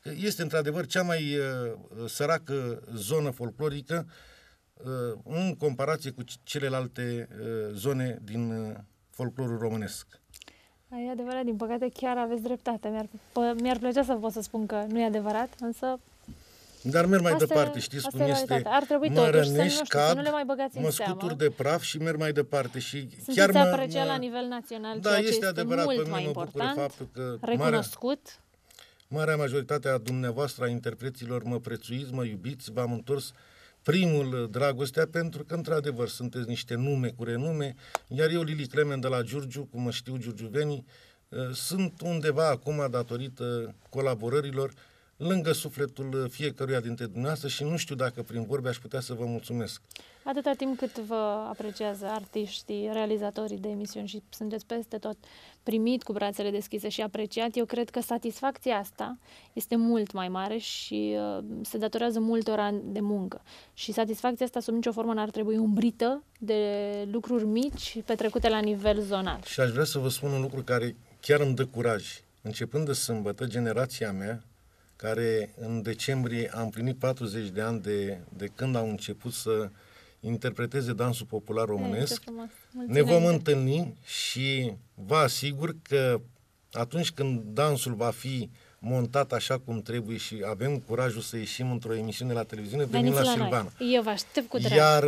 că este într-adevăr cea mai uh, săracă zonă folclorică uh, în comparație cu celelalte uh, zone din uh, folclorul românesc. E adevărat, din păcate chiar aveți dreptate. Mi-ar, mi-ar plăcea să pot să spun că nu e adevărat, însă... Dar merg mai asta departe, e, știți cum e este? Ar trebui mă totuși rănești, să, nu știu, cad, să nu le mai băgați în mă seamă. scutur de praf și merg mai departe. Și Sunteți chiar mă, apreciat mă... la nivel național, da, ceea este ce este adevărat, mult pe mine mai mă important, bucură faptul că recunoscut. Marea, marea majoritate a dumneavoastră, a interpreților, mă prețuiți, mă iubiți, v-am întors primul dragostea, pentru că, într-adevăr, sunteți niște nume cu renume, iar eu, Lili Clement de la Giurgiu, cum mă știu giurgiuvenii, sunt undeva acum datorită colaborărilor lângă sufletul fiecăruia dintre dumneavoastră și nu știu dacă prin vorbe aș putea să vă mulțumesc. Atâta timp cât vă apreciază artiștii, realizatorii de emisiuni și sunteți peste tot primit cu brațele deschise și apreciat, eu cred că satisfacția asta este mult mai mare și uh, se datorează multor ani de muncă. Și satisfacția asta sub nicio formă n-ar trebui umbrită de lucruri mici petrecute la nivel zonal. Și aș vrea să vă spun un lucru care chiar îmi dă curaj. Începând de sâmbătă, generația mea, care în decembrie a împlinit patruzeci de ani de, de când au început să interpreteze dansul popular românesc, ne vom întâlni și vă asigur că atunci când dansul va fi montat așa cum trebuie și avem curajul să ieșim într-o emisiune la televiziune, venim la, la Silvana. Noi. Eu vă aștept cu drag. Iar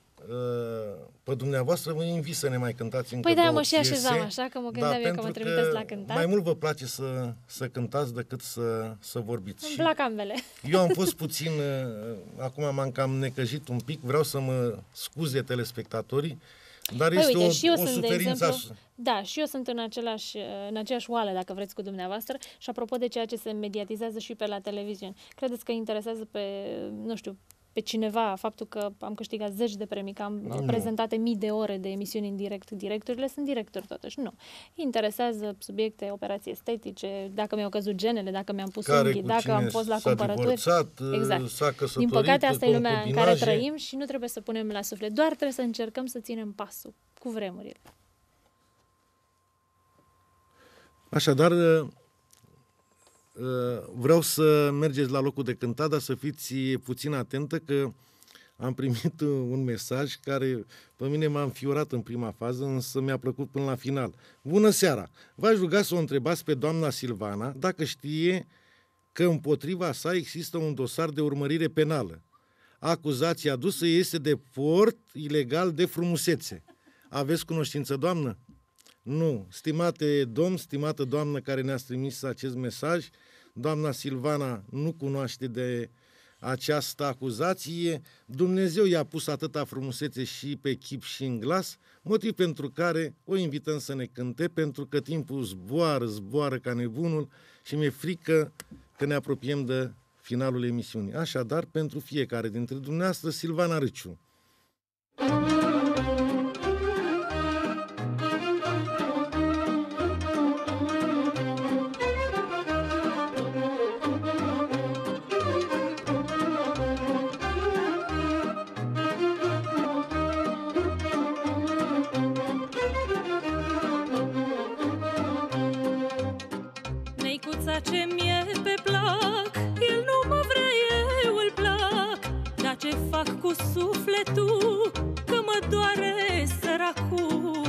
pe dumneavoastră vă invit să ne mai cântați încă păi două da, mă și piese, așezam așa, că mă gândeam da, eu că mă trimiteți la cântat. Mai mult vă place să, să cântați decât să, să vorbiți. Îmi plac ambele. Eu am fost puțin, acum m-am cam necăjit un pic, vreau să mă scuze telespectatorii, dar păi este uite, o, și eu o sunt, suferință. De exemplu, da, și eu sunt în, același, în aceeași oală, dacă vreți, cu dumneavoastră și apropo de ceea ce se mediatizează și pe la televiziune. Credeți că interesează pe, nu știu, pe cineva faptul că am câștigat zeci de premii, că am nu. prezentate mii de ore de emisiuni în direct, directorile sunt directori totuși, nu. Interesează subiecte, operații estetice, dacă mi-au căzut genele, dacă mi-am pus unghii, dacă am fost la cumpărături. Exact. S-a căsătorit, din păcate, asta e lumea în care trăim și nu trebuie să punem la suflet. Doar trebuie să încercăm să ținem pasul cu vremurile. Așadar, vreau să mergeți la locul de cântat, dar să fiți puțin atentă că am primit un mesaj care pe mine m-a înfiorat în prima fază, însă mi-a plăcut până la final. Bună seara! V-aș ruga să o întrebați pe doamna Silvana dacă știe că împotriva sa există un dosar de urmărire penală. Acuzația adusă este de port ilegal de frumusețe. Aveți cunoștință, doamnă? Nu. Stimate domn, stimată doamnă care ne-a trimis acest mesaj, doamna Silvana nu cunoaște de această acuzație. Dumnezeu i-a pus atâta frumusețe și pe chip și în glas, motiv pentru care o invităm să ne cânte, pentru că timpul zboară, zboară ca nebunul și mi-e frică că ne apropiem de finalul emisiunii. Așadar, pentru fiecare dintre dumneavoastră, Silvana Râciu. Sufletul că mă doare săracul,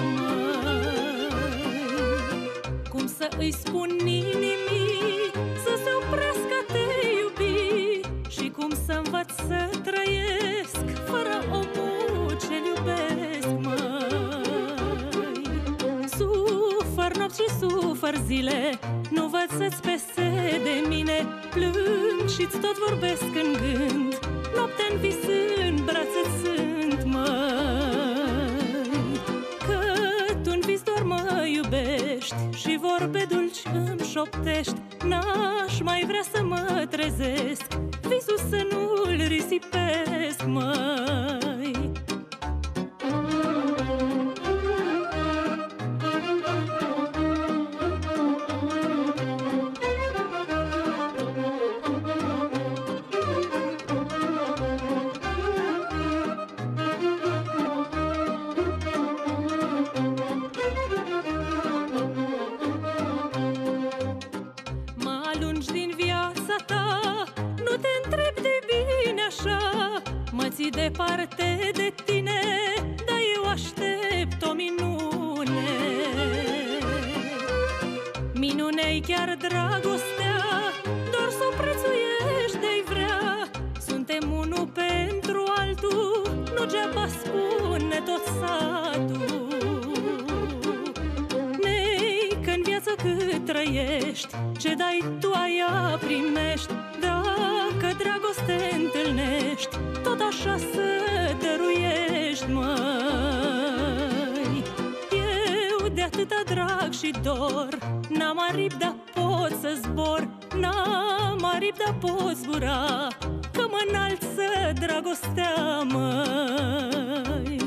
cum să îi spun inimii să se oprească a te iubi și cum să învăț să trăiesc fără omul ce-l iubesc, măi. Sufăr nopți și sufăr zile, nu văd să-ți pese de mine, plâng și-ți tot vorbesc în gând, noaptea-n vis în brațe sunt, măi. Că tu-n vis doar mă iubești și vorbe dulci îmi șoptești, n-aș mai vrea să mă trezesc, visul să nu-l risipesc, măi. Mă alungi din viața ta departe de tine, dar eu aștept o minune. Minune-i chiar dragostea, doar s-o prețuiești de-i vrea. Suntem unul pentru altul, nu geaba spune tot satul. Nei, că-n viață cât trăiești, ce dai tu aia primești. Dacă dragoste întâlnești, tot așa să dăruiești, măi. Eu de atâta drag și dor, n-am aripi, dar pot să zbor. N-am aripi, dar pot zbura, că mă înalță dragostea, măi.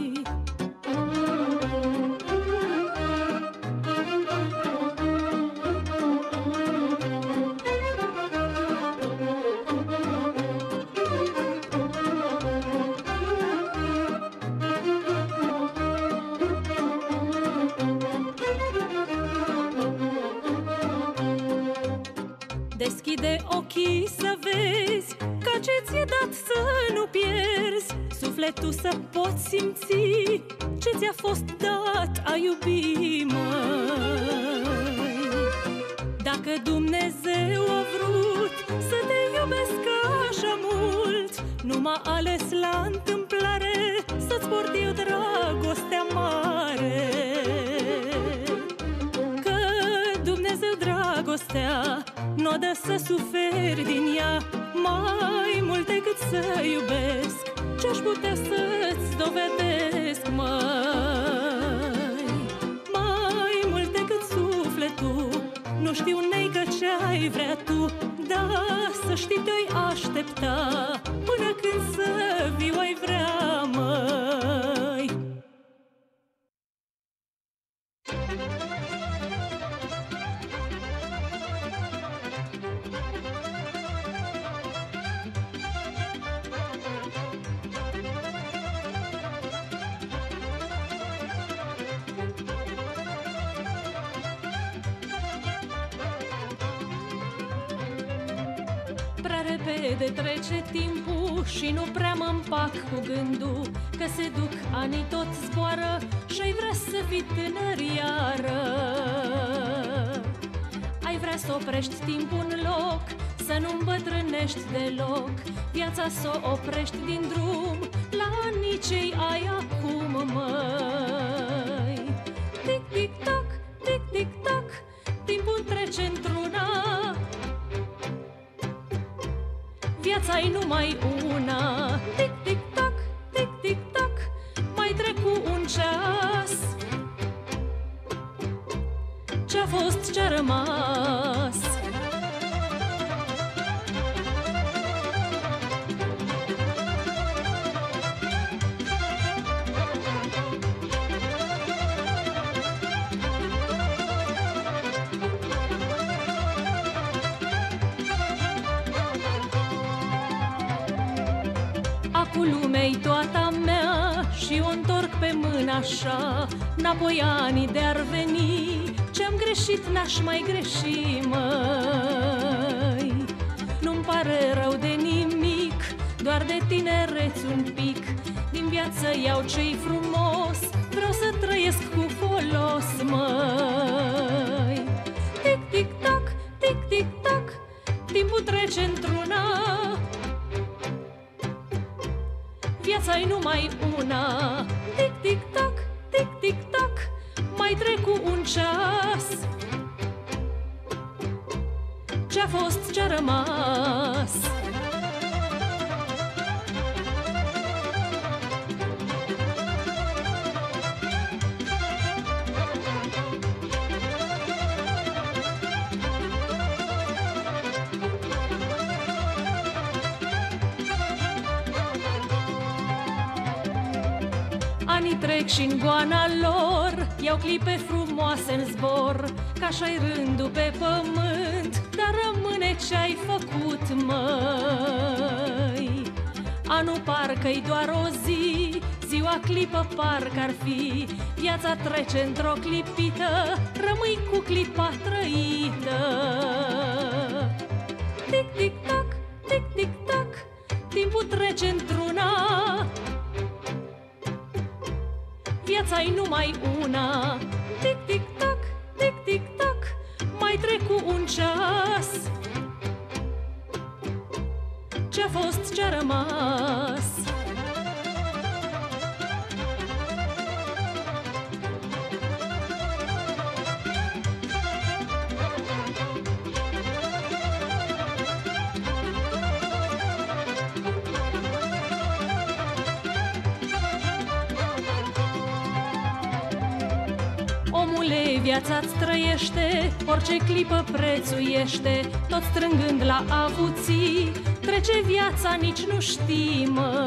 Deschide ochii să vezi, ca ce ți-e dat să nu pierzi. Sufletul să poți simți ce ți-a fost dat a iubi, măi. Dacă Dumnezeu a vrut să te iubesc așa mult, nu m-a ales la întâmplare să-ți port eu dragostea mare. Că Dumnezeu dragostea n-o dă să suferi din ea, mai mult decât să iubesc. Ce-aș putea să-ți dovedesc, măi? Mai mult decât sufletul, nu știu, neică, ce-ai vrea tu, dar să știi, te-ai aștepta până când să viu ai vrea, măi. Repede trece timpul și nu prea mă împac cu gândul că se duc anii, tot zboară și-ai vrea să fii tânăr iară. Ai vrea să oprești timpul în loc, să nu îmbătrânești deloc, viața să o oprești din drum la anii ce-i ai acum, măi. Tic-tic-tac, tic-tic-tac, timpul trece într-una, viața-i numai una. Tic-tic-tac, tic-tic-tac, mai trecu un ceas. Ce-a fost, ce-a rămas? Lumea-i toată mea și o întorc pe mână așa, înapoi anii de-ar veni, ce-am greșit n-aș mai greși, măi. Nu-mi pare rău de nimic, doar de tinereț un pic, din viață iau ce-i frumos, vreau să trăiesc cu folos, măi. Tic-tic-tac, tic-tic-tac, timpul trece într-una, viața-i numai una. Tic-tic-tac, tic-tic-tac, mai trecu un ceas. Ce-a fost, ce-a rămas? Anii trec și-n goana lor iau clipe frumoase în zbor, că așa-i rândul pe pământ, dar rămâne ce-ai făcut, măi. Anul parcă-i doar o zi, ziua clipă parcă-ar fi, viața trece într-o clipită, rămâi cu clipa trăită. Tic-tic-tac, tic-tic-tac, timpul trece într-una, viața-i numai una. Tic-tic-tac, tic-tic-tac, mai trecu un ceas. Ce-a fost, ce-a rămas? Omule, viața-ți trăiește, orice clipă prețuiește, tot strângând la avuții. Trece viața, nici nu știi,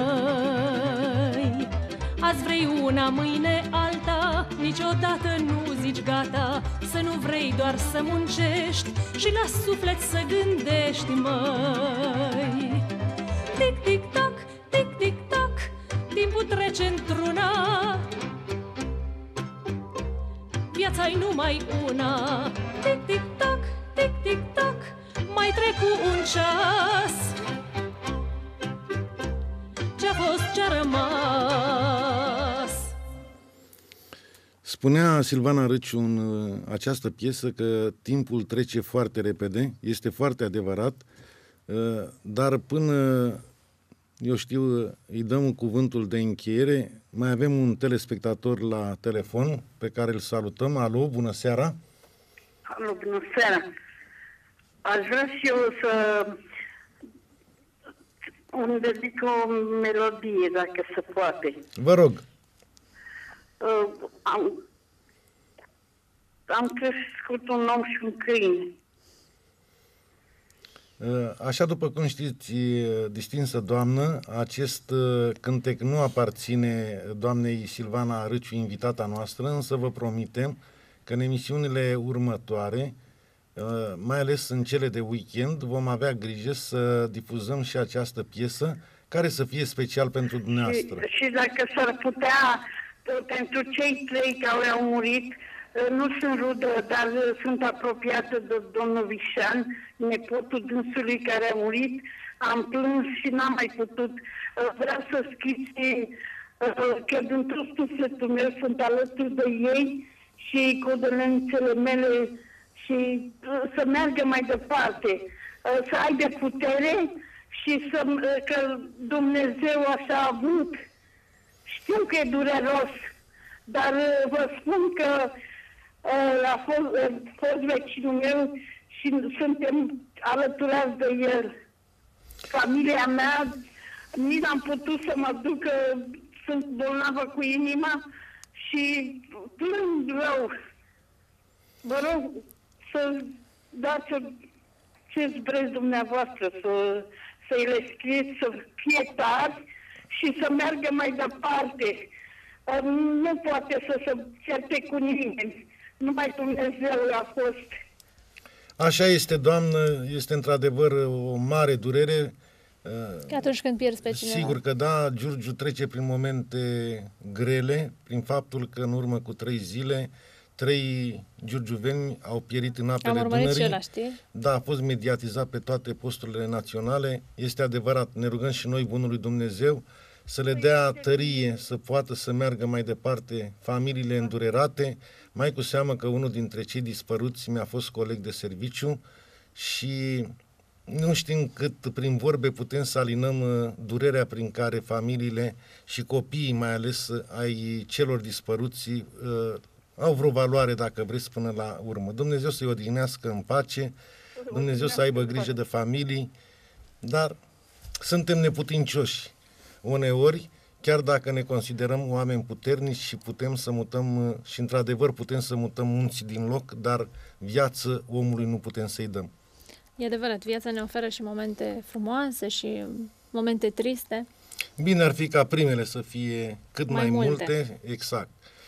măi. Azi vrei una, mâine alta, niciodată nu zici gata. Să nu vrei doar să muncești și la suflet să gândești, măi. Tic-tic-tac, tic-tic-tac, timpul trece într-una, viața-i numai una. Tic-tic-tac, tic-tic-tac, mai trecu un ceas. Ce-a fost, ce-a rămas? Spunea Silvana Râciu în această piesă că timpul trece foarte repede, este foarte adevărat, dar până, eu știu, îi dăm cuvântul de încheiere, mai avem un telespectator la telefon pe care îl salutăm. Alo, bună seara! Alo, bună seara! Aș vrea și eu să îmi dedic o melodie, dacă se poate. Vă rog! Uh, am, am crescut un om și un câine. Așa după cum știți, distinsă doamnă, acest cântec nu aparține doamnei Silvana Râciu, invitata noastră, însă vă promitem că în emisiunile următoare, mai ales în cele de weekend, vom avea grijă să difuzăm și această piesă, care să fie special pentru dumneavoastră. Și, și dacă s-ar putea, pentru cei trei care au murit, nu sunt rudă, dar sunt apropiată de domnul Vișan, nepotul dânsului care a murit. Am plâns și n-am mai putut. Vreau să scriți că din tot sufletul meu sunt alături de ei și codolențele mele și să meargă mai departe, să aibă putere și să, că Dumnezeu așa a avut. Știu că e dureros, dar vă spun că a fost, a fost vecinul meu și suntem alăturați de el. Familia mea, nici n-am putut să mă duc, că sunt bolnavă cu inima și plâng rău. Vă rog să dați ce vreți dumneavoastră, să, să-i le scrieți, să fie tari și să meargă mai departe. Nu poate să se certe cu nimeni. Numai Dumnezeu a fost. Așa este, doamnă, este într-adevăr o mare durere. Că atunci când pierzi pe cineva. Sigur că da, Giurgiu trece prin momente grele, prin faptul că în urmă cu trei zile, trei giurgiuveni au pierit în apele Am urmărit Dunării. și ăla, știi? Da, a fost mediatizat pe toate posturile naționale. Este adevărat, ne rugăm și noi bunului Dumnezeu să le dea tărie, să poată să meargă mai departe familiile îndurerate, mai cu seamă că unul dintre cei dispăruți mi-a fost coleg de serviciu și nu știm cât prin vorbe putem să alinăm durerea prin care familiile și copiii, mai ales ai celor dispăruți, au vreo valoare, dacă vreți, până la urmă. Dumnezeu să-i odihnească în pace, Dumnezeu să aibă grijă de familii, dar suntem neputincioși uneori, chiar dacă ne considerăm oameni puternici și putem să mutăm, și într-adevăr putem să mutăm munții din loc, dar viață omului nu putem să-i dăm. E adevărat, viața ne oferă și momente frumoase și momente triste. Bine ar fi ca primele să fie cât mai, mai multe. multe, exact.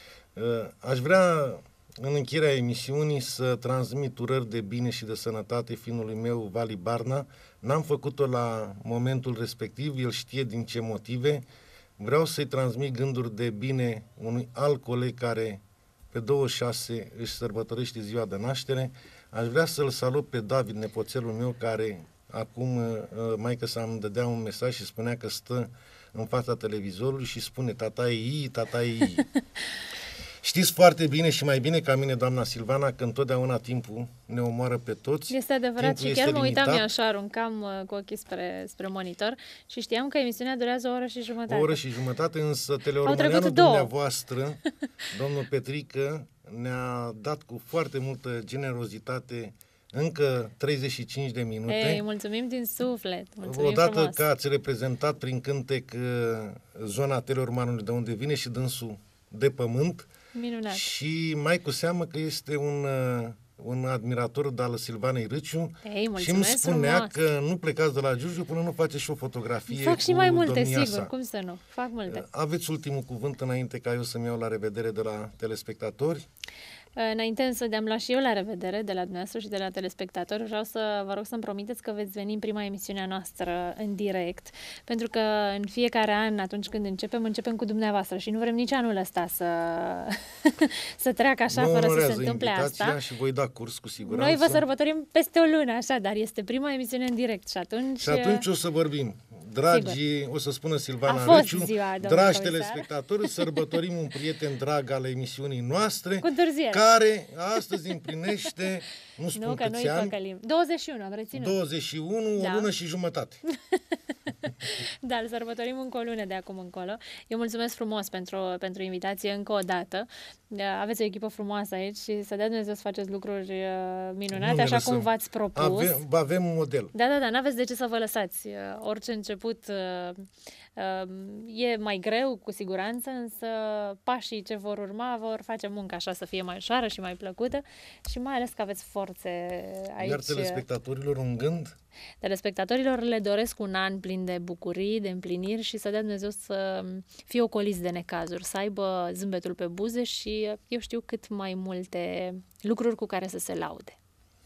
Aș vrea, în încheierea emisiunii, să transmit urări de bine și de sănătate fiinului meu, Vali Barna. N-am făcut-o la momentul respectiv, el știe din ce motive. Vreau să-i transmit gânduri de bine unui alt coleg care pe douăzeci și șase își sărbătorește ziua de naștere. Aș vrea să-l salut pe David, nepoțelul meu, care acum maică sa îmi dădea un mesaj și spunea că stă în fața televizorului și spune tataie i, tataie i. Știți foarte bine și mai bine ca mine, doamna Silvana, că întotdeauna timpul ne omoară pe toți. Este adevărat timpul și chiar mă uitam limitat. eu așa, aruncam uh, cu ochii spre, spre monitor și știam că emisiunea durează o oră și jumătate. O oră și jumătate, însă teleoromăneanul dumneavoastră, domnul Petrică, ne-a dat cu foarte multă generozitate încă treizeci și cinci de minute. Ei, mulțumim din suflet. Mulțumim Odată frumos. că ați reprezentat prin cântec zona teleormanului de unde vine și dânsul de pământ. Minunat. Și mai cu seamă că este un, un admirator de al Silvanei Râciu. Ei, și îmi spunea frumos. că nu plecați de la Giurgiu până nu faceți și o fotografie. Fac și mai multe, sigur, sa. cum să nu. Fac multe. Aveți ultimul cuvânt înainte ca eu să-mi iau la revedere de la telespectatori? Înainte să de-am luat și eu la revedere de la dumneavoastră și de la telespectatori, vreau să vă rog să-mi promiteți că veți veni în prima emisiune a noastră în direct, pentru că în fiecare an, atunci când începem, începem cu dumneavoastră și nu vrem nici anul ăsta să, să treacă așa mă fără să se onorează întâmple asta. Și voi da curs cu siguranță. Noi vă sărbătorim peste o lună, așa, dar este prima emisiune în direct și atunci... Și atunci o să vorbim. Dragi, sigur. O să spună Silvana A fost Râciu, ziua, dragi comisar. telespectatori, sărbătorim un prieten drag al emisiunii noastre, Cu întârziere. care astăzi împlinește, nu spun Nu, că câți nu-i ani, păcălim. douăzeci și unu, am reținut. douăzeci și unu, Da. o lună și jumătate. Da, îl sărbătorim încă o lună de acum încolo. Eu mulțumesc frumos pentru, pentru invitație încă o dată. Aveți o echipă frumoasă aici și să dea Dumnezeu să faceți lucruri uh, minunate, Nu ne așa lăsăm. cum v-ați propus. Avem, avem un model. Da, da, da, n-aveți de ce să vă lăsați. Uh, Orice început uh, uh, e mai greu, cu siguranță, însă pașii ce vor urma vor face munca așa să fie mai ușoară și mai plăcută și mai ales că aveți forțe aici. Iar telespectatorilor un gând? Telespectatorilor le doresc un an plin de bucurii, de împliniri și să dea Dumnezeu să fie ocoliți de necazuri, să aibă zâmbetul pe buze și eu știu cât mai multe lucruri cu care să se laude.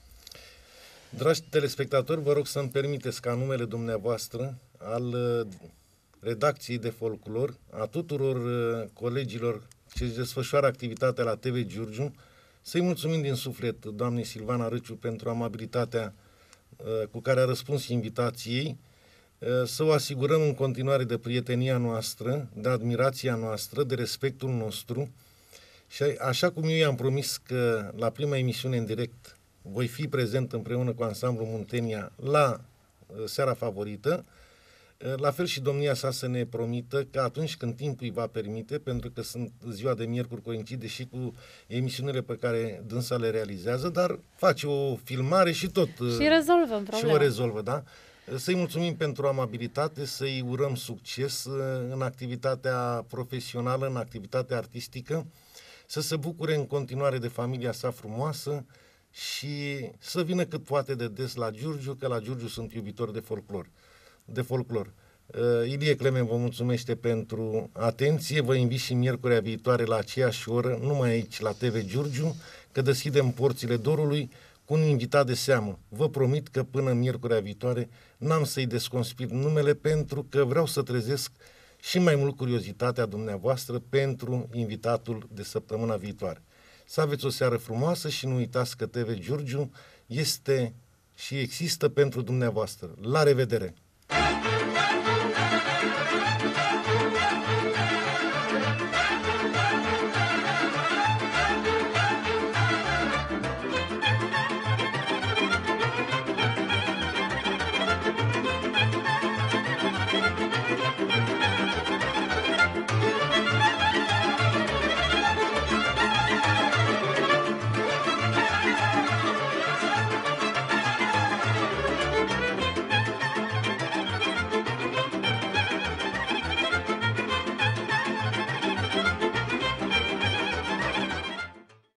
Dragi telespectatori, vă rog să-mi permiteți ca numele dumneavoastră, al uh, redacției de folclor, a tuturor uh, colegilor ce își desfășoară activitatea la T V Giurgiu, să-i mulțumim din suflet doamnei Silvana Râciu pentru amabilitatea uh, cu care a răspuns invitației, uh, să o asigurăm în continuare de prietenia noastră, de admirația noastră, de respectul nostru și așa cum eu i-am promis că la prima emisiune în direct voi fi prezent împreună cu Ansamblu Muntenia la uh, seara favorită, uh, la fel și domnia sa să ne promită că atunci când timpul îi va permite, pentru că sunt ziua de miercuri coincide și cu emisiunile pe care dânsa le realizează, dar face o filmare și tot. Uh, și rezolvăm problema. Și o rezolvă, da? Să-i mulțumim pentru amabilitate, să-i urăm succes uh, în activitatea profesională, în activitatea artistică, să se bucure în continuare de familia sa frumoasă, și să vină cât poate de des la Giurgiu, că la Giurgiu sunt iubitori de folclor. De folclor. Uh, Ilie Clemen vă mulțumește pentru atenție, vă invit și miercurea viitoare la aceeași oră, numai aici la T V Giurgiu, că deschidem porțile dorului cu un invitat de seamă. Vă promit că până miercurea viitoare n-am să-i desconspir numele, pentru că vreau să trezesc și mai mult curiozitatea dumneavoastră pentru invitatul de săptămâna viitoare. Să aveți o seară frumoasă și nu uitați că T V Giurgiu este și există pentru dumneavoastră. La revedere!